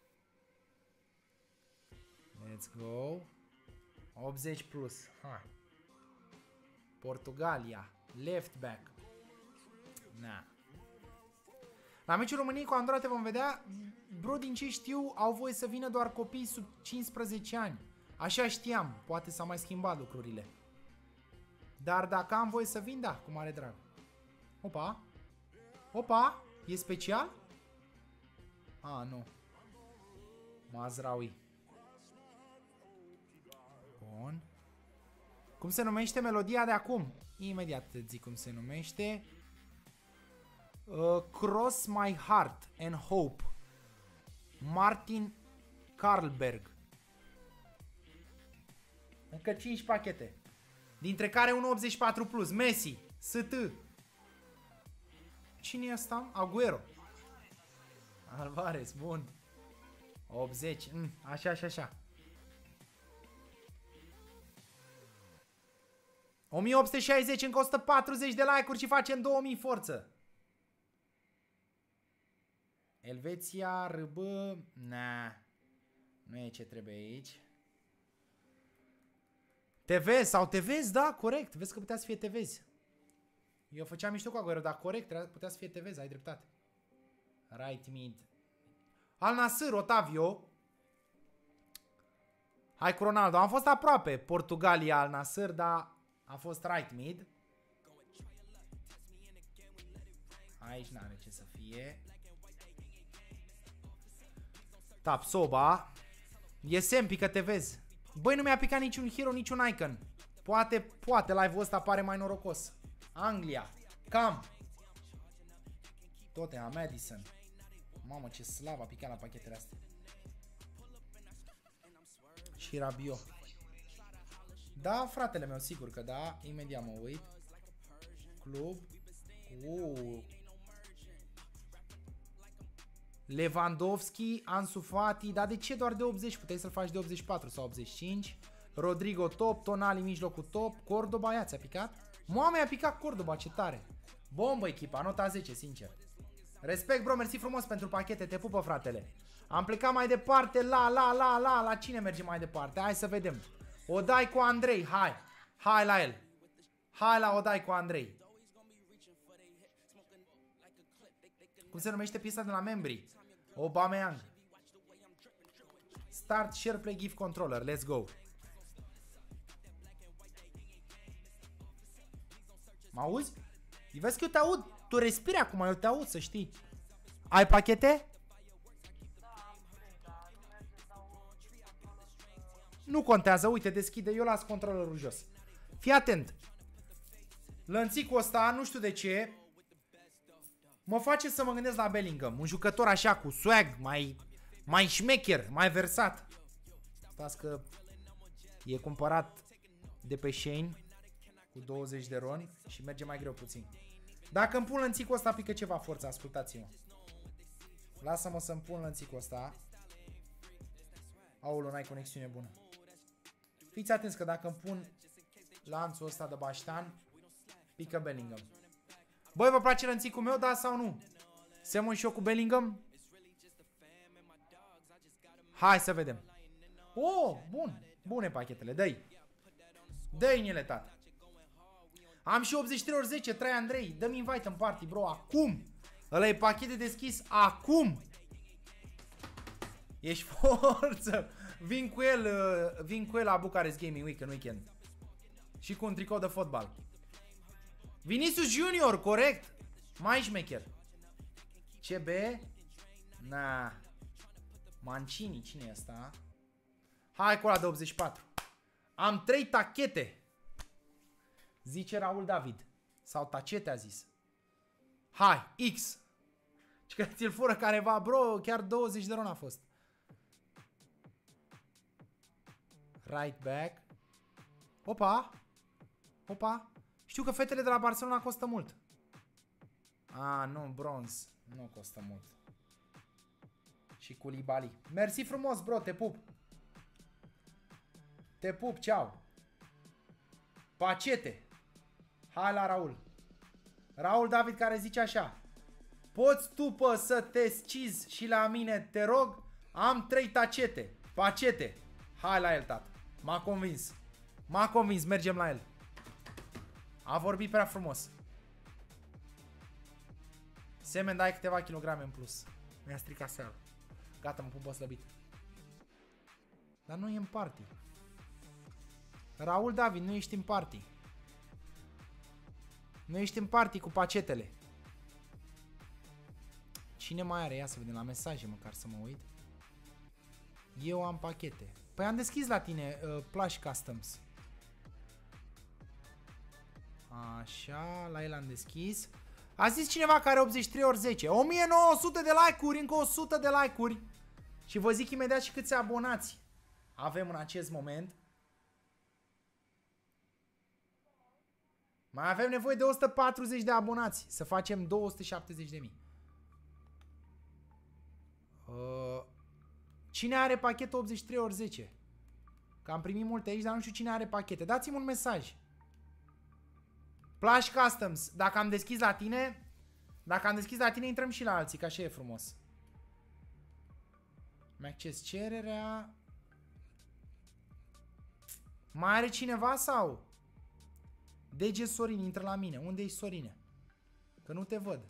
Let's go. optzeci plus. Hai. Portugalia. Left back. Na. La meciul României cu Andorra te vom vedea. Bro, din ce știu, au voie să vină doar copii sub cincisprezece ani. Așa știam. Poate s-au mai schimbat lucrurile. Dar dacă am voie să vin, da, cu mare drag. Opa. Opa. E special? A, nu. Mazraoui. Bun. Cum se numește melodia de acum? Imediat te zic cum se numește. Uh, Cross My Heart and Hope. Martin Carlberg. Încă cinci pachete. Dintre care unu optzeci și patru plus. Messi. S T. Cine e ăsta? Aguero. Alvarez, bun. optzeci. Mm, așa, așa, așa. o mie opt sute șaizeci, încă o sută patruzeci de like-uri și facem două mii forță. Elveția, R B, na, nu e ce trebuie aici. T V sau T V, da, corect, vezi că putea să fie T V. Eu făceam mișto cu Aguero, dar corect, putea să fie T V, ai dreptate. Right mid. Al Nassr, Otavio. Hai cu Ronaldo, am fost aproape Portugalia, Al Nassr, dar a fost right mid. Aici n-are ce să fie. Tap Soba. E sempi că te vezi. Băi, nu mi-a picat niciun hero, niciun icon. Poate, poate live-ul ăsta pare mai norocos. Anglia. Cam. Tottenham, Madison. Mamă, ce slab a picat la pachetele astea. Și Rabiot. Da, fratele meu, sigur că da. Imediat mă uit. Club. Uuu. Lewandowski, Ansu Fati. Dar de ce doar de optzeci? Puteai să-l faci de optzeci și patru sau optzeci și cinci. Rodrigo top, Tonali mijlocul top. Cordoba, ia ți-a picat? Moame, a picat Cordoba, ce tare. Bombă echipa, nota zece, sincer. Respect, bro, mersi frumos pentru pachete, te pupă, fratele. Am plecat mai departe, la, la, la, la, la. Cine merge mai departe? Hai să vedem. O dai cu Andrei, hai. Hai la el. Hai la o dai cu Andrei. Cum se numește piesa de la membrii? Aubameyang. Start share play gift controller, let's go. Mă auzi? Vezi că eu te aud. Tu respiri acum, eu te aud, să știi. Ai pachete? Nu contează, uite, deschide, eu las controlerul jos. Fii atent. Lănțicul ăsta, nu știu de ce, mă face să mă gândesc la Bellingham. Un jucător așa cu swag, mai, mai șmecher, mai versat. Stați că e cumpărat de pe Shein cu douăzeci de roni și merge mai greu puțin. Dacă îmi pun lănțicul ăsta, pică ceva forță, ascultați-mă. Lasă-mă să-mi pun lănțicul ăsta. Aolo, n-ai conexiune bună. Fiți atenți că dacă îmi pun lanțul ăsta de baștan, pică Bellingham. Băi, vă place lănțicul meu, da sau nu? Semăn și eu cu Bellingham? Hai să vedem. Oh, bun. Bune pachetele, dă-i. Dă-i, nele, tată. Am și optzeci și trei ori zece, trei Andrei. Dă-mi invite în party, bro, acum. Ăla e pachete deschis acum. Ești forță. Vin cu el, uh, vin cu el la Bucharest Gaming Week în weekend. Și cu un tricou de fotbal. Vinicius Junior, corect. Mai șmecher. C B. Na. Mancini, cine e ăsta? Hai cu ăla de optzeci și patru. Am trei tachete. Zice Raul David. Sau tachete a zis. Hai, X. Și că ți-l fură careva, bro, chiar douăzeci de ron a fost. Right back. Opa. Opa. Știu că fetele de la Barcelona costă mult. Ah, nu, bronz. Nu costă mult. Și Koulibaly. Mersi frumos, bro, te pup. Te pup, ceau. Pacete. Hai la Raul. Raul David care zice așa. Poți tu, pă, să te scizi și la mine, te rog? Am trei tacete. Pacete. Hai la el, tată. M-a convins. M-a convins, mergem la el. A vorbit prea frumos. Semen, dai câteva kilograme în plus. Mi-a stricat seara. Gata, mă pun pe slăbit. Dar nu e în party. Raul David, nu ești în party. Nu ești în party cu pacetele. Cine mai are? Ia să vedem la mesaje măcar să mă uit. Eu am pachete. Păi am deschis la tine uh, Plush Customs. Așa, la el am deschis. A zis cineva că are optzeci și trei ori zece. o mie nouă sute de like-uri, încă o sută de like-uri. Și vă zic imediat și câți abonați avem în acest moment. Mai avem nevoie de o sută patruzeci de abonați. Să facem două sute șaptezeci de mii. Uh, cine are pachetul optzeci și trei ori zece? Că am primit multe aici, dar nu știu cine are pachete. Dați-mi un mesaj. Plush Customs. Dacă am deschis la tine, dacă am deschis la tine, intrăm și la alții, că așa e frumos. Mi acces cererea. Mai are cineva sau? D G Sorin, intră la mine. Unde ești, Sorine? Că nu te văd.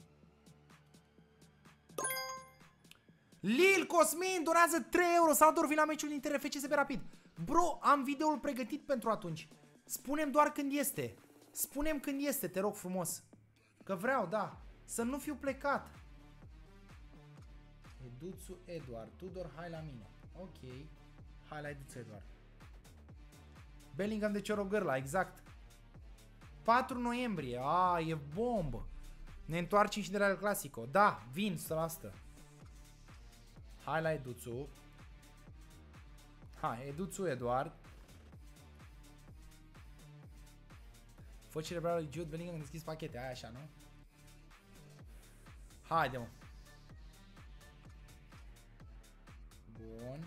Lil Cosmin donează trei euro. Salut, vin la meciul din T R F C S B Rapid. Bro, am videoul pregătit pentru atunci. Spune-mi doar când este. Spune-mi când este, te rog frumos. Că vreau, da. Să nu fiu plecat. Eduțu Eduard. Tudor, hai la mine. Ok. Hai la Eduțu Eduard. Bellingham de Ciorogârla, exact. patru noiembrie. A, e bombă. Ne întoarcem și de la El Clasico. Da, vin, o sută la sută. Hai la Eduțu. Hai, Eduțu Eduard. Fă cerebral lui Jude Bellingham, am deschis pachete. Aia așa, nu? Haide, mă. Bun.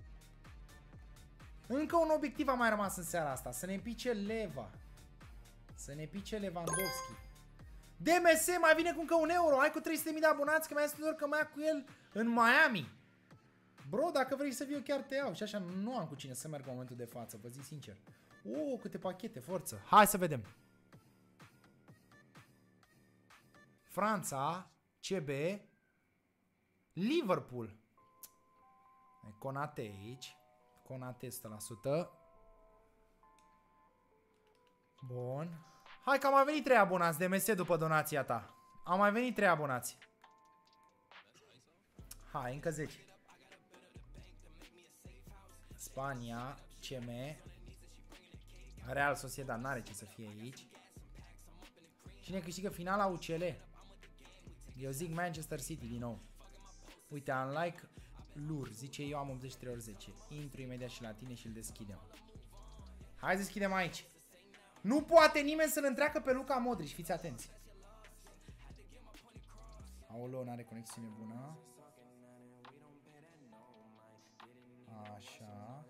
Încă un obiectiv a mai rămas în seara asta. Să ne pice Leva. Să ne pice Lewandowski. D M S mai vine cu încă un euro. Hai cu trei sute de mii de abonați, că mai este doar că mai ia cu el în Miami. Bro, dacă vrei să vii, eu chiar te iau. Și așa nu am cu cine să merg în momentul de față, vă zic sincer. Oh, câte pachete, forță. Hai să vedem. Franța, C B, Liverpool. Conate aici. Conate o sută la sută. Bun. Hai că am mai venit trei abonați de M S după donația ta. Am mai venit trei abonați. Hai, încă zece. Spania, C M, Real Sociedad, n-are ce să fie aici. Cine câștigă finala U C L? Eu zic Manchester City din nou. Uite, unlike Lur, zice eu am optzeci și trei ori zece. Intru imediat și la tine și îl deschidem. Hai să deschidem aici. Nu poate nimeni să-l întreacă pe Luka Modric, fiți atenți. Aoleu, n-are conexiune bună. Așa.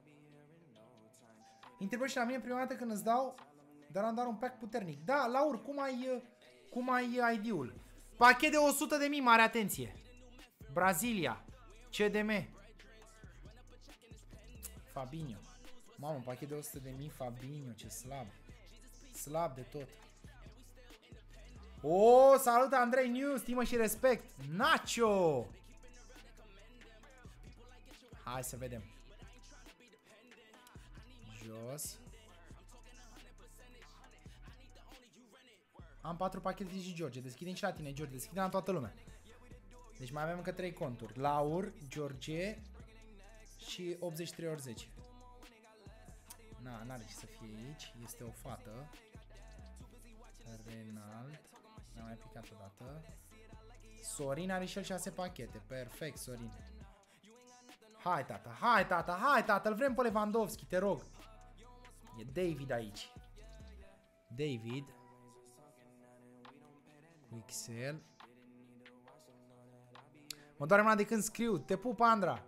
Întrebă și la mine prima dată când îți dau, dar am dat un pack puternic. Da, Laur, cum ai, cum ai I D-ul? Pachet de o sută de mii, mare atenție. Brazilia, C D M. Fabinho. Mamă, un pachet de o sută de mii, Fabinho, ce slab. Slab de tot. Oh, salut Andrei New, stimă și respect. Nacho. Hai să vedem. Jos. Am patru pachete și George. Deschidem și la tine, George. Deschidem la toată lumea. Deci mai avem încă trei conturi. Laur, George și optzeci și trei ori zece. Na, n-are ce să fie aici. Este o fată. Renald. Ne-am mai picat o dată. Sorin are și el șase pachete. Perfect, Sorin. Hai, tata, hai, tata, hai, tata. Îl vrem pe Lewandowski, te rog. E David aici. David. Cu X L. Mă doare mâna de când scriu. Te pup, Andra.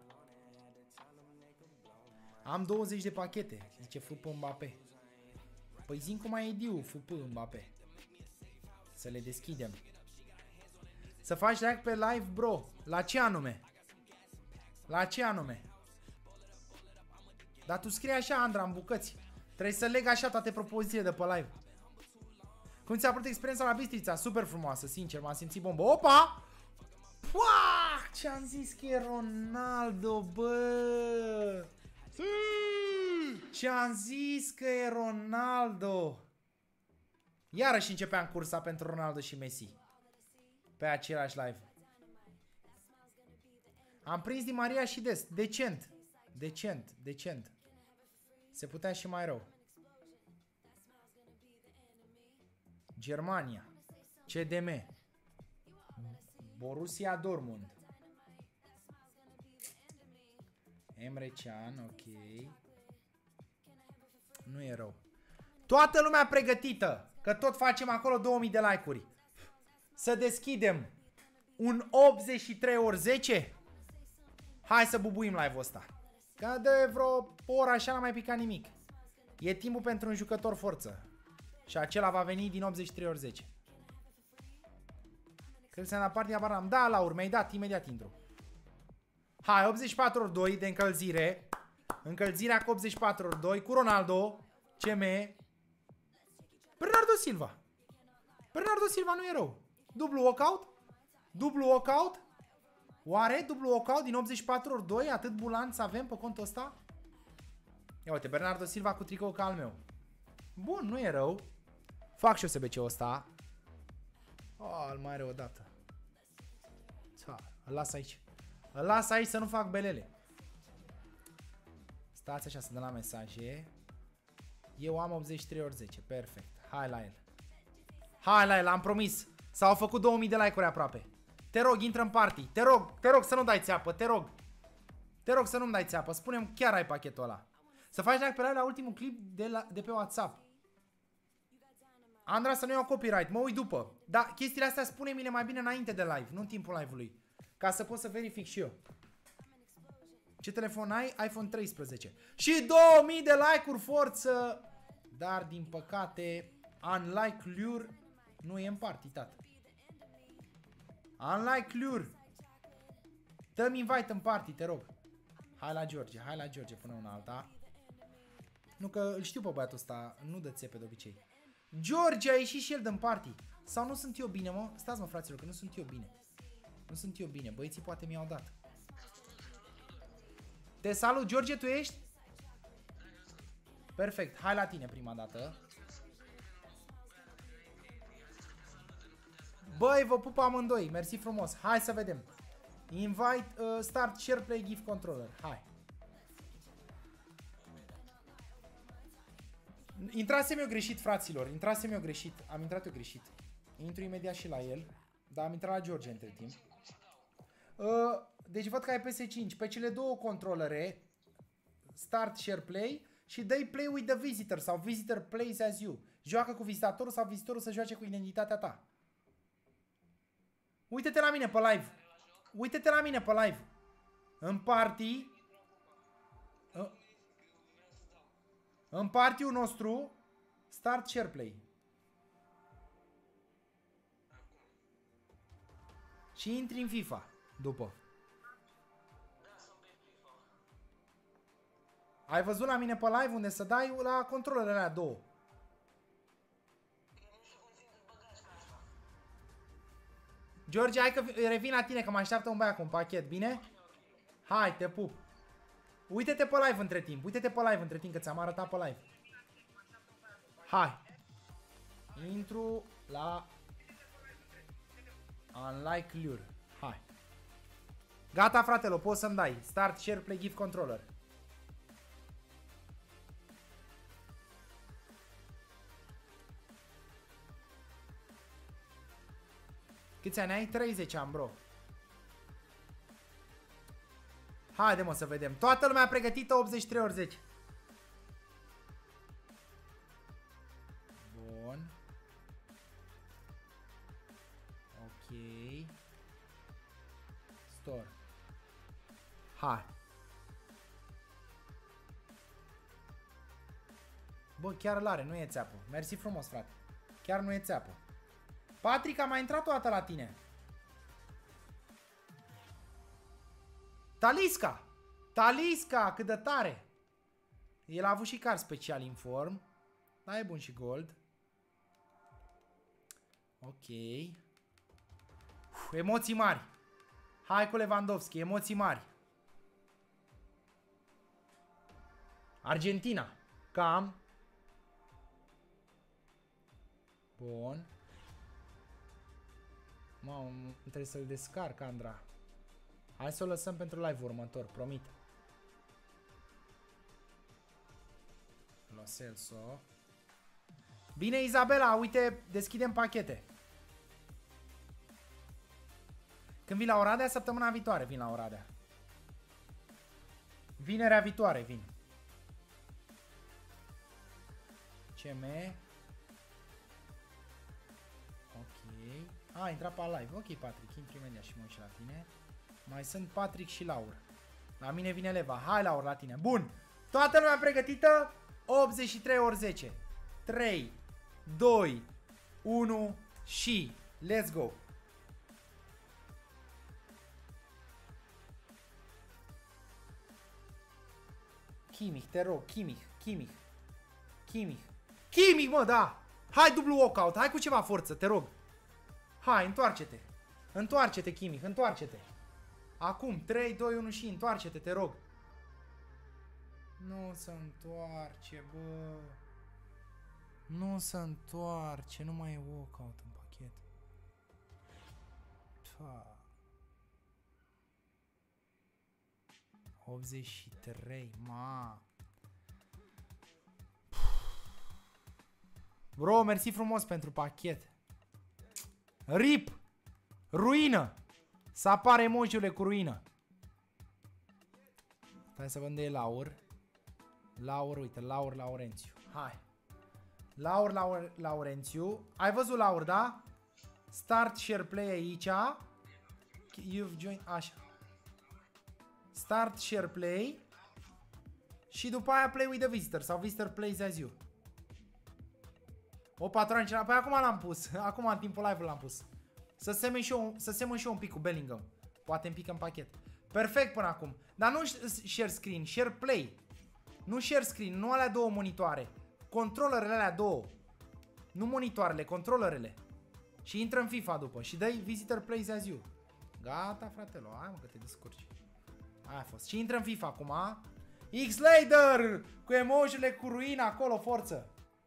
Am douăzeci de pachete. Zice F P Mbappé. Păi zi cum ai I D-ul F P Mbappé. Să le deschidem. Să faci like pe live, bro. La ce anume? La ce anume? Dar tu scrii așa, Andra, în bucăți. Trebuie să leg așa toate propozițiile de pe live. Cum ți-a părut experiența la Bistrița? Super frumoasă, sincer, m-am simțit bombă. Opa! Puah! Ce-am zis că e Ronaldo, bă! Ce-am zis că e Ronaldo! Iarăși începeam cursa pentru Ronaldo și Messi. Pe același live. Am prins Di Maria și Des. Decent. Decent. Decent. Se putea și mai rău. Germania. C D M. Borussia Dortmund. Emre Can, ok. Nu e rău. Toată lumea pregătită, că tot facem acolo două mii de like-uri. Să deschidem un optzeci și trei ori zece. Hai să bubuim live-ul ăsta. Că de vreo oră așa n-am mai picat nimic. E timpul pentru un jucător forță. Și acela va veni din optzeci și trei ori zece. Cred că se la partea baram. Da, Laur, mi-ai dat, imediat intru. Hai, optzeci și patru ori doi de încălzire. Încălzirea cu optzeci și patru ori doi cu Ronaldo. C M. Bernardo Silva. Bernardo Silva nu e rău. Dublu walkout. Dublu walkout. Oare dublu walkout din optzeci și patru ori doi? Atât bulanți avem pe contul ăsta? Ia uite, Bernardo Silva cu tricou ca al meu. Bun, nu e rău. Fac și o S B C-ul ăsta. Oh, îl mai are o dată. Îl las aici. Îl las aici să nu fac belele. Stați așa să dăm la mesaje. Eu am optzeci și trei ori zece. Perfect. Hai la el. Hai la el, am promis. S-au făcut două mii de like-uri aproape. Te rog, intră în party. Te rog, te rog să nu dai țeapă. Te rog. Te rog să nu-mi dai țeapă. Spune-mi chiar ai pachetul ăla. Să faci like pe live la ultimul clip de, la, de pe WhatsApp. Andra, să nu iau copyright. Mă uit după. Da, chestiile astea spune-mi mai bine înainte de live. Nu în timpul live-ului. Ca să pot să verific și eu. Ce telefon ai? iPhone treisprezece. Și două mii de like-uri, forță! Dar, din păcate, unlike Lure nu e în party, tată. Unlike Lure. Dă-mi invite în party, te rog. Hai la George, hai la George până una alta. Nu că îl știu pe băiatul ăsta, nu dă țepe de obicei. George a ieșit și el din party. Sau nu sunt eu bine, mă? Stați, mă, fraților, că nu sunt eu bine. Nu sunt eu bine, băieții poate mi-au dat. Te salut, George, tu ești? Perfect, hai la tine prima dată. Băi, vă pup amândoi, mersi frumos. Hai să vedem. Invite, uh, start, share, play, give controller. Hai. Intrasem eu greșit, fraților. Intrasem eu greșit. Am intrat eu greșit. Intru imediat și la el. Dar am intrat la George între timp. Uh, deci văd că ai P S cinci. Pe cele două controlere, start, share, play, și dai play with the visitor sau visitor plays as you. Joacă cu vizitatorul sau vizitorul să joace cu identitatea ta. Uite-te la mine pe live. Uite-te la mine pe live. În party. Uh, în party-ul nostru, start, share, play. Și intri în FIFA după. Ai văzut la mine pe live unde să dai la controlele alea două. George, hai că revin la tine că mă așteaptă un băiat cu un pachet, bine? Hai, te pup. Uite-te pe live între timp, uite-te pe live între timp că ți-am arătat pe live. Hai. Intru la Unlike Lure. Hai. Gata, fratelo, poți să-mi dai. Start, share, play, give controller. Câți ani ai? treizeci am, bro. Haide, mă, să vedem. Toată lumea pregătită, optzeci și trei ori zece. Bun. Ok. Store. Hai. Bă, chiar l-are, nu e țeapă. Mersi frumos, frate. Chiar nu e țeapă. Patrick, a mai intrat o dată la tine. Talisca! Talisca, cât de tare! El a avut și card special inform. Da, e bun și gold. Ok. Uf, emoții mari. Hai cu Lewandowski, emoții mari. Argentina. Cam. Bun. Mamă, trebuie să-l descarc, Andra. Hai să o lăsăm pentru live următor, promit. Lo Celso. Bine, Izabela, uite, deschidem pachete. Când vin la Oradea? Săptămâna viitoare vin la Oradea. Vinerea viitoare vin. C M. Ok. A, intra pe live. Ok, Patrick, intri imediat și mă uit și la tine. Mai sunt Patrick și Laur. La mine vine Leva. Hai, Laur, la tine. Bun. Toată lumea pregătită? optzeci și trei ori zece. trei, doi, unu și let's go. Kimmich, te rog, Kimmich, Kimmich, Kimmich, Kimmich, mă, da! Hai dublu walkout, hai cu ceva forță, te rog. Hai, întoarce-te. Întoarce-te, Kimmich, întoarce-te. Acum, trei, doi, unu și întoarce-te, te rog. Nu se întoarce, bă. Nu se întoarce, nu mai e walkout în pachet. Fa. optzeci și trei, ma. Bro, mersi frumos pentru pachet. Rip. Ruină. Să apară emojiurile cu ruină. Stai să văd de Laur. Laur, uite, Laur Laurențiu. Hai. Laur Laur, Laurențiu. Ai văzut Laur, da? Start share play aici. You've joined, așa. Start share play. Și după aia play with the visitor. Sau visitor plays as you. O, patroane, păi acum l-am pus. Acum în timpul live l-am pus. Să semăn și eu, să semăn și eu un pic cu Bellingham. Poate îmi pică în pachet. Perfect până acum. Dar nu share screen, share play. Nu share screen, nu alea două monitoare. Controllerele alea două. Nu monitoarele, controllerele. Și intră în FIFA după. Și dai visitor plays as you. Gata, fratelo. Hai mă că te descurci. Aia a fost. Și intră în FIFA acum, a? X-Lader! Cu emojiile cu ruina acolo, forță.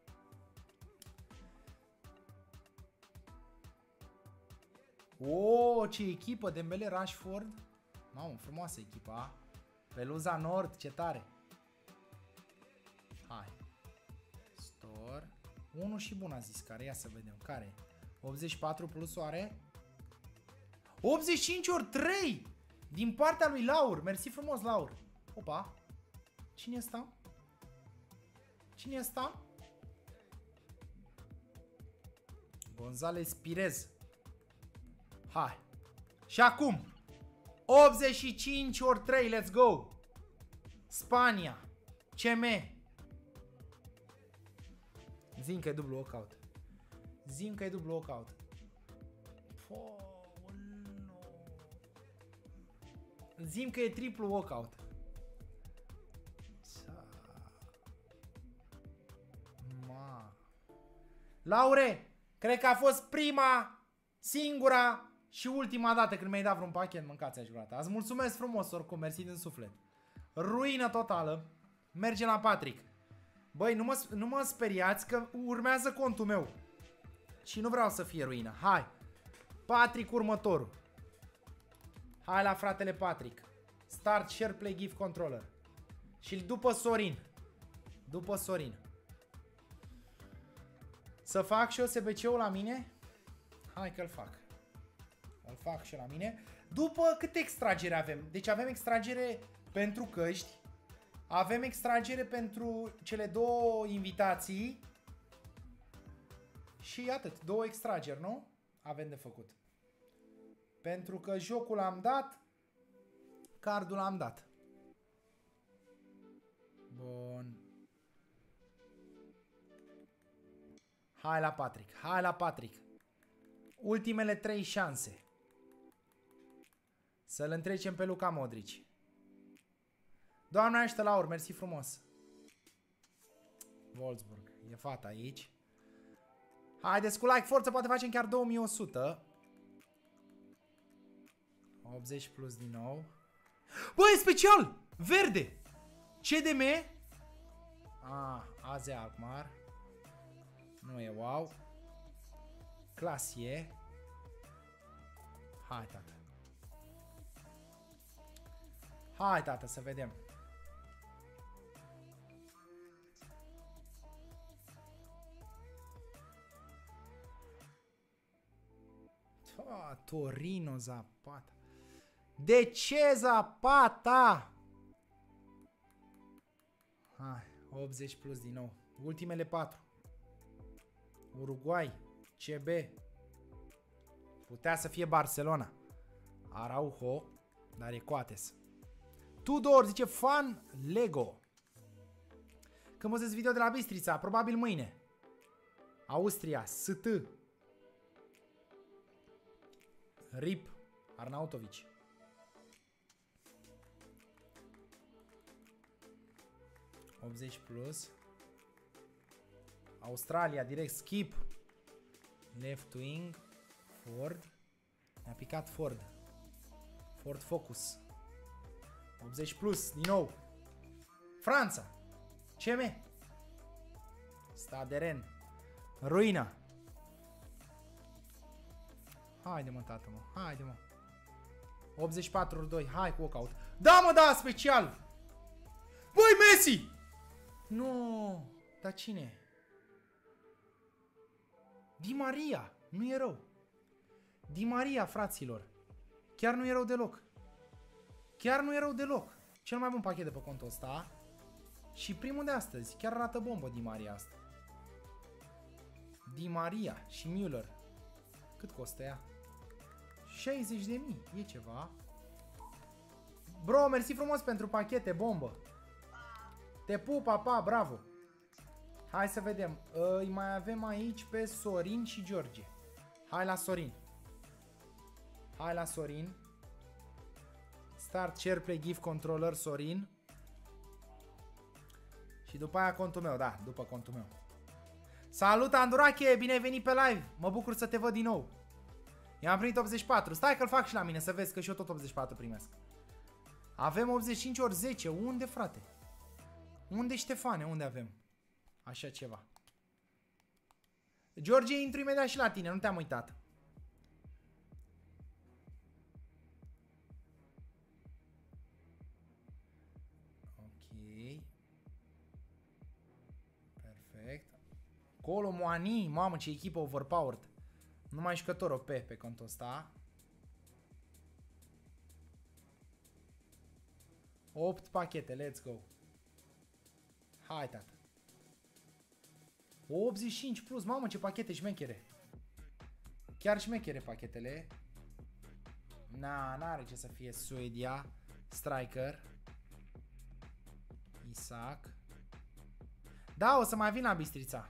O, ce echipă, Dembele, Rashford. Mamă, frumoasă echipa. Peluza Nord, ce tare. Hai. Store. Unu și bun a zis care, ia să vedem. Care? optzeci și patru plus oare? optzeci și cinci ori trei! Din partea lui Laur. Mersi frumos, Laur. Opa. Cine e ăsta? Cine e ăsta? Gonzales Pirez. Hai. Și acum. optzeci și cinci ori trei. Let's go. Spania. C M. Zim că e dublu walkout. Zim că e dublu walkout. Oh, no. Zim că e triplu walkout. Ma. Laure, cred că a fost prima, singura și ultima dată când mi-ai dat vreun pachet, mâncați aș vreodată. Îți mulțumesc frumos oricum, mersi din suflet. Ruină totală. Mergem la Patrick. Băi, nu mă, nu mă speriați că urmează contul meu. Și nu vreau să fie ruină. Hai. Patrick următorul. Hai la fratele Patrick. Start, share, play, give, controller. Și după Sorin. După Sorin. Să fac și eu S B C-ul la mine? Hai că-l fac. Îl fac și eu la mine. După câte extragere avem? Deci avem extragere pentru căști. Avem extragere pentru cele două invitații. Și atât. Două extrageri, nu? Avem de făcut. Pentru că jocul am dat. Cardul am dat. Bun. Hai la Patrick. Hai la Patrick. Ultimele trei șanse. Să-l întrecem pe Luka Modric. Doamna ajută, Laur, mersi frumos. Wolfsburg. E fata aici. Haideți cu like, forță, poate facem chiar două mii o sută. optzeci plus din nou. Băi, e special! Verde! C D M. Ah, A Z Alkmaar. Nu e wow. Clasie. Hai, tată. Hai, tată, să vedem. Ta, Torino, Zapata. De ce Zapata? Hai, optzeci plus din nou. Ultimele patru. Uruguay, C B. Putea să fie Barcelona. Araujo, dar e Coates. Tudor zice fan Lego. Când vă video de la Bistrița, probabil mâine. Austria, S T. Rip, Arnautovici. optzeci plus. Australia, direct skip. Left wing. Ford. Ne-a picat Ford. Ford Focus. optzeci plus, din nou. Franța. C M. Stade Rennes. Ruina. Haide mă, tată, mă. Haide, mă. optzeci și patru ori doi. Hai cu walkout. Da, mă, da, special. Băi, Messi! Nu. Dar cine? Di Maria. Nu e rău. Di Maria, fraților. Chiar nu e rău deloc. Chiar nu e rău deloc. Cel mai bun pachet de pe contul ăsta. Și primul de astăzi. Chiar arată bombă Di Maria asta. Di Maria și Müller. Cât costă ea? șaizeci de mii. E ceva. Bro, mersi frumos pentru pachete, bombă. Te pup, papa, bravo. Hai să vedem. Îi mai avem aici pe Sorin și George. Hai la Sorin. Hai la Sorin. Start share play gift controller Sorin. Și după aia contul meu, da, după contul meu. Salut, Andurache, bine ai venit pe live. Mă bucur să te văd din nou. I-am primit optzeci și patru. Stai că-l fac și la mine să vezi că și eu tot optzeci și patru primesc. Avem optzeci și cinci ori zece. Unde, frate? Unde, Ștefane? Unde avem așa ceva? George, intru imediat și la tine, nu te-am uitat. Ok. Perfect. Colo Moani, mamă ce echipă overpowered. Numai jucător O P pe contul ăsta. opt pachete, let's go. Hai, tată. optzeci și cinci plus, mamă ce pachete șmechere. Chiar șmechere pachetele. Na, n-are ce să fie Suedia. Striker. Isaac. Da, o să mai vin la Bistrița.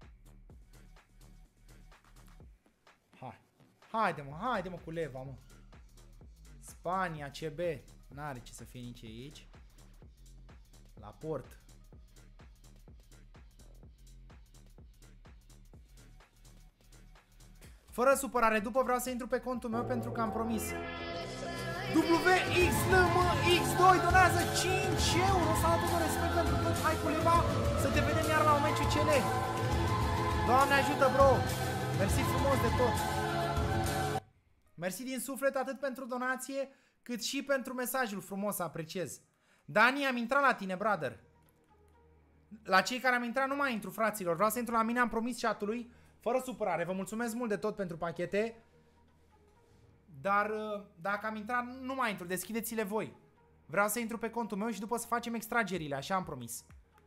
Hai. Haide mă, haide mă cu leva, mă. Spania, C B. N-are ce să fie nici aici. La port. Fără supărare, după vreau să intru pe contul meu pentru că am promis. W X L M X doi donează cinci euro. Salut, respect pentru tot. Hai cu leva să te vedem iar la un meciul C L. Doamne ajută, bro. Mersi frumos de tot. Mersi din suflet atât pentru donație cât și pentru mesajul frumos, apreciez. Dani, am intrat la tine, brother. La cei care am intrat nu mai intru, fraților. Vreau să intru la mine, am promis chatului. Fără supărare, vă mulțumesc mult de tot pentru pachete. Dar dacă am intrat, nu mai intru, deschideți-le voi. Vreau să intru pe contul meu și după să facem extragerile, așa am promis.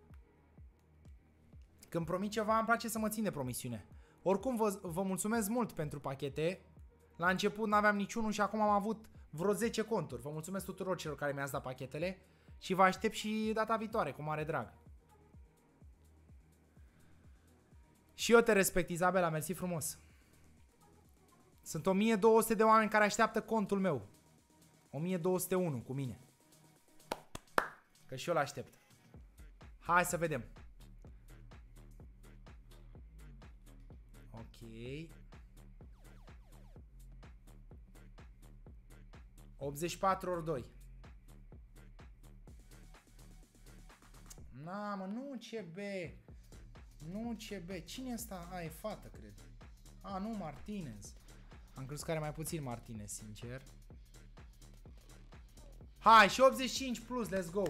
Când promit ceva, îmi place să mă țin de promisiune. Oricum, vă, vă mulțumesc mult pentru pachete. La început n-aveam niciunul și acum am avut vreo zece conturi. Vă mulțumesc tuturor celor care mi-ați dat pachetele. Și vă aștept și data viitoare, cu mare drag. Și eu te respect, Izabela, mersi frumos. Sunt o mie două sute de oameni care așteaptă contul meu. o mie două sute unu cu mine. Că și eu l-aștept. Hai să vedem. Ok. optzeci și patru ori doi. Na, mă, nu C B. Nu C B. Cine e asta? A, e fată, cred. A, nu, Martinez. Am crezut că are mai puțin Martinez, sincer. Hai, și optzeci și cinci plus, let's go.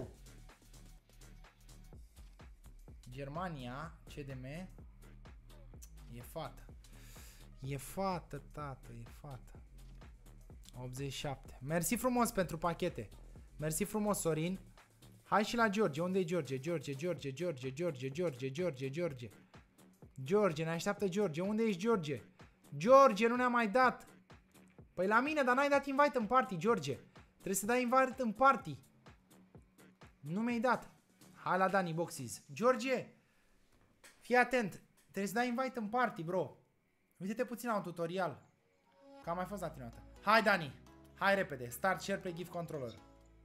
Germania, C D M. E fată. E fată, tată, e fată. optzeci și șapte. Mersi frumos pentru pachete. Mersi frumos, Sorin. Hai și la George. Unde e George? George, George, George, George, George, George, George. George, ne așteaptă George. Unde ești, George? George, nu ne-a mai dat. Păi la mine, dar n-ai dat invite în party, George. Trebuie să dai invite în party. Nu mi-ai dat. Hai la Dani Boxes. George, fii atent. Trebuie să dai invite în party, bro. Uite-te puțin la un tutorial. Că am mai fost la tine o dată. Hai, Dani. Hai repede. Start share play gift controller.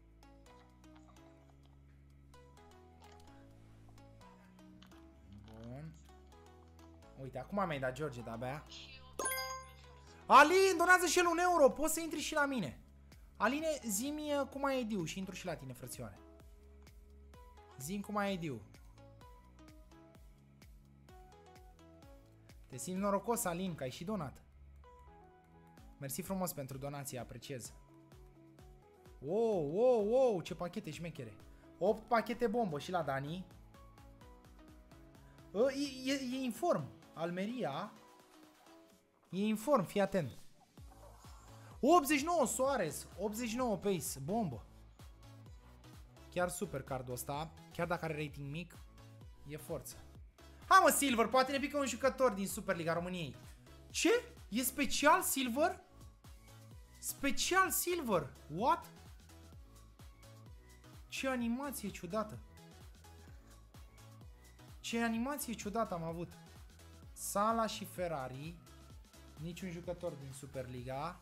Bun. Uite, acum mi-ai dat, George, de-abia. Alin, donează și el un euro. Poți să intri și la mine. Aline, zi-mi cum ai I D-ul și intru și la tine, frățioare. Zi-mi cum ai I D-ul. Te simți norocos, Alin, că ai și donat. Mersi frumos pentru donație, apreciez. Wow, wow, wow, ce pachete șmechere. opt pachete bombă și la Dani. E, e, e inform. Almeria. E inform, fii atent. optzeci și nouă Soares, optzeci și nouă Pace, bombă. Chiar super cardul ăsta, chiar dacă are rating mic, e forță. Ha, mă, Silver, poate ne pică un jucător din Superliga României. Ce? E special Silver? Special Silver? What? Ce animație ciudată. Ce animație ciudată am avut. Sala și Ferrari. Niciun jucător din Superliga.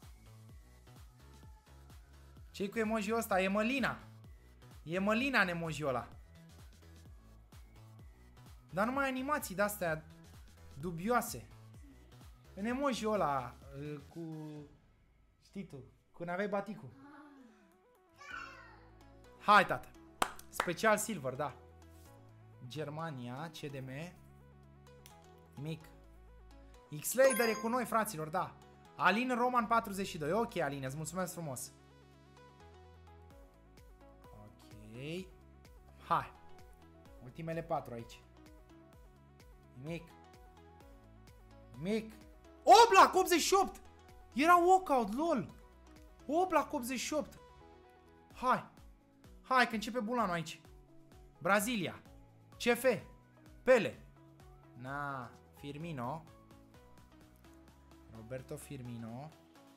Ce-i cu emoji-ul ăsta? E Mălina. E Mălina în emoji-ul ăla. Dar numai animații de-astea dubioase. În emoji-ul ăla cu... Știi tu, când aveai baticul. Hai, tată. Special Silver, da. Germania, C D M. Mic. X-Lader e cu noi, fraților, da. Alin Roman patruzeci și doi. Ok, Alin, îți mulțumesc frumos. Ok. Hai. Ultimele patru aici. Mic. Mic. Oblak optzeci și opt. Era walkout, lol. Oblak optzeci și opt. Hai. Hai că începe bulanul aici. Brazilia. C F. Pele. Na, Firmino. Roberto Firmino.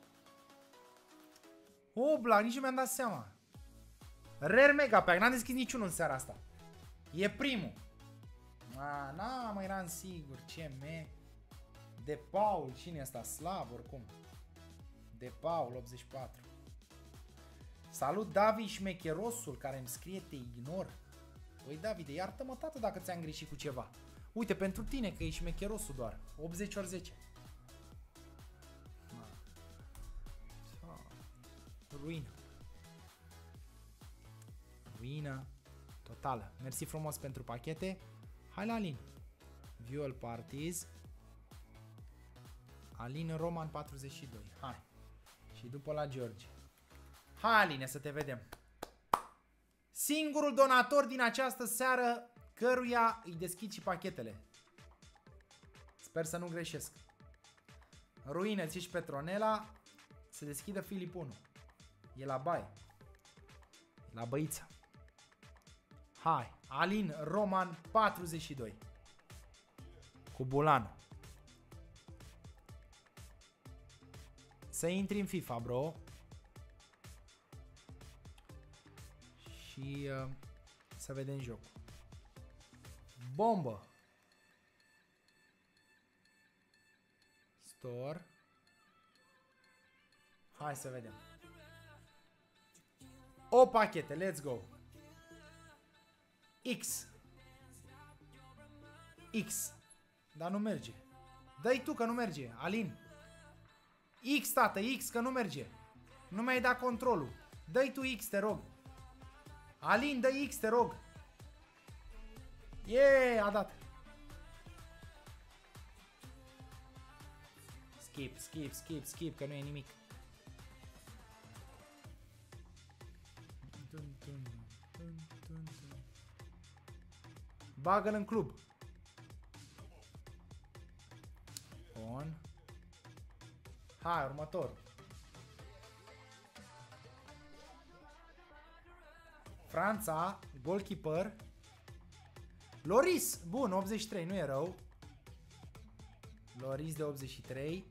Oblak, nici nu mi-am dat seama. Rare Mega Pack, n-am deschis niciunul în seara asta. E primul. A, na, mă, eram sigur. Ce me. De Paul, cine e ăsta? Slab, oricum. De Paul, optzeci și patru. Salut, David Șmecherosul, care îmi scrie te ignor. Băi, Davide, iartă-mă, tată, dacă ți-am greșit cu ceva. Uite, pentru tine, că e Șmecherosul doar. optzeci ori zece. Ruină. Ruină totală. Mersi frumos pentru pachete. Hai la Alin. Viol Parties. Alin Roman patruzeci și doi. Hai. Și după la George. Hai, Aline, să te vedem. Singurul donator din această seară căruia îi deschid și pachetele. Sper să nu greșesc. Ruină, ți și Petronela. Se deschidă Filip unu. E la baie. E la băiță. Hai. Alin Roman patruzeci și doi. Cu Bulanu. Să intri în FIFA, bro. Și uh, să vedem jocul. Bombă. Store. Hai să vedem. O pachete, let's go. X. X. Dar nu merge. Dă-i tu că nu merge, Alin. X, tată, X, că nu merge. Nu mi-ai dat controlul. Dă-i tu X, te rog. Alin, dă-i X, te rog. Yeah, a dat. Skip, skip, skip, skip, că nu e nimic. Bagă-l în club. Bun. Hai, următor. Franța, goalkeeper. Loris, bun, optzeci și trei, nu e rău. Loris de optzeci și trei.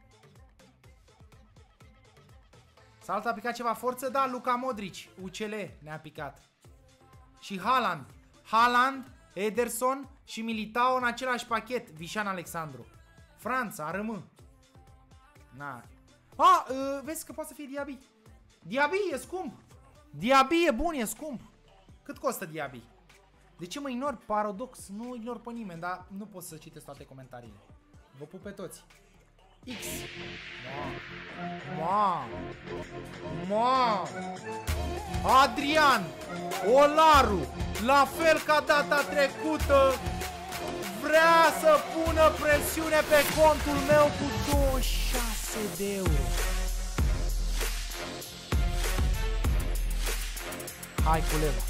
Salt a picat ceva forță? Da, Luka Modric, U C L ne-a picat. Și Haaland. Haaland, Ederson și Militao în același pachet. Vișan Alexandru. Franța, rămân. Na. A, uh, vezi că poate să fie Diaby. Diaby e scump. Diaby e bun, e scump. Cât costă Diaby? De ce mă ignor? Paradox. Nu ignor pe nimeni, dar nu pot să citesc toate comentariile. Vă pup pe toți. X. Ma. Ma. Adrian Olaru, la fel ca data trecută, vrea să pună presiune pe contul meu cu douăzeci și șase de euro. Hai cu leva.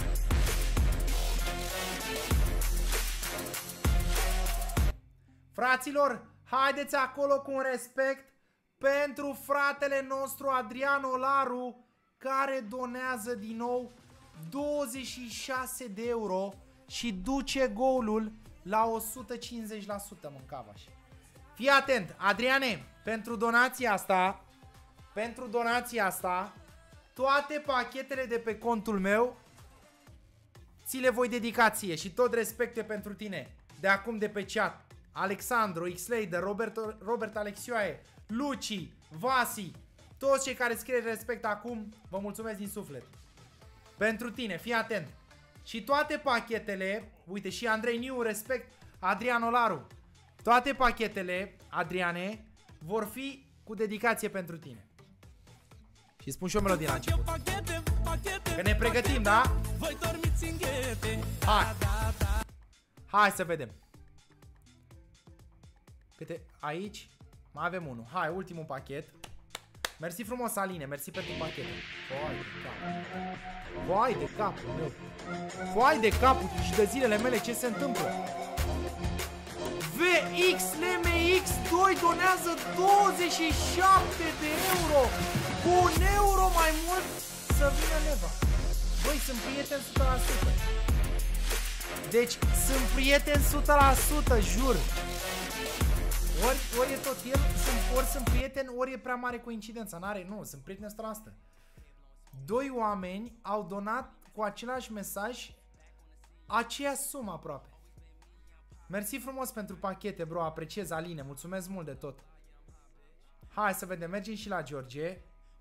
Fraților, haideți acolo cu un respect pentru fratele nostru Adrian Olaru, care donează din nou douăzeci și șase de euro și duce golul la o sută cincizeci la sută, mâncavaș. Fii atent, Adriane, pentru donația asta, pentru donația asta, toate pachetele de pe contul meu ți le voi dedica ție și tot respecte pentru tine. De acum de pe chat. Alexandru, X-Lader, Robert, Robert Alexioae, Luci, Vasi, toți cei care scrie respect acum, vă mulțumesc din suflet. Pentru tine, fii atent. Și toate pachetele, uite, și Andrei Niu, respect, Adrian Olaru. Toate pachetele, Adriane, vor fi cu dedicație pentru tine. Și spun și o melodie la început. Că ne pregătim, da? Hai. Hai să vedem. Câte? Aici mai avem unul. Hai, ultimul pachet. Mersi frumos, Aline, mersi pentru pachet. Vai de cap. Vai de capul meu. Vai de capul și de zilele mele, ce se întâmplă? V X L M X doi donează douăzeci și șapte de euro. Cu un euro mai mult să vină leva. Băi, sunt prieteni o sută la sută. Deci, sunt prieteni o sută la sută, jur. Ori, ori e tot el, sunt, ori sunt prieteni, ori e prea mare coincidența. N-are, nu, sunt prieteni o sută la sută. Doi oameni au donat cu același mesaj aceeași sumă aproape. Mersi frumos pentru pachete, bro, apreciez, Aline, mulțumesc mult de tot. Hai să vedem, mergem și la George.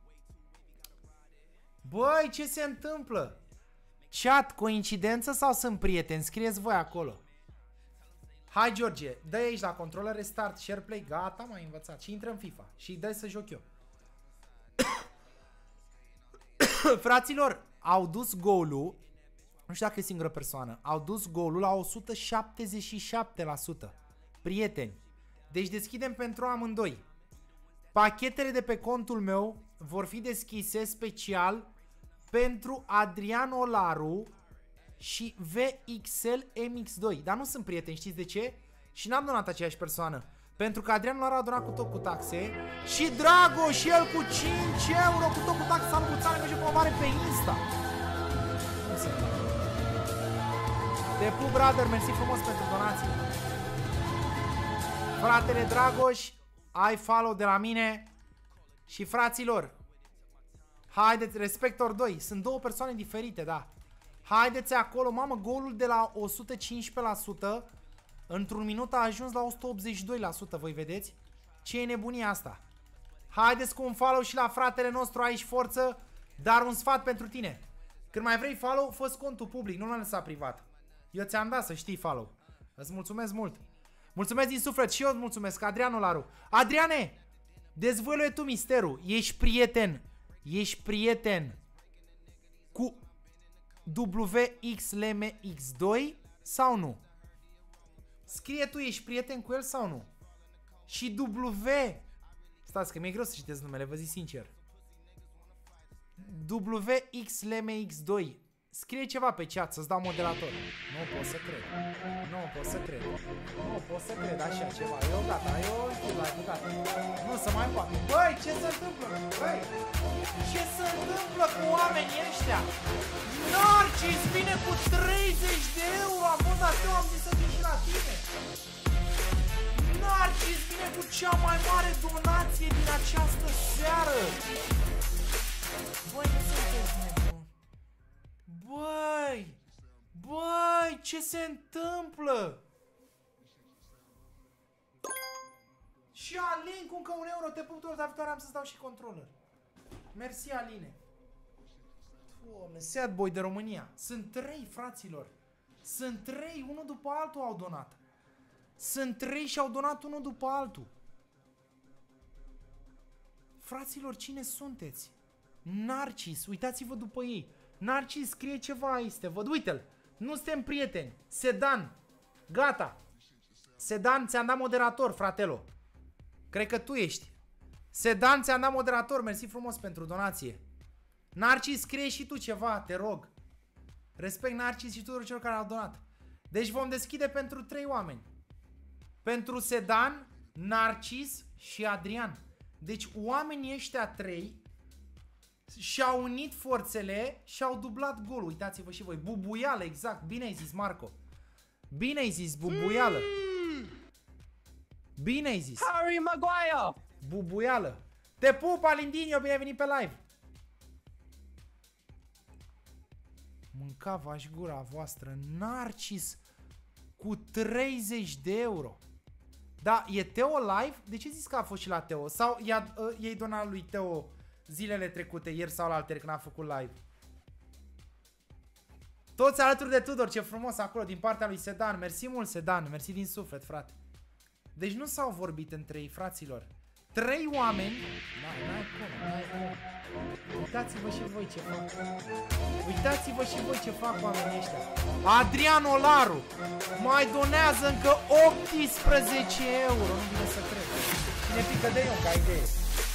Băi, ce se întâmplă? Chat, coincidență sau sunt prieteni? Scrieți voi acolo. Hai, George, dă aici la controller, restart, share play, gata, m-ai învățat. Și intră în FIFA și dă să joc eu. Fraților, au dus golul, nu știu dacă e singură persoană, au dus golul la o sută șaptezeci și șapte la sută. Prieteni, deci deschidem pentru amândoi. Pachetele de pe contul meu vor fi deschise special pentru Adrian Olaru și V X L M X doi. Dar nu sunt prieteni, știți de ce? Și n-am donat aceeași persoană. Pentru că Adrian Olaru a donat cu tot cu taxe. Și Dragoș, el cu cinci euro cu tot cu taxe. S-a învățat, merge promovare pe Insta. Nu se întâmplă. Te pup, brother, mersi frumos pentru donații. Fratele Dragoș, ai follow de la mine. Și fraților, haideți, Respector doi, sunt două persoane diferite, da. Haideți acolo, mamă, golul de la o sută cincisprezece la sută într-un minut a ajuns la o sută optzeci și doi la sută, voi vedeți? Ce e nebunia asta? Haideți cu un follow și la fratele nostru aici, forță, dar un sfat pentru tine. Când mai vrei follow, fă-ți contul public, nu l-am lăsat privat. Eu ți-am dat să știi follow. Îți mulțumesc mult. Mulțumesc din suflet și eu îți mulțumesc, Adrian Olaru. Adriane, dezvăluie tu misterul. Ești prieten, ești prieten cu W X L M X doi sau nu? Scrie tu, ești prieten cu el sau nu? și W. Stați că mi-e greu să citesc numele, vă zic sincer. W X Leme X doi. Scrie ceva pe chat să-ți dau moderator. Nu pot să cred. Nu pot să cred. Nu pot să cred așa ceva. Eu gata, eu știu la gata. Nu se mai poate. Băi, ce se întâmplă? Băi, ce se întâmplă cu oamenii ăștia? Narcis vine cu treizeci de euro. Am fost atât, am zis să vin și la tine. Narcis vine cu cea mai mare donație din această seară. Băi, nu sunteți nebuni. Băi! Băi! Ce se întâmplă? Și Alin cu încă un euro. Te pup tot, dar viitoare am să-ți dau și controller. Mersi, Aline. Doamne, Sad Boy de România. Sunt trei, fraților. Sunt trei, unul după altul au donat. Sunt trei și au donat unul după altul. Fraților, cine sunteți? Narcis, uitați-vă după ei. Narcis scrie ceva este, văd, uite-l. Nu suntem prieteni. Sedan. Gata. Sedan, ți-am dat moderator, fratelo. Cred că tu ești. Sedan, ți-am dat moderator, mersi frumos pentru donație. Narcis, scrie și tu ceva, te rog. Respect Narcis și tuturor celor care au donat. Deci vom deschide pentru trei oameni. Pentru Sedan, Narcis și Adrian. Deci oamenii ăștia trei și-au unit forțele și au dublat golul. Uitați-vă și voi. Bubuială, exact. Bine ai zis, Marco. Bine ai zis, bubuială. Bine ai zis. Harry Maguire. Bubuială. Te pup, Alindinio, bine ai venit pe live. Mâncava-și gura voastră. Narcis cu treizeci de euro. Da, e Teo live? De ce zici că a fost și la Teo? Sau i-ai donat lui Teo zilele trecute, ieri sau la alteri, când a făcut live? Toți alături de Tudor, ce frumos acolo, din partea lui Sedan. Mersi mult, Sedan, mersi din suflet, frate. Deci nu s-au vorbit între ei, fraților. Trei oameni. N-ai cum, n-ai cum. Uitați-vă și voi ce fac. Uitați-vă și voi ce fac oamenii ăștia. Adrian Olaru mai donează încă optsprezece euro. Nu vine să cred. Cine pică de eu, ca idee.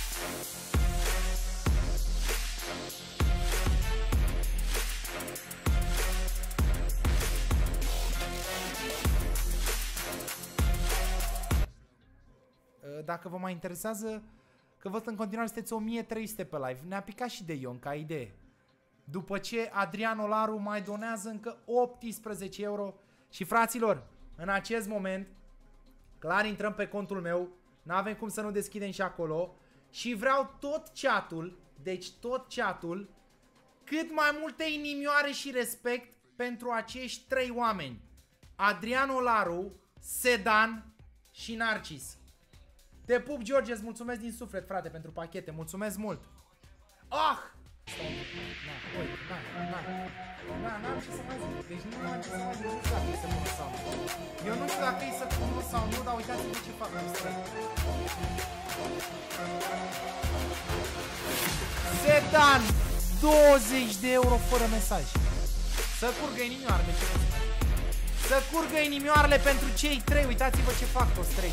Dacă vă mai interesează, că văd în continuare sunteți o mie trei sute pe live. Ne-a picat și de Ion, ca idee. După ce Adrian Olaru mai donează încă optsprezece euro. Și fraților, în acest moment, clar intrăm pe contul meu. N-avem cum să nu deschidem și acolo. Și vreau tot chatul, deci tot chatul, cât mai multe inimioare și respect pentru acești trei oameni. Adrian Olaru, Sedan și Narcis. Te pup, George, îți mulțumesc din suflet, frate, pentru pachete. Mulțumesc mult. Ah! Na, uite, na, na. Na, n-am ce să mai zic. Deci nu am ce să mai zic. Nu știu dacă e să pun sau nu. Eu nu știu dacă e să pun sau nu, dar uitați-vă ce fac. Sedan, douăzeci de euro fără mesaj. Să curgă inimioarele. Să curgă inimioarele pentru cei trei. Uitați-vă ce fac toți trei.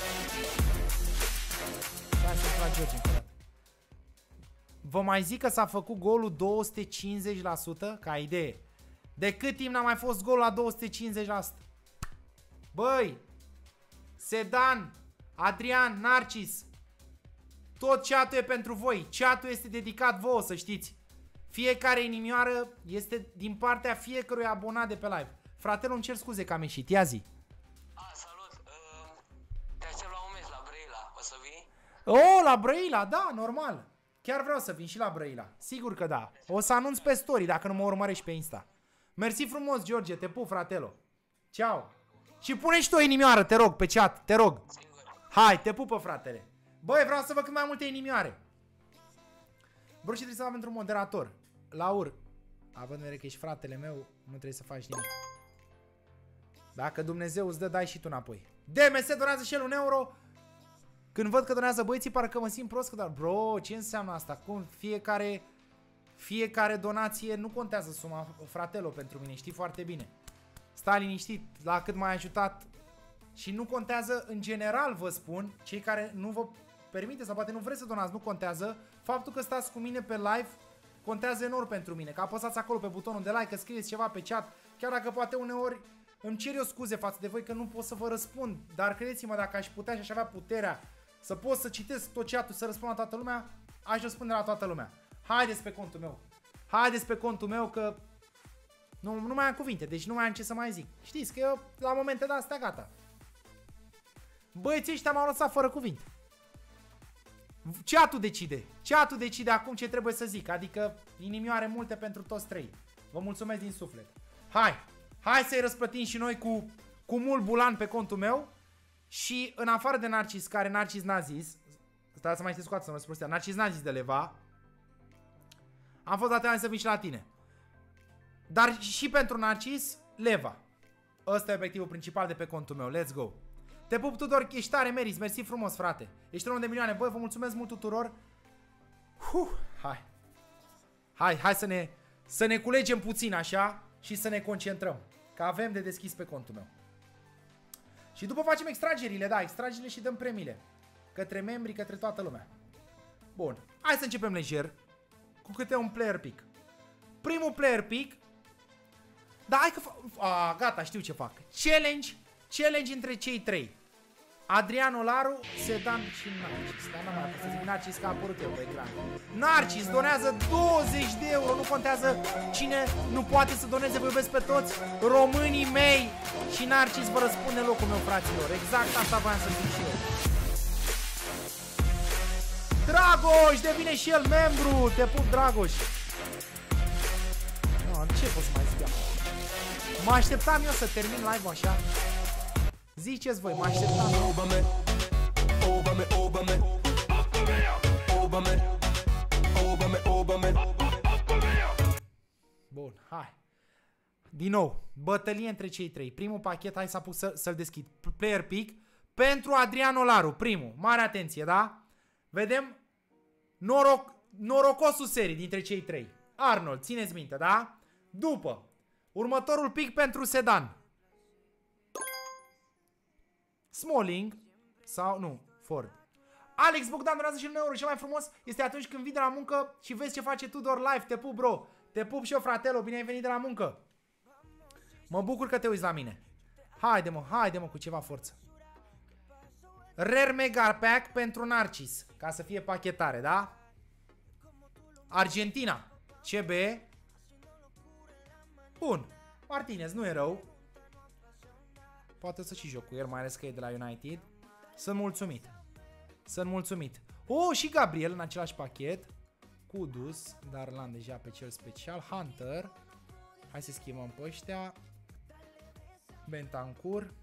Vă mai zic că s-a făcut golul două sute cincizeci la sută ca idee. De cât timp n-a mai fost golul la două sute cincizeci la sută? Băi, Sedan, Adrian, Narcis, tot chatul e pentru voi. Chatul este dedicat vouă, să știți. Fiecare inimioară este din partea fiecărui abonat de pe live. Fratele, îmi cer scuze că am ieșit. Ia zi. A, salut. Uh, te aștept la un meci la Brăila. O să vii? Oh, la Brăila, da, normal. Chiar vreau să vin și la Brăila. Sigur că da. O să anunț pe story dacă nu mă urmărești pe Insta. Mersi frumos, George, te pup, fratelo. Ceau. Și pune și tu o inimioară, te rog, pe chat, te rog. Hai, te pupă, fratele. Băi, vreau să văd cât mai multe inimioare. Bro, și trebuie să am pentru moderator. Laur, având în vedere că ești fratele meu, nu trebuie să faci nimic. Dacă Dumnezeu îți dă, dai și tu înapoi. D M S donează și el un euro. Când văd că donează băieții, parcă mă simt prost, că dar bro, ce înseamnă asta? Cum fiecare fiecare donație nu contează suma, fratelo, pentru mine, știi foarte bine. Stai liniștit, la cât m-ai ajutat, Și nu contează, în general vă spun, cei care nu vă permite sau poate nu vreți să donați, nu contează. Faptul că stați cu mine pe live contează enorm pentru mine. Că apăsați acolo pe butonul de like, că scrieți ceva pe chat. Chiar dacă poate uneori îmi cer eu scuze față de voi că nu pot să vă răspund. Dar credeți-mă, dacă aș putea și aș avea puterea să pot să citesc tot chatul, să răspund la toată lumea, aș răspunde la toată lumea. Haideți pe contul meu. Haideți pe contul meu că nu, nu mai am cuvinte, deci nu mai am ce să mai zic. Știți că eu la momente de astea gata. Băieții ăștia m-au lăsat fără cuvinte. Chatul decide. Chatul decide acum ce trebuie să zic. Adică inimioare multe pentru toți trei. Vă mulțumesc din suflet. Hai. Hai să-i răsplătim și noi cu, cu mult bulan pe contul meu. Și în afară de Narcis, care Narcis n-a zis. Stai să mai știți scoată să mă spun. Narcis n-a zis de leva. Am fost atent să vin și la tine. Dar și pentru Narcis, leva. Ăsta e obiectivul principal de pe contul meu. Let's go. Te pup, Tudor, ești tare, meriți, mersi frumos, frate. Ești un om de milioane, băi, vă mulțumesc mult tuturor. Huh, hai. Hai, hai să ne, să ne culegem puțin așa și să ne concentrăm. Că avem de deschis pe contul meu. Și după facem extragerile, da, extragerile și dăm premiile. Către membri, către toată lumea. Bun, hai să începem lejer. Cu câte un player pick. Primul player pick. Da, hai că fac. A, gata, știu ce fac. Challenge, challenge între cei trei. Adrian Olaru, Sedan și Narcis. Dar n-am mai să zic Narcis că a apărut eu pe ecran. Narcis donează douăzeci de euro. Nu contează cine nu poate să doneze, vă iubesc pe toți românii mei. Și Narcis vă răspunde locul meu, fraților. Exact asta voiam să zic și eu. Dragoș, devine și el membru. Te pup, Dragoș. No, ce pot să mai zic? Mă așteptam eu să termin live-ul așa. Ziceți voi, mă așteptam. Bun, hai. Din nou, bătălie între cei trei. Primul pachet, hai să apuc să, să-l deschid. Player pick pentru Adrian Olaru. Primul, mare atenție, da? Vedem noroc, norocosul serii dintre cei trei. Arnold, țineți minte, da? După, următorul pick pentru Sedan. Smalling sau nu, Ford. Alex Bogdan donează și un euro. Cel mai frumos este atunci când vii de la muncă și vezi ce face Tudor live. Te pup, bro. Te pup și eu, fratelo. Bine ai venit de la muncă. Mă bucur că te uiți la mine. Haide, mă, haide, mă, cu ceva forță. Rare Mega Pack pentru Narcis. Ca să fie pachetare, da? Argentina. C B. Bun. Martinez, nu e rău. Poate să și joc cu el, mai ales că e de la United. Sunt mulțumit. Sunt mulțumit. Oh, și Gabriel în același pachet. Kudus, dar l-am deja pe cel special. Hunter. Hai să schimbăm pe ăștia. Bentancur.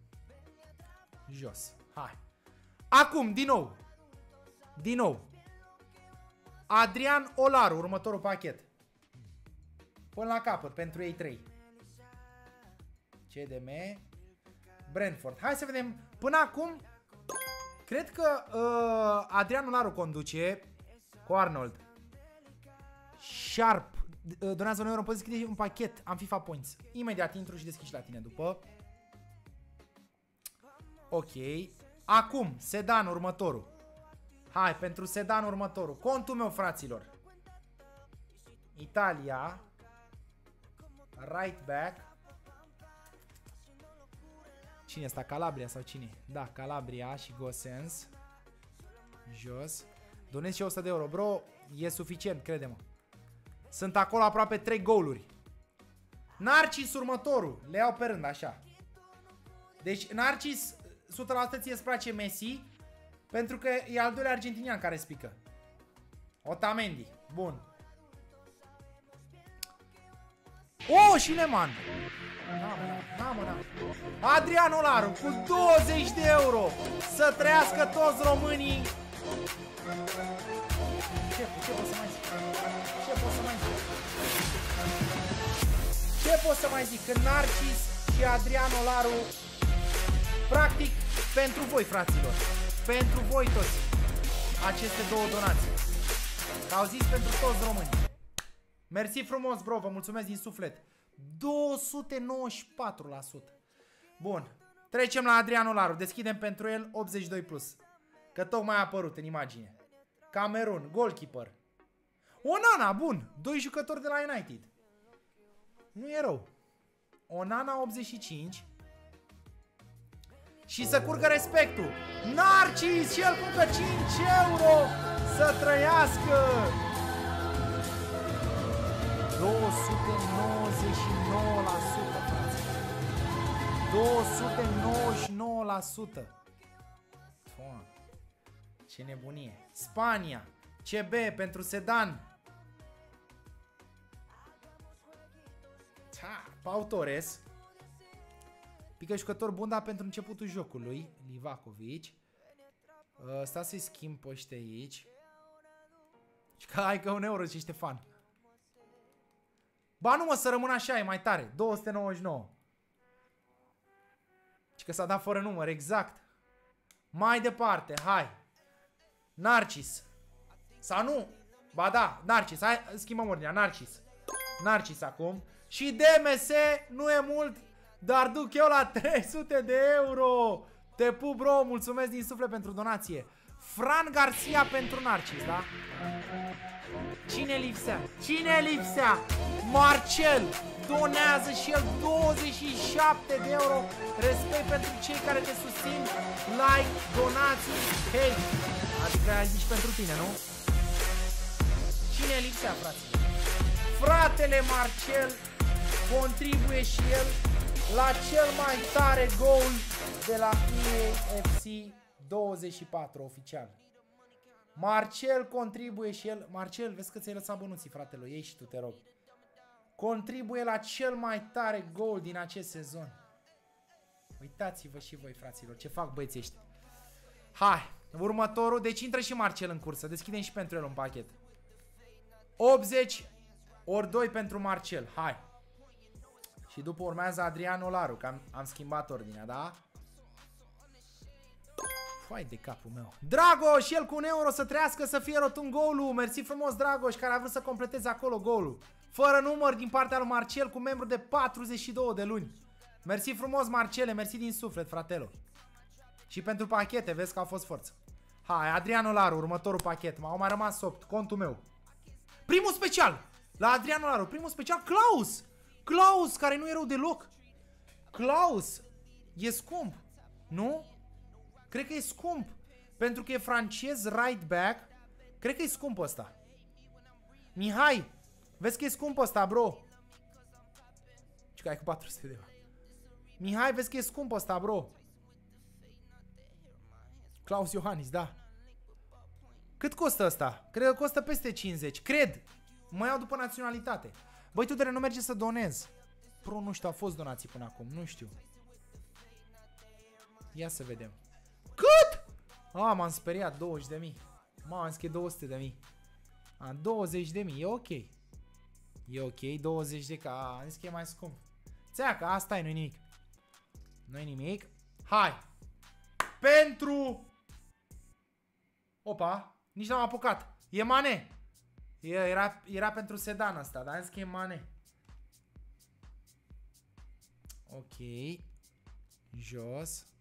Jos. Hai. Acum, din nou. Din nou. Adrian Olaru, următorul pachet. Până la capăt, pentru ei trei. C D M. Brentford. Hai să vedem. Până acum, cred că uh, Adrian Olaru conduce cu Arnold. Sharp. Uh, donează un euro. Poți deschide un pachet. Am FIFA Points. Imediat intru și deschid și la tine după. Ok. Acum, Sedan următorul. Hai, pentru Sedan următorul. Contul meu, fraților. Italia. Right back. Cine asta? Calabria sau cine? Da, Calabria și Gosens. Jos. Donez și o sută de euro. Bro, e suficient, crede-mă. Sunt acolo aproape trei goluri. Narcis următorul. Le iau pe rând, așa. Deci, Narcis, o sută la sută ție îți place Messi, pentru că e al doilea argentinian care spică. Otamendi. Bun. Oh, și Leman. Na, mă, na. Adrian Olaru cu douăzeci de euro. Să trăiască toți românii. Ce, ce pot să mai zic? Ce pot să mai zic? Ce pot să mai zic? Că Narcis și Adrian Olaru, practic, pentru voi, fraților. Pentru voi toți. Aceste două donații. Că au zis pentru toți românii. Mersi frumos, bro, vă mulțumesc din suflet. două sute nouăzeci și patru la sută. Bun. Trecem la Adrian Olaru. Deschidem pentru el optzeci și doi plus. Că tocmai a apărut în imagine. Camerun, goalkeeper. Onana, bun. Doi jucători de la United. Nu e rău. Onana optzeci și cinci. Și să curgă respectul. Narcis și el cucă cinci euro. Să trăiască. două sute nouăzeci și nouă la sută, frate. două sute nouăzeci și nouă la sută. Fua. Ce nebunie. Spania. C B pentru Sedan. Pau Torres. Pică jucător bun, dar pentru începutul jocului. Livakovic. uh, Sta să-i schimb pe ăștia aici. Și că hai că un euro și Ștefan. Ba nu mă, să rămână așa, e mai tare. două sute nouăzeci și nouă. Și că s-a dat fără număr, exact. Mai departe, hai. Narcis. Sau nu? Ba da, Narcis, hai, schimbăm ordinea, Narcis. Narcis acum. Și D M S, nu e mult, dar duc eu la trei sute de euro. Te pup, bro, mulțumesc din suflet pentru donație. Fran Garcia pentru Narcis, da? Cine lipsea? Cine lipsea? Marcel donează și el douăzeci și șapte de euro. Respect pentru cei care te susțin. Like, donații, hei. Adică ai zis pentru tine, nu? Cine lipsea, frate? Fratele Marcel contribuie și el la cel mai tare gol de la E A F C douăzeci și patru oficial. Marcel contribuie și el. Marcel, vezi că ți-ai lăsat bănuții, fratele, ei și tu, te rog. Contribuie la cel mai tare gol din acest sezon. Uitați-vă și voi, fraților, ce fac băieții ăștia. Hai, următorul, deci intră și Marcel în cursă. Deschidem și pentru el un pachet. optzeci ori doi pentru Marcel, hai. Și după urmează Adrian Olaru, că am, am schimbat ordinea, da? Foai de capul meu. Dragoș, el cu un euro, să trăiască, să fie rotund golul. Mersi frumos, Dragoș, care a vrut să completeze acolo golul. Fără număr din partea lui Marcel, cu membru de patruzeci și două de luni. Mersi frumos, Marcele, mersi din suflet, fratelo. Și pentru pachete, vezi că au fost forță. Hai, Adrian Olaru, următorul pachet. M-au mai rămas opt, contul meu. Primul special, la Adrian Olaru, primul special, Klaus. Klaus, care nu e rău deloc. Klaus, e scump, nu? Cred că e scump. Pentru că e francez, right back. Cred că e scump ăsta. Mihai, vezi că e scump ăsta, bro. Și că ai cu patru sute de euro. Mihai, vezi că e scump ăsta, bro. Klaus Iohannis, da. Cât costă ăsta? Cred că costă peste cincizeci. Cred. Mă iau după naționalitate. Băi, Tudore, nu merge să donez. Pro, nu știu, au fost donații până acum. Nu știu. Ia să vedem. Cât? A, m-am speriat. douăzeci de mii. M-am înscris două sute de mii. A, douăzeci de mii. E ok. E ok. douăzeci de ca. Am zis că e mai scump. Țea că asta e, nu-i nimic. Nu-i nimic. Hai. Pentru... Opa. Nici n-am apucat. E Mane. Era, era pentru Sedan asta, dar am zis că e Mane. Ok. Jos.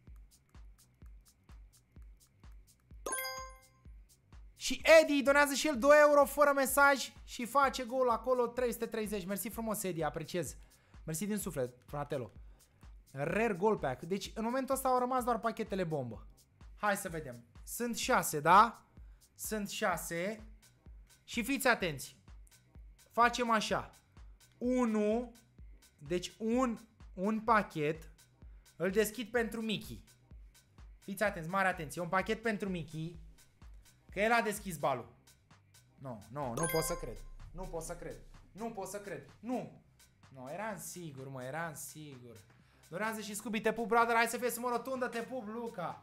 Și Eddie donează și el doi euro fără mesaj și face gol acolo, trei sute treizeci. Mersi frumos, Eddie, apreciez. Mersi din suflet, fratelo. Rare goal pack. Deci în momentul ăsta au rămas doar pachetele bombă. Hai să vedem. Sunt șase, da? Sunt șase. Și fiți atenți. Facem așa. unu. Deci un, un pachet. Îl deschid pentru Mickey. Fiți atenți, mare atenție. Un pachet pentru Mickey. Că el a deschis balul. Nu, nu, nu pot să cred. Nu pot să cred. Nu pot să cred. Nu. Nu, eram sigur, mă, eram sigur. Durează și Scooby, te pup, brother. Hai să fie sumă rotundă, te pup, Luca.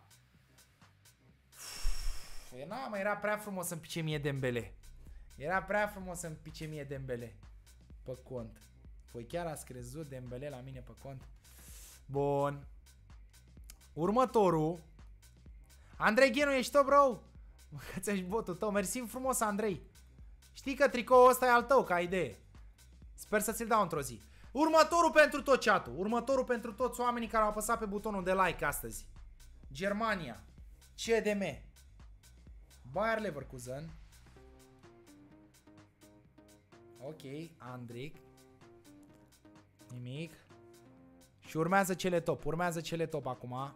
Uf, na, mă, era prea frumos să-mi pice mie Dembele. Era prea frumos să-mi pice mie Dembele pe cont. Păi chiar ați crezut Dembele la mine pe cont? Bun. Următorul. Andrei Ghenu, ești tot, bro? Mă, că ți-aș botul tău. Mersi frumos, Andrei. Știi că tricoul ăsta e al tău, ca idee. Sper să ți-l dau într-o zi. Următorul pentru tot chat-ul. Următorul pentru toți oamenii care au apăsat pe butonul de like astăzi. Germania. C D M. Bayer Leverkusen. Ok, Andric. Nimic. Și urmează cele top. Urmează cele top acum.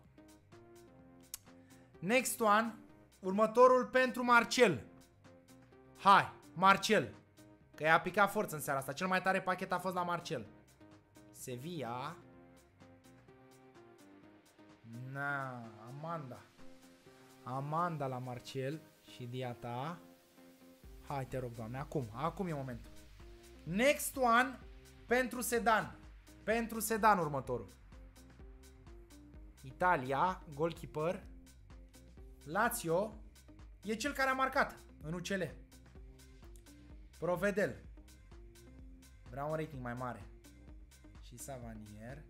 Next one. Următorul pentru Marcel. Hai, Marcel. Că i-a picat forță în seara asta. Cel mai tare pachet a fost la Marcel. Sevilla. Na, Amanda. Amanda la Marcel. Și Diata. Hai, te rog, doamne. Acum, acum e momentul. Next one pentru Sedan. Pentru Sedan următorul. Italia, goalkeeper. Lazio. E cel care a marcat în U C L. Provedel. Vreau un rating mai mare. Și Savanier.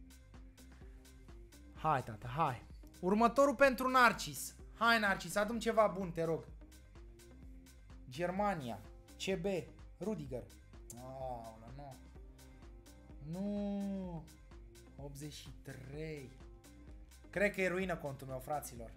Hai, tata, hai. Următorul pentru Narcis. Hai, Narcis, adu-mi ceva bun, te rog. Germania. C B. Rudiger. Oh, nu. Nu. optzeci și trei. Cred că e ruină contul meu, fraților.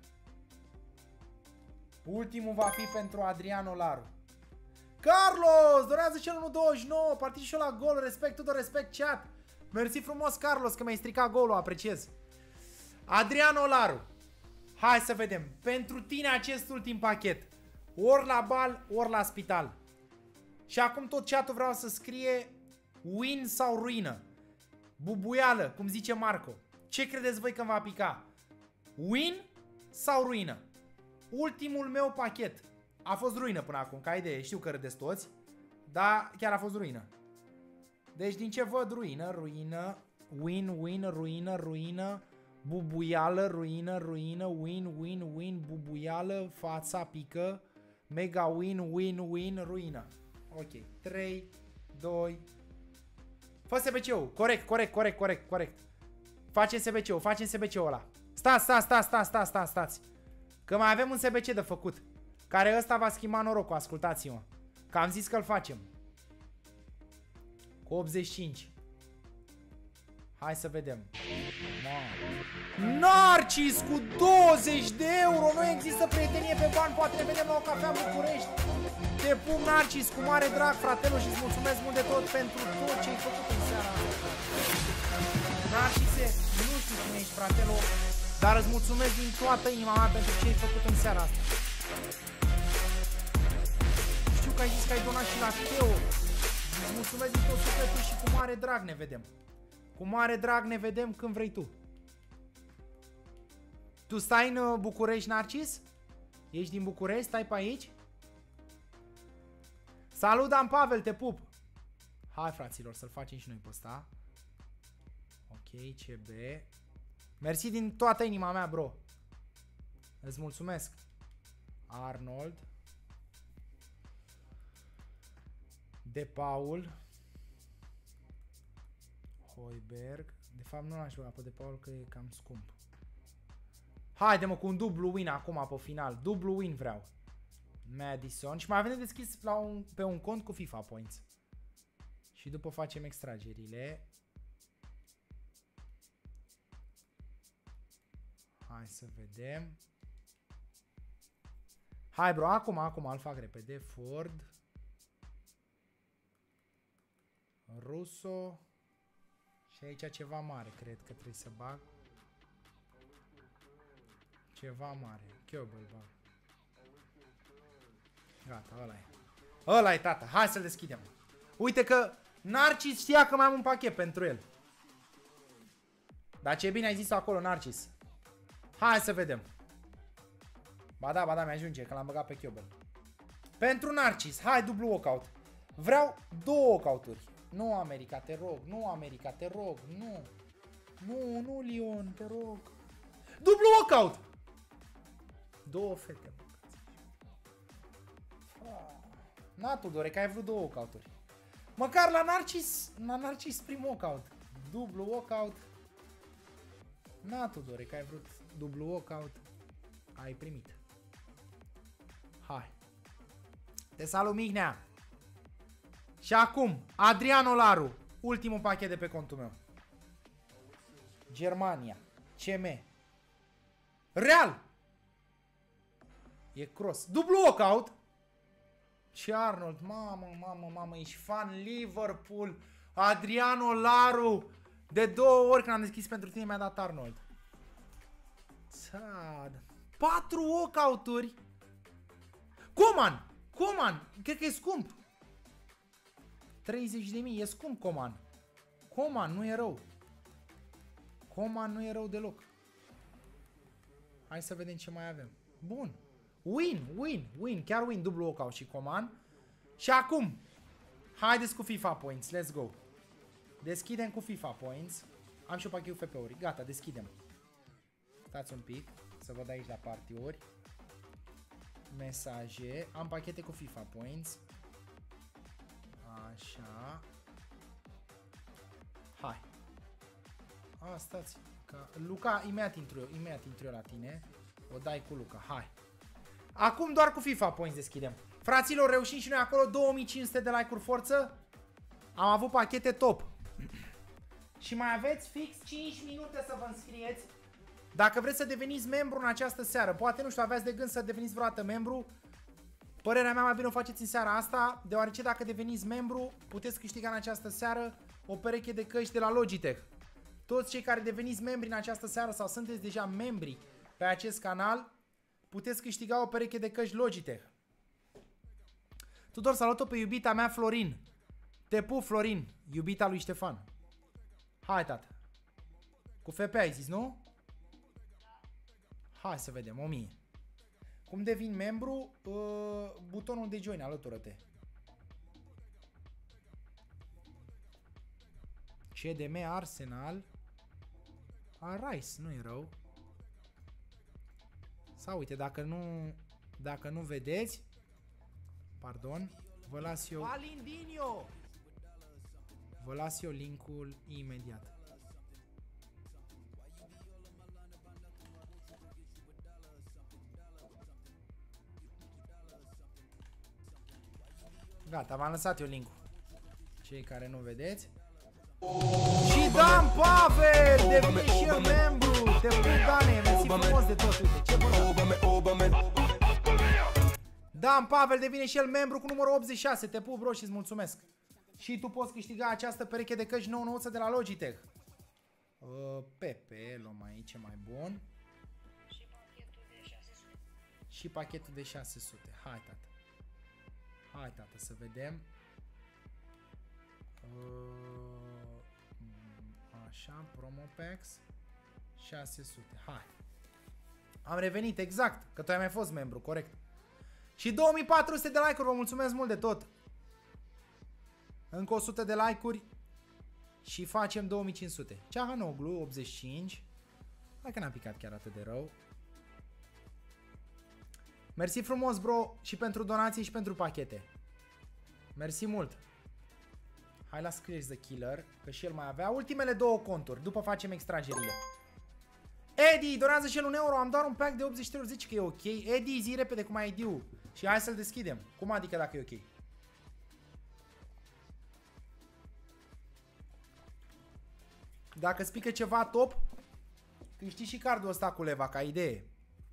Ultimul va fi pentru Adriano Laru. Carlos! Dorează cel unu douăzeci și nouă. Particip și eu la gol. Respect, Tudor, respect, chat. Mersi frumos, Carlos, că mi-ai stricat golul. Apreciez. Adriano Laru. Hai să vedem. Pentru tine acest ultim pachet. Ori la bal, ori la spital. Și acum tot chat-ul vreau să scrie win sau ruină. Bubuială, cum zice Marco. Ce credeți voi că va pica? Win sau ruină? Ultimul meu pachet. A fost ruină până acum, ca idee. Știu că râdeți toți. Dar chiar a fost ruină. Deci din ce văd? Ruină, ruină. Win, win, ruină, ruină. Bubuială, ruină, ruină. Win, win, win, bubuială. Fața pică. Mega win, win, win, ruină. Ok. trei, doi. Fă S B C-ul. Corect, corect, corect, corect, corect. Facem S B C-ul, facem S B C-ul ăla. Stați, stați, stați, stați, stați, stați, stați. Că mai avem un S B C de făcut. Care ăsta va schimba norocul, ascultați-mă. Că am zis că-l facem. Cu optzeci și cinci. Hai să vedem. Narcis cu douăzeci de euro. Nu există prietenie pe bani. Poate ne vedem la o cafea în București. Te pup, Narcis, cu mare drag, fratelu, și îți mulțumesc mult de tot pentru tot ce ai făcut în seara asta. Narcise, nu știu cine ești, fratelu, dar îți mulțumesc din toată inima mea pentru ce ai făcut în seara asta. Știu că ai zis că ai donat și la Teo. Îți mulțumesc din tot sufletul și cu mare drag ne vedem. Cu mare drag ne vedem când vrei tu. Tu stai în București, Narcis? Ești din București? Stai pe aici? Salut, Dan Pavel, te pup! Hai, fraților, să-l facem și noi pe ăsta. Ok, C B. Mersi din toată inima mea, bro. Îți mulțumesc. Arnold. De Paul. Hoiberg. De fapt nu l-aș băga pe De Paul că e cam scump. Haide mă, cu un dublu win acum pe final. Dublu win vreau. Madison. Și mai avem de deschis la un, pe un cont cu FIFA Points. Și după facem extragerile. Hai să vedem. Hai bro, acum, acum îl fac repede. Ford. Russo. Și aici ceva mare, cred că trebuie să bag. Ceva mare. Chiobel bag. Gata, ăla e. Ăla e, tata. Hai să-l deschidem. Uite că Narcis știa că mai am un pachet pentru el. Dar ce bine ai zis acolo, Narcis. Hai să vedem. Ba da, ba da, mi-ajunge, că l-am băgat pe Chiobel. Pentru Narcis, hai dublu walkout. Vreau două walkout-uri. Nu, America, te rog. Nu, America, te rog. Nu. Nu, nu, Lion, te rog. Dublu walkout. Două fete, mă. Na, Tudore, că ai vrut două walkout-uri. Măcar la Narcis, la Narcis prim walkout. Dublu walkout. Na, Tudore, că ai vrut dublu walkout. Ai primit. Hai. Te salut, Mignea. Și acum, Adriano Laru. Ultimul pachet de pe contul meu. Germania. C M. Real. E cross. Dublu walkout. Ce Arnold. Mamă, mamă, mamă. Ești fan Liverpool. Adriano Laru. De două ori când am deschis pentru tine mi-a dat Arnold. Țad. Patru walkout-uri. Coman. Coman. Cred că e scump. treizeci de mii. E scump Coman. Coman nu e rău. Coman nu e rău deloc. Hai să vedem ce mai avem. Bun. Win, win, win. Chiar win. Dublu walkout și Coman. Și acum. Haideți cu FIFA Points. Let's go. Deschidem cu FIFA Points. Am și o pachetul F P-uri. Gata, deschidem. Stați un pic. Să văd aici la partiuri. Mesaje. Am pachete cu FIFA Points. Așa. Hai. A, stați. Că Luca, imediat intru eu, imediat intru eu la tine. O dai cu Luca, hai. Acum doar cu FIFA Points deschidem. Fraților, reușim și noi acolo. două mii cinci sute de like-uri forță. Am avut pachete top. Și mai aveți fix cinci minute să vă înscrieți. Dacă vreți să deveniți membru în această seară. Poate, nu știu, aveați de gând să deveniți vreodată membru. Părerea mea, mai bine o faceți în seara asta. Deoarece dacă deveniți membru, puteți câștiga în această seară o pereche de căști de la Logitech. Toți cei care deveniți membri în această seară sau sunteți deja membri pe acest canal, puteți câștiga o pereche de căști Logitech. Tudor, salut-o pe iubita mea Florin. Te pup, Florin, iubita lui Ștefan. Hai, tată. Cu F P ai zis, nu? Hai să vedem, o mie. Cum devin membru? Uh, butonul de join, alătură-te. C D M Arsenal. Arise, nu e rău. Sau uite, dacă nu dacă nu vedeți, pardon, vă las eu Alindinho. Vă las eu linkul imediat. Gata, v-am lăsat eu linkul. Cei care nu vedeți. Și Dan Pavel devine și el membru. Te pup, Dane, mersi frumos de tot. Uite, ce bună. Dan Pavel devine și el membru cu numărul optzeci și șase. Te pup, bro, și îți mulțumesc. Și tu poți câștiga această pereche de căști nouă nouă de la Logitech. uh, Pepe, luăm aici, mai bun. Și pachetul de șase sute. Și pachetul de șase sute. Hai, tată. Hai, tată, să vedem. Uh, așa, promo packs șase sute. Hai. Am revenit, exact, că tu ai mai fost membru, corect. Și două mii patru sute de like-uri, vă mulțumesc mult de tot. Încă o sută de like-uri și facem două mii cinci sute. Ceahanoglu, optzeci și cinci. Hai că n-a picat chiar atât de rău. Mersi frumos, bro, și pentru donații și pentru pachete. Mersi mult. Hai la Scratch the Killer, că și el mai avea ultimele două conturi. După facem extragerile. Eddie, donează și el un euro. Am doar un pack de optzeci și trei, zici că e ok. Eddie, zi repede cum ai I D-ul și hai să-l deschidem. Cum adică dacă e ok? Dacă îți pică ceva top, câștigi și cardul ăsta cu leva, ca idee.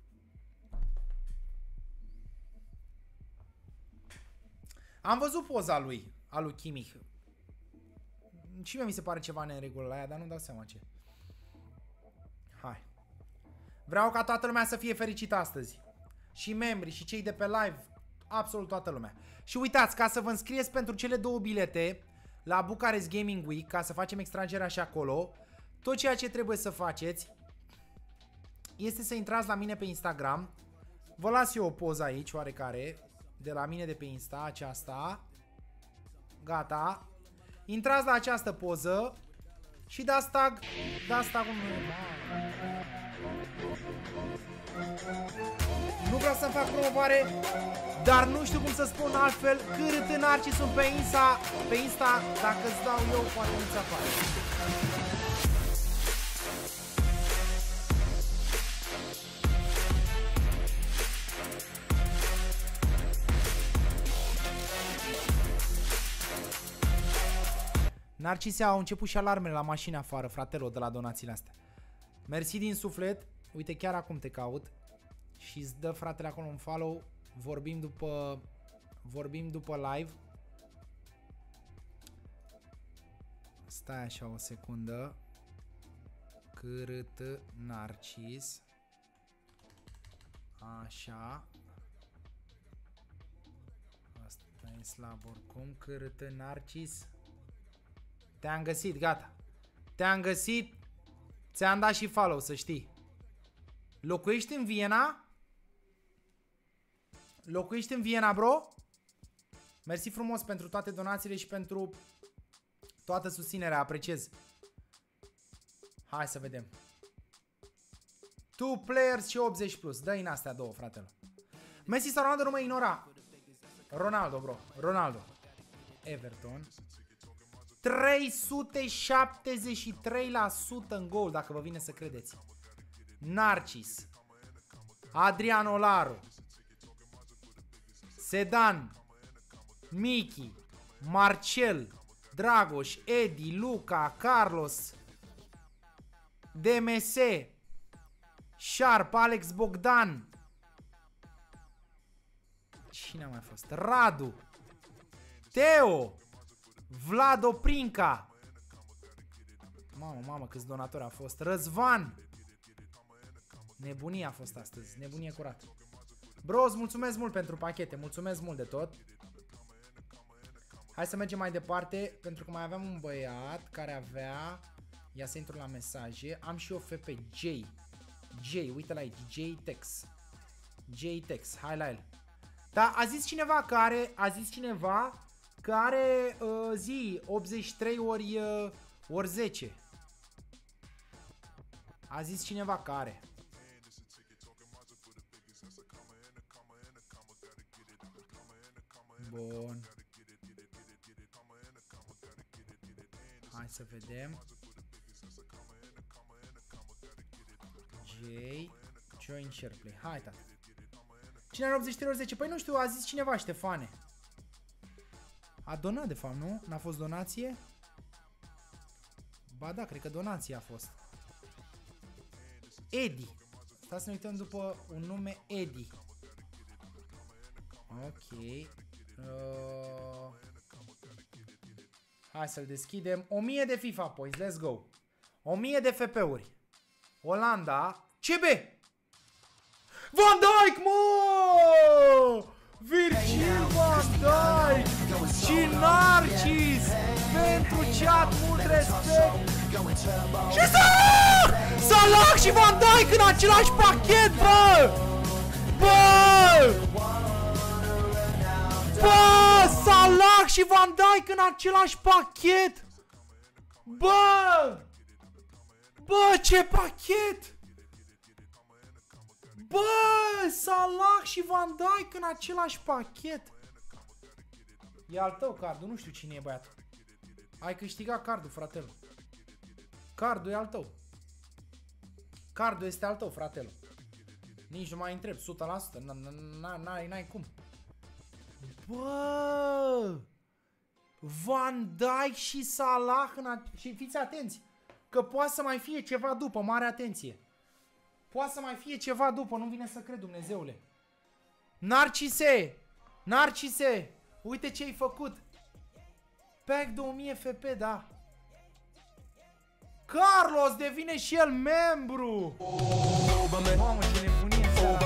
Am văzut poza lui, a lui Kimmich. Și mie mi se pare ceva neregulă la ea, dar nu dau seama ce. Hai. Vreau ca toată lumea să fie fericită astăzi. Și membrii, și cei de pe live. Absolut toată lumea. Și uitați, ca să vă înscrieți pentru cele două bilete la Bucharest Gaming Week, ca să facem extragerea și acolo, tot ceea ce trebuie să faceți este să intrați la mine pe Instagram. Vă las eu o poză aici, oarecare, de la mine de pe Insta, aceasta. Gata. Intrați la această poză și dați tag, dați tag-ul meu. Nu vreau să-mi fac promovare, dar nu știu cum să spun altfel. Cât înarci sunt pe Insta, pe Insta, dacă îți dau eu, poate nu-ți apare. Narcise, au început și alarmele la mașini afară, fratelo, de la donațiile astea. Mersi din suflet. Uite, chiar acum te caut. Și îți dă fratele acolo un follow. Vorbim după... Vorbim după live. Stai așa o secundă. Cârâtă Narcis. Așa. Asta e slab oricum. Cârâtă Narcis. Te-am găsit, gata. Te-am găsit. Ți-am dat și follow, să știi. Locuiești în Viena? Locuiești în Viena, bro? Mersi frumos pentru toate donațiile și pentru toată susținerea, apreciez. Hai să vedem. Two players și optzeci plus. Dă-i în astea două, fratele. Messi sau Ronaldo, nu mă ignora. Ronaldo, bro. Ronaldo. Everton. trei sute șaptezeci și trei la sută în gol, dacă vă vine să credeți. Narcis. Adrian Olaru. Sedan. Miki. Marcel. Dragoș. Edi. Luca. Carlos. D M S. Sharp. Alex Bogdan. Cine a mai fost? Radu. Teo. Vlad Oprinca. Mamă, mamă, câți donatori a fost. Răzvan. Nebunie a fost astăzi. Nebunie curat. Bro, îți mulțumesc mult pentru pachete. Mulțumesc mult de tot. Hai să mergem mai departe. Pentru că mai aveam un băiat care avea... Ia să intru la mesaje. Am și o F P J. J, uite la aici. J-Tex. J-Tex. Hai la el. Da, a zis cineva care... A zis cineva... Că are uh, zi optzeci și trei ori, uh, ori zece. A zis cineva că are. Bun. Hai să vedem. J. Join SharePlay. Hai, tata. Cine are optzeci și trei ori zece? Păi nu știu, a zis cineva, Ștefane. A donat, de fapt, nu? N-a fost donație? Ba da, cred că donație a fost. Edi. Stai să ne uităm după un nume Edi. Ok. Uh... Hai să-l deschidem. o mie de FIFA points, let's go. o mie de F P-uri. Olanda. C B! Van Dijk, mă! Virgil van Dijk și Narcis pentru chat, mult respect. Și Salah! Salah și Van Dijk în același pachet, bă! Bă! Bă! Salah și Van Dijk în același pachet! Bă! Bă, ce pachet! Bă, Salah și Van Dijk în același pachet. E al tău cardul, nu știu cine e băiatul. Ai câștigat cardul, fratelu. Cardul e al tău. Cardul este al tău, fratelu. Nici nu mai întreb, o sută la sută. N-ai cum. Bă! Van Dijk și Salah în și fiți atenți, că poate să mai fie ceva după, mare atenție. Poate să mai fie ceva după, nu vine să cred, Dumnezeule. Narcise! Narcise! Uite ce ai făcut. Pack două mii F P, da. Carlos devine și el membru. Mamă, ce nebunie.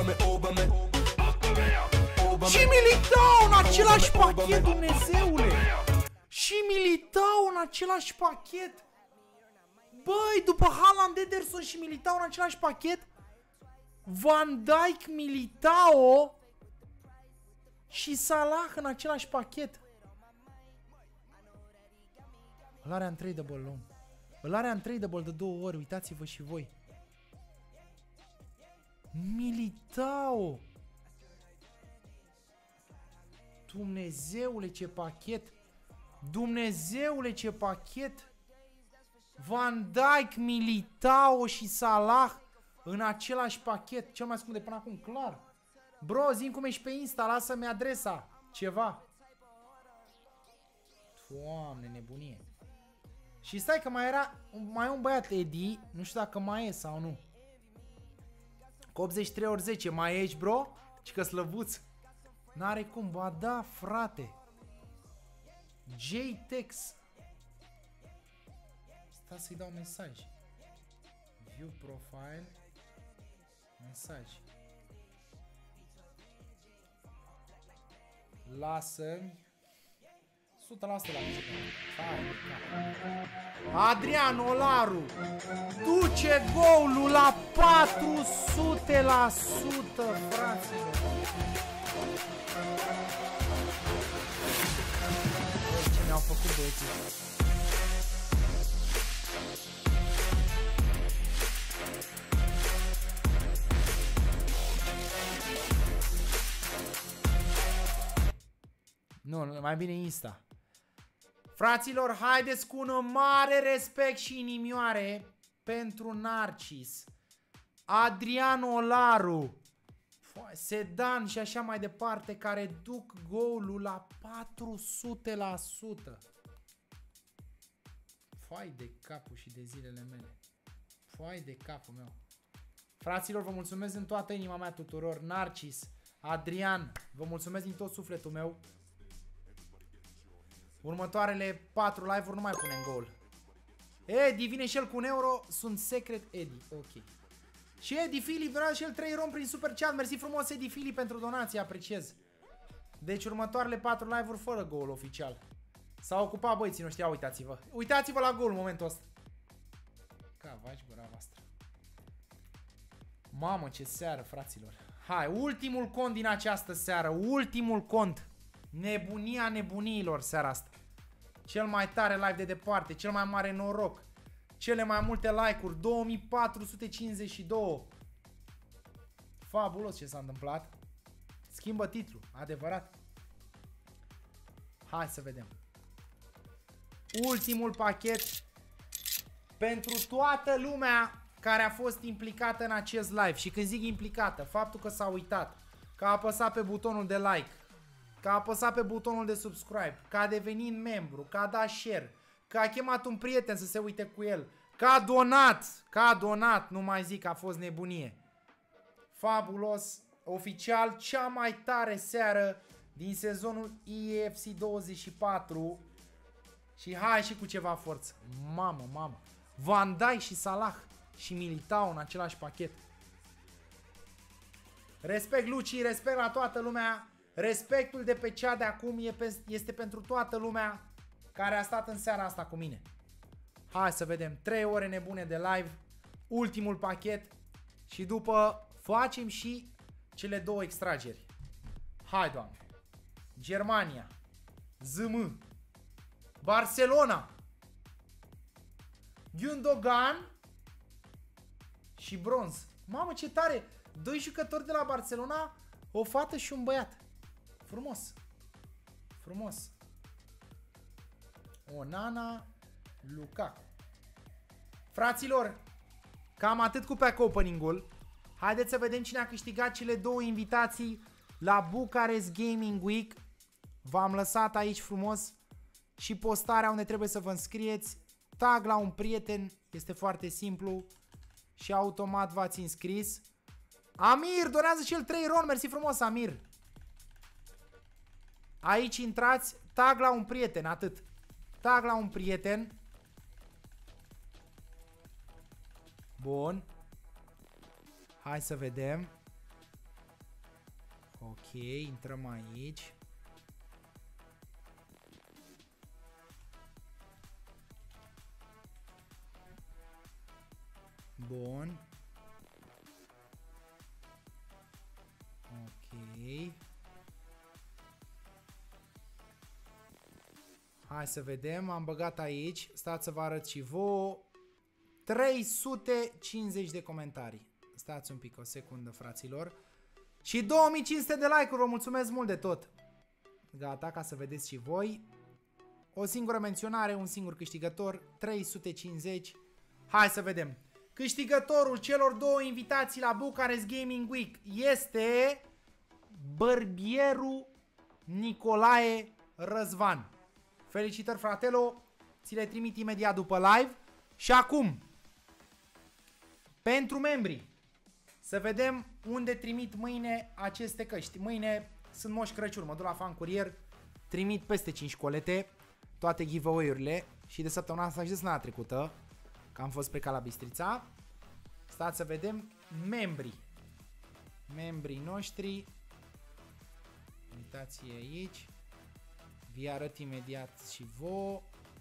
Și Militao în același pachet, Dumnezeule. Și Militao în același pachet. Băi, după Haaland, Ederson și Militao în același pachet. Van Dijk, Militao și Salah în același pachet. Îl are untradeable, om. Îl are untradeable de două ori, uitați-vă și voi. Militao. Dumnezeule, ce pachet. Dumnezeule, ce pachet. Van Dijk, Militao și Salah în același pachet. Cel mai scump de până acum, clar. Bro, zi-mi cum ești pe Insta, lasă-mi adresa. Ceva. Doamne, nebunie. Și stai că mai era, mai e un băiat, Edi, nu știu dacă mai e sau nu. Cu optzeci și trei ori zece, mai ești, bro? Și că slăbuț. N-are cum, ba da, frate. J-Tex. Stai să-i dau mesaj. View profile. Mesaj. Lasă-mi o sută la sută la muzică. Adrian Olaru duce golul la patru sute la sută, fraților. Ce mi-au făcut băieții. Nu, mai bine Insta. Fraților, haideți cu un mare respect și inimioare pentru Narcis, Adrian Olaru, Sedan și așa mai departe, care duc golul la patru sute la sută. Foai de capul și de zilele mele. Foai de capul meu. Fraților, vă mulțumesc din toată inima mea tuturor. Narcis, Adrian, vă mulțumesc din tot sufletul meu. Următoarele patru live-uri nu mai punem gol. Edi vine și el cu un euro. Sunt secret Edi. Ok. Și Edi Fili donează și el trei rom prin super chat. Mersi frumos Edi Fili pentru donație. Apreciez. Deci următoarele patru live-uri fără gol oficial. S-au ocupat băieții noștri. Ia uitați-vă. Uitați-vă la gol în momentul ăsta. Ca vaci gura voastră. Mamă ce seară, fraților. Hai, ultimul cont din această seară. Ultimul cont. Nebunia nebuniilor seara asta. Cel mai tare live de departe, cel mai mare noroc, cele mai multe like-uri, două mii patru sute cincizeci și doi. Fabulos ce s-a întâmplat. Schimbă titlul, adevărat. Hai să vedem. Ultimul pachet pentru toată lumea care a fost implicată în acest live. Și când zic implicată, faptul că s-a uitat, că a apăsat pe butonul de like, că a apăsat pe butonul de subscribe, că a devenit membru, că a dat share, că a chemat un prieten să se uite cu el, că a donat, că a donat, nu mai zic, a fost nebunie. Fabulos, oficial, cea mai tare seară din sezonul E F C douăzeci și patru. Și hai și cu ceva forță. Mamă, mamă. Van Dijk și Salah și Militao în același pachet. Respect Luci, respect la toată lumea. Respectul de pe cea de acum e pe, este pentru toată lumea care a stat în seara asta cu mine. Hai să vedem. trei ore nebune de live. Ultimul pachet. Și după facem și cele două extrageri. Hai, Doamne. Germania. Z M. Barcelona. Gundogan. Și bronz. Mamă, ce tare. Doi jucători de la Barcelona. O fată și un băiat. Frumos. Frumos. Onana, Lukaku. Fraților, cam atât cu pack opening-ul. Haideți să vedem cine a câștigat cele două invitații la Bucharest Gaming Week. V-am lăsat aici frumos și postarea unde trebuie să vă înscrieți. Tag la un prieten, este foarte simplu și automat v-ați înscris. Amir, donează și el trei ron, mersi frumos Amir. Aici intrați, tag la un prieten, atât. Tag la un prieten. Bun. Hai să vedem. Ok, intrăm aici. Bun. Ok. Hai să vedem, am băgat aici, stați să vă arăt și vouă, trei sute cincizeci de comentarii. Stați un pic, o secundă, fraților. Și două mii cinci sute de like-uri, vă mulțumesc mult de tot. Gata, ca să vedeți și voi. O singură menționare, un singur câștigător, trei sute cincizeci. Hai să vedem. Câștigătorul celor două invitații la Bucharest Gaming Week este Bărbieru Nicolae Răzvan. Felicitări, fratelo! ți le trimit imediat după live. Și acum, pentru membrii, să vedem unde trimit mâine aceste căști. Mâine sunt Moș Crăciun, mă duc la Fan Curier, trimit peste cinci colete, toate giveaway-urile și de săptămâna asta și de săptămâna trecută, că am fost plecat la Bistrița. Stați să vedem membrii. Membrii noștri. Uitați aici. Vi arăt imediat și vouă.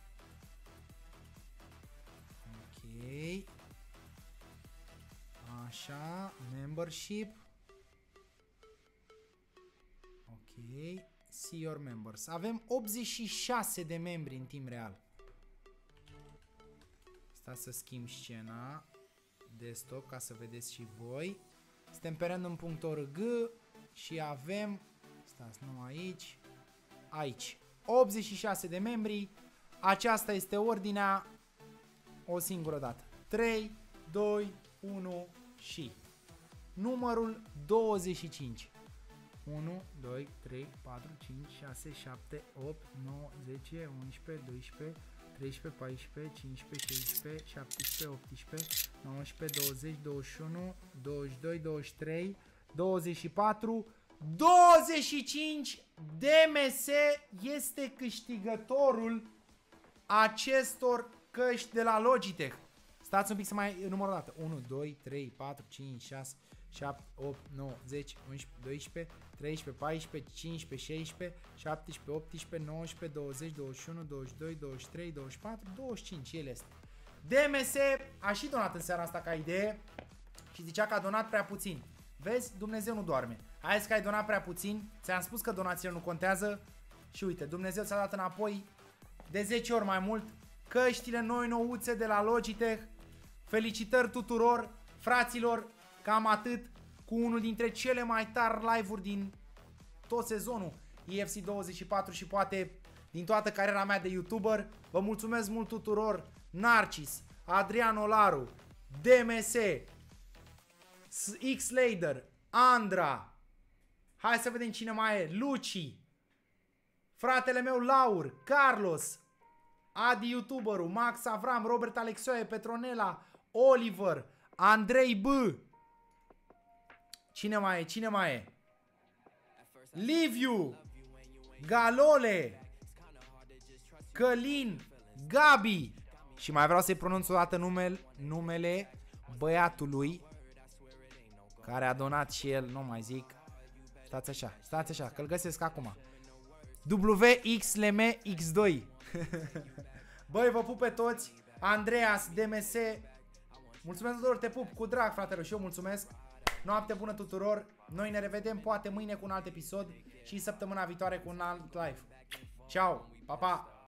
Ok. Așa, membership. Ok. See your members. Avem optzeci și șase de membri în timp real. Stați să schimb scena desktop ca să vedeți și voi. Suntem pe random punct org și avem, stați, nu aici, aici, optzeci și șase de membri. Aceasta este ordinea o singură dată. trei, doi, unu și numărul douăzeci și cinci. unu, doi, trei, patru, cinci, șase, șapte, opt, nouă, zece, unsprezece, doisprezece, treisprezece, paisprezece, cincisprezece, șaisprezece, șaptesprezece, optsprezece, nouăsprezece, douăzeci, douăzeci și unu, douăzeci și doi, douăzeci și trei, douăzeci și patru, douăzeci și cinci. D M S este câștigătorul acestor căști de la Logitech. Stați un pic să mai număr o dată. unu, doi, trei, patru, cinci, șase, șapte, opt, nouă, zece, unsprezece, doisprezece, treisprezece, paisprezece, cincisprezece, șaisprezece, șaptesprezece, optsprezece, nouăsprezece, douăzeci, douăzeci și unu, douăzeci și doi, douăzeci și trei, douăzeci și patru, douăzeci și cinci. El este. D M S a și donat în seara asta ca idee și zicea că a donat prea puțin. Vezi? Dumnezeu nu doarme. Hai că ai donat prea puțin. Ți-am spus că donațiile nu contează. Și uite, Dumnezeu ți-a dat înapoi de zece ori mai mult căștile noi nouțe de la Logitech. Felicitări tuturor, fraților, cam atât, cu unul dintre cele mai tari live-uri din tot sezonul E F C douăzeci și patru și poate din toată cariera mea de YouTuber. Vă mulțumesc mult tuturor, Narcis, Adrian Olaru, D M S, X-Lader, Andra, hai să vedem cine mai e, Luci, fratele meu Laur, Carlos, Adi YouTuberul, Max Avram, Robert Alexoie, Petronela, Oliver, Andrei B. Cine mai e? Cine mai e? Liviu, Galole, Călin, Gabi. Și mai vreau să-i pronunț o dată numele, numele băiatului care a donat și el, nu mai zic. Stați așa, stați așa, că-l găsesc acum. W X L M X doi. Băi, vă pup pe toți. Andreas, D M S. Mulțumesc tuturor, te pup cu drag, fratelor, și eu mulțumesc. Noapte bună tuturor. Noi ne revedem poate mâine cu un alt episod și săptămâna viitoare cu un alt live. Ciao, pa, pa.